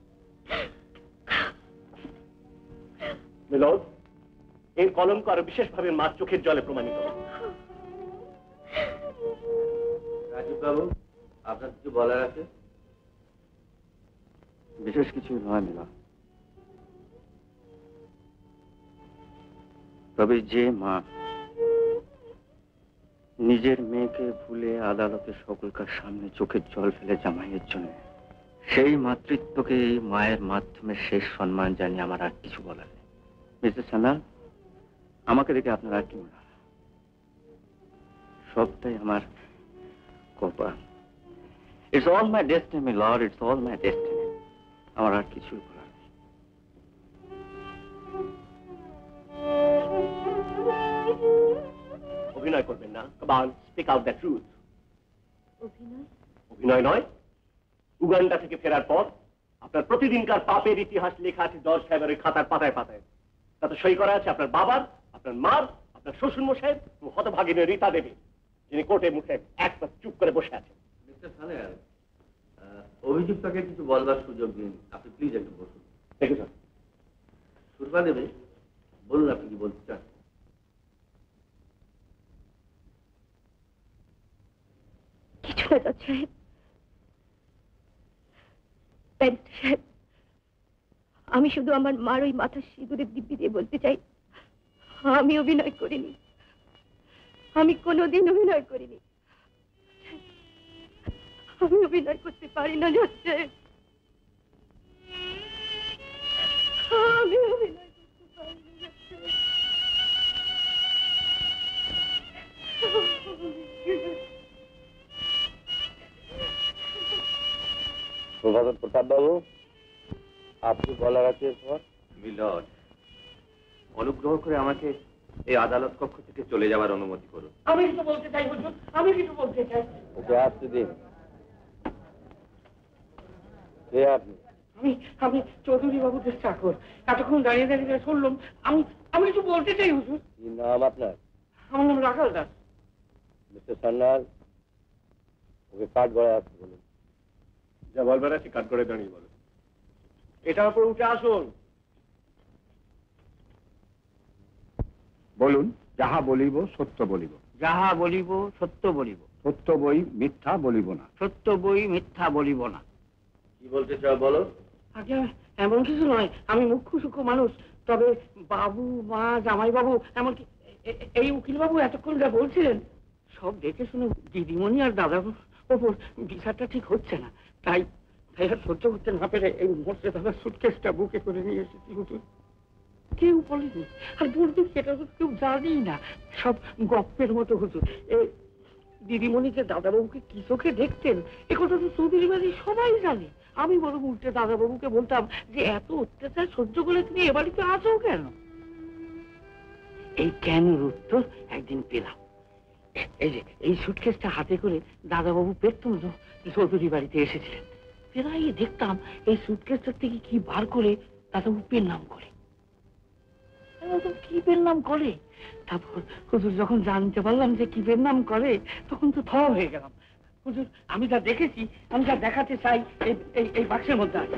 মিলন, এই কলঙ্ক আরো বিশেষভাবে মার চোখের জলে প্রমাণিত। রাজীব বাবু, আপনার কিছু বলার আছে? বিশেষ কিছু নয় মিলন, তবে যে মা নিজের মেয়েকে ভুলে আদালতে সকলকার সামনে চোখের জল ফেলে জামাইয়ের জন্য, সেই মাতৃত্বকে এই মায়ের মাধ্যমে শেষ সম্মান জানিয়ে আমার আর কিছু বলার নেই। মিস্টার সান্যাল, আমাকে দেখে আপনার আর কি মনে হয়? সবটাই আমার কপাল। It's all my destiny lord, it's all my destiny. আমার আর কিছুই বলার নেই। অভিনয় করবেন না। Come on, speak out the truth. অভিনয়? অভিনয় নয়, উগান্ডা থেকে ফেরার পর আপনার প্রতিদিনকার পাপের ইতিহাস লেখা আছে জজ সাহেবের খাতার পাতায় পাতায়। তাতে সই করা আছে আপনার বাবার, আপনার মার, আপনার শ্বশুর মশাই এবং হতভাগিনী রীতা দেবী, যিনি কোর্টে মুখে একবার চুপ করে বসে আছেন। মিস্টার সালেহার, অভিযুক্তকে কিছু বলবার সুযোগ দিন। আপনি প্লিজ একটু বসুন। দেখে স্যার। সুরভা দেবী, বলুন আপনি কি বলতে চান? কিছু না জজ সাহেব। ব্যারিস্টার সাহেব, আমি শুধু আমার মার ওই মাথার সিঁদুরের দিব্যি দিয়ে বলতে চাই, আমি অভিনয় করিনি, আমি কোনোদিন অভিনয় করিনি। আমি অভিনয় করতে পারি না জজ সাহেব, আমি অভিনয় করতে পারি না জজ সাহেব। প্রভাকর প্রতাপ বাবু, আপনি বলার আছে এরপর? মিলর্ড, অনুগ্রহ করে আমাকে এই আদালত কক্ষ থেকে চলে যাওয়ার অনুমতি করুন। আমি কিছু বলতে চাই হুজুর, আমি কিছু বলতে চাই। ওকে আসতে দিন। কে আপনি? আমি চৌধুরী বাবুদের চাকর। এতক্ষণ দাঁড়িয়ে দাঁড়িয়ে শুনলাম, আমি কিছু বলতে চাই হুজুর। কি নাম আপনার? আমার নাম রাখাল দাস। মিস্টার সান্যাল, ওকে কাঠ গড়ায় আসতে বলুন। যা বলবার আছে কাঠ করে দাঁড়িয়ে বলো। এটার উপর উঠে আসুন। বলুন। যাহা বলিব সত্য বলিব। যাহা বলিব সত্য বলিব। সত্য বই মিথ্যা বলিব না। সত্য বই মিথ্যা বলিব না। কি বলতে চাও বলো। আগে এমন কিছু নয়, আমি মুখ্য সূক্ষ্ম মানুষ। তবে বাবু, মা, জামাই বাবু, এমনকি এই উকিল বাবু এতক্ষণ যা বলছিলেন সব দেখে শুনে দিদিমণি আর দাদার ওপর বিচারটা ঠিক হচ্ছে না। তাই আর সহ্য করতে না পেরে এই মোর্চে দাদার সুটকেসটা বুকে করে নিয়ে এসেছি হুজুর। কেউ বলেনি, আর বলবে সেটা কেউ জানেই না, সব গপ্পের মতো হুজুর। এই দিদিমণি যে দাদাবাবুকে কি চোখে দেখতেন এ কথা তো চৌধুরী বাড়ির সবাই জানে। আমি বরং উল্টে দাদাবাবুকে বলতাম যে এত অত্যাচার সহ্য করে তুমি এ বাড়িতে আসো কেন। এই কেনের উত্তর একদিন পেলাম। এই যে এই সুটকেসটা হাতে করে দাদাবাবু পেট্টুম চৌধুরী বাড়িতে এসেছিলেন। প্রায় দেখতাম এই সুটকেসটার থেকে কি বার করে দাদাবাবু পেন নাম করে। কি পেন নাম করে? তারপর হুজুর যখন জানতে পারলাম যে কি পেন নাম করে তখন তো থ হয়ে গেলাম। হুজুর, আমি যা দেখেছি, আমি যা দেখাতে চাই এই বাক্সের মধ্যে আছে।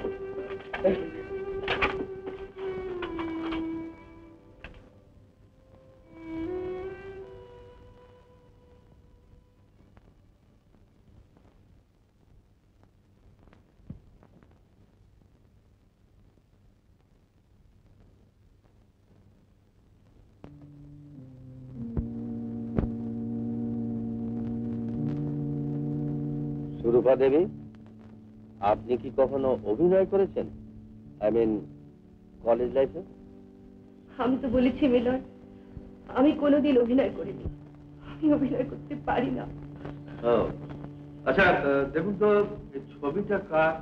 সুরূপা দেবী, আপনি কি কখনো অভিনয় করেছেন? আই মিন কলেজ লাইফে? আমি তো বলেছি মিলন, আমি কোনোদিন অভিনয় করিনি, আমি অভিনয় করতে পারি না। আচ্ছা দেখুন তো এই ছবিটা কার?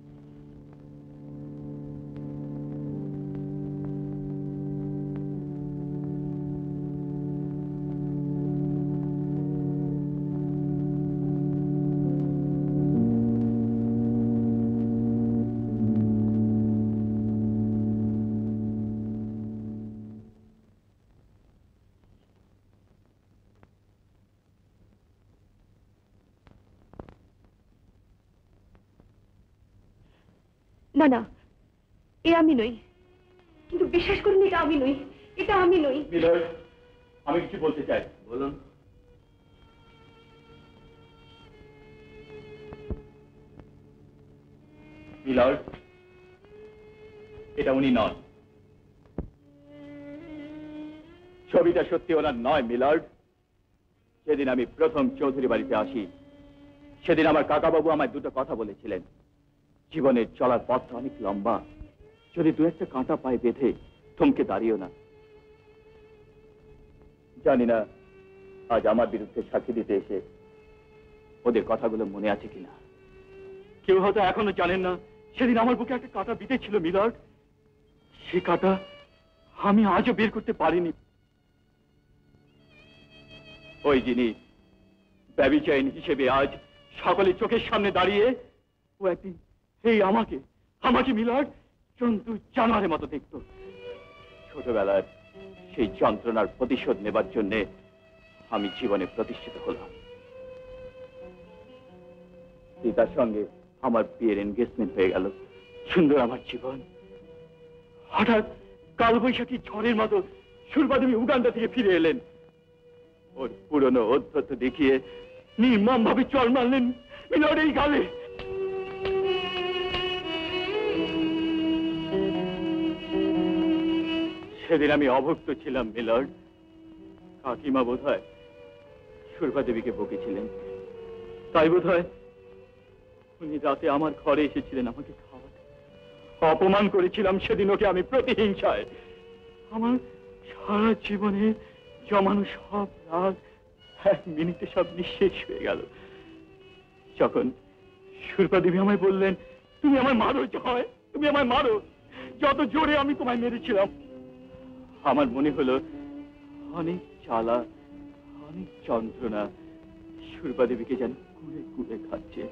না না, এ আমি নই, কিন্তু বিশ্বাস করুন এটা আমি নই, এটা আমি নই। মিলর্ড, আমি কিছু বলতে চাই। বলুন। মিলর্ড, এটা উনি নন। ছবিটা সত্যি ওনার নয় মিলর্ড। সেদিন আমি প্রথম চৌধুরী বাড়িতে আসি, সেদিন আমার কাকাবাবু আমায় দুটো কথা বলেছিলেন। জীবনের চলার পথটা অনেক লম্বা, যদি দু একটা কাঁটা পায়ে বেঁধে থমকে দাঁড়িও না। জানি না আজ আমার বিরুদ্ধে সাক্ষী দিতে এসে ওদের কথাগুলো মনে আছে কিনা। কেউ হয়তো এখনো জানেন না সেদিন আমার বুকে একটা কাঁটা বিঁধেছিল মিলর্ড। সে কাঁটা আমি আজও বের করতে পারিনি। ওই যিনি ব্যভিচারিণী হিসেবে আজ সকলের চোখের সামনে দাঁড়িয়ে, ও একদিন এই আমাকে আমাকে মিলর্ড জন্তু জানোয়ারের মতো দেখতো। ছোটবেলার সেই যন্ত্রণার প্রতিশোধ নেবার জন্য আমি জীবনে প্রতিষ্ঠিত হলাম। পিতার সঙ্গে আমার বিয়ের এনগেজমেন্ট হয়ে গেল। সুন্দর আমার জীবন। হঠাৎ কালবৈশাখী ঝড়ের মতো সুরপা দেবী উগান্ডা থেকে ফিরে এলেন। ওর পুরনো অধ্যত্ত দেখিয়ে নির্মম ভাবে চড় মারলেন মিলর্ড এই গালে। সেদিন আমি অভুক্ত ছিলাম মিলর্ড। কাকিমা বোধ হয় সুরপা দেবীকে বকেছিলেন, তাই বোধ হয় উনি রাতে আমার ঘরে এসেছিলেন আমাকে খাওয়াতে। অপমান করেছিলাম সেদিন ওকে আমি প্রতিহিংসায়। আমার সারা জীবনে জমানো সব রাগ এক মিনিটে সব নিঃশেষ হয়ে গেল যখন সুরপা দেবী আমায় বললেন, তুমি আমায় মারো জয়, তুমি আমায় মারো। যত জোরে আমি তোমায় মেরেছিলাম আমার মনে হলো অনেক জ্বালা, অনেক যন্ত্রণা সুরপা দেবীকে যেন কুড়ে কুড়ে খাচ্ছে।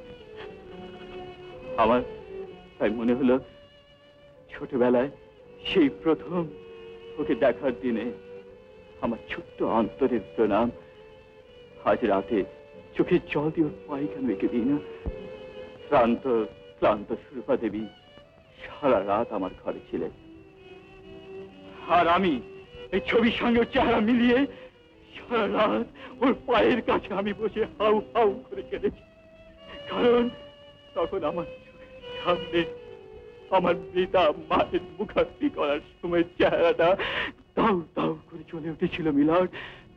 আমার তাই মনে হলো ছোটবেলায় সেই প্রথম ওকে দেখার দিনে আমার ছোট্ট অন্তরের প্রণাম আজ রাতে চোখের জল দিয়ে ওর পায়ে কেন রেখে দিই না। ক্লান্ত ক্লান্ত সুরপা দেবী সারা রাত আমার ঘরে ছিলেন, আর আমি এই ছবির সঙ্গে ওর চেহারা মিলিয়ে সারা রাত ওর পায়ের কাছে আমি বসে হাউ হাউ করে কেঁদেছি। কারণ তখন আমার সামনে আমার পিতা মায়ের মুখাগ্নি করার সময় চেহারাটা দাউ দাউ করে চলে উঠেছিল মিলর্ড।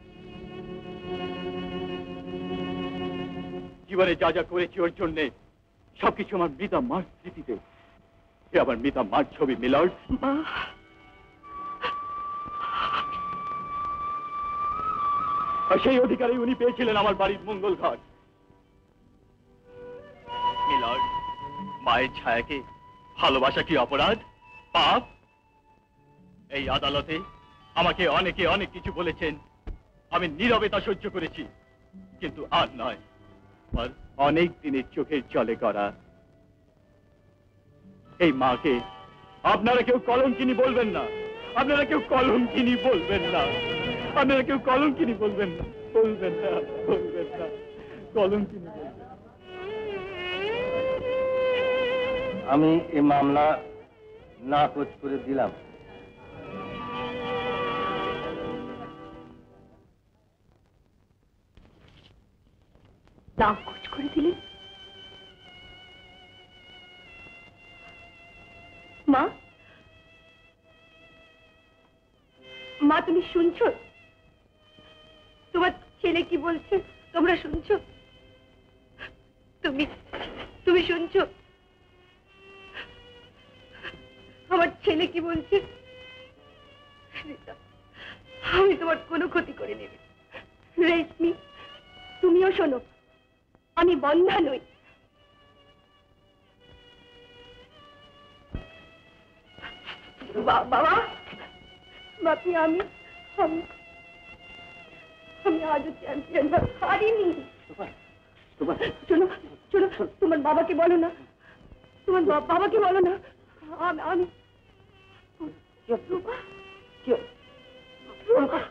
জীবনে যা যা করেছি ওর জন্য সবকিছু আমার মৃতা মার স্মৃতিতে। আমার মৃতা মার ছবি মিলর্ড। আর সেই অধিকারে উনি পেয়েছিলেন আমার বাড়ির মঙ্গল ঘাট। মিলর্ড, মায়ের ছায়াকে ভালোবাসা কি অপরাধ, পাপ? এই আদালতে আমাকে অনেকে অনেক কিছু বলেছেন, আমি নীরবে তা সহ্য করেছি, কিন্তু আর নয়। আর অনেক দিনের চোখের জলে করা এই মাকে আপনারা কেউ কলঙ্কিনী বলবেন না, আপনারা কেউ কলঙ্কিনী বলবেন না, আপনারা কেউ কলঙ্কিনী বলবেন না, বলবেন না, বলবেন না, কলঙ্কিনী বলবেন। আমি এই মামলা নাকচ করে দিলাম। নাকচ করে দিলেন? মা, মা তুমি শুনছো? তোমার ছেলে কি বলছে তোমরা শুনছো? তুমি তুমি শুনছো আমার ছেলে কি বলছে? আমি তোমার কোনো ক্ষতি করে নেবে। রেশমি, তুমিও শোনো, আমি বন্ধা নই। বাবা, বাপি, আমি আজও চ্যাম্পিয়ন হারিনি। চলো চলো, তোমার বাবাকে বলো না, তোমার বাবাকে বলো না আমি রূপা, রূপা,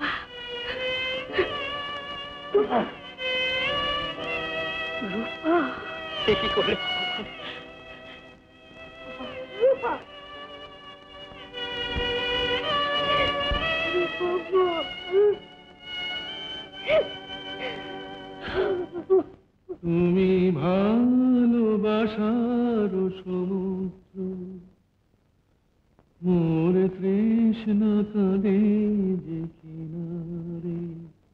রূপা, রূপা, কি করে রূপা, তুমি ভালোবাসার সমুদ্র, মোর তৃষ্ণা কাঁদে যে কিনারে,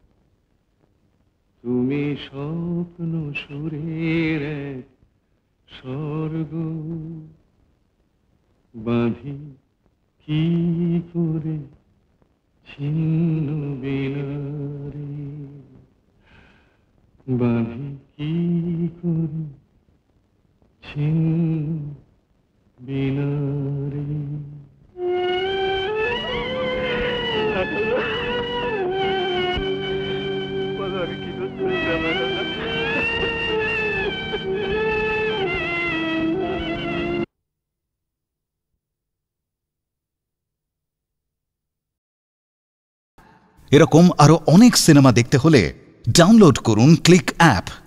তুমি স্বপ্ন সুরের এক স্বর্গ, বাঁধি কি করে ছিন্ন বিনারে, বাঁধি কি করে ছিন্ন বিনারে। এরকম আরো অনেক সিনেমা দেখতে হলে ডাউনলোড করুন ক্লিক অ্যাপ।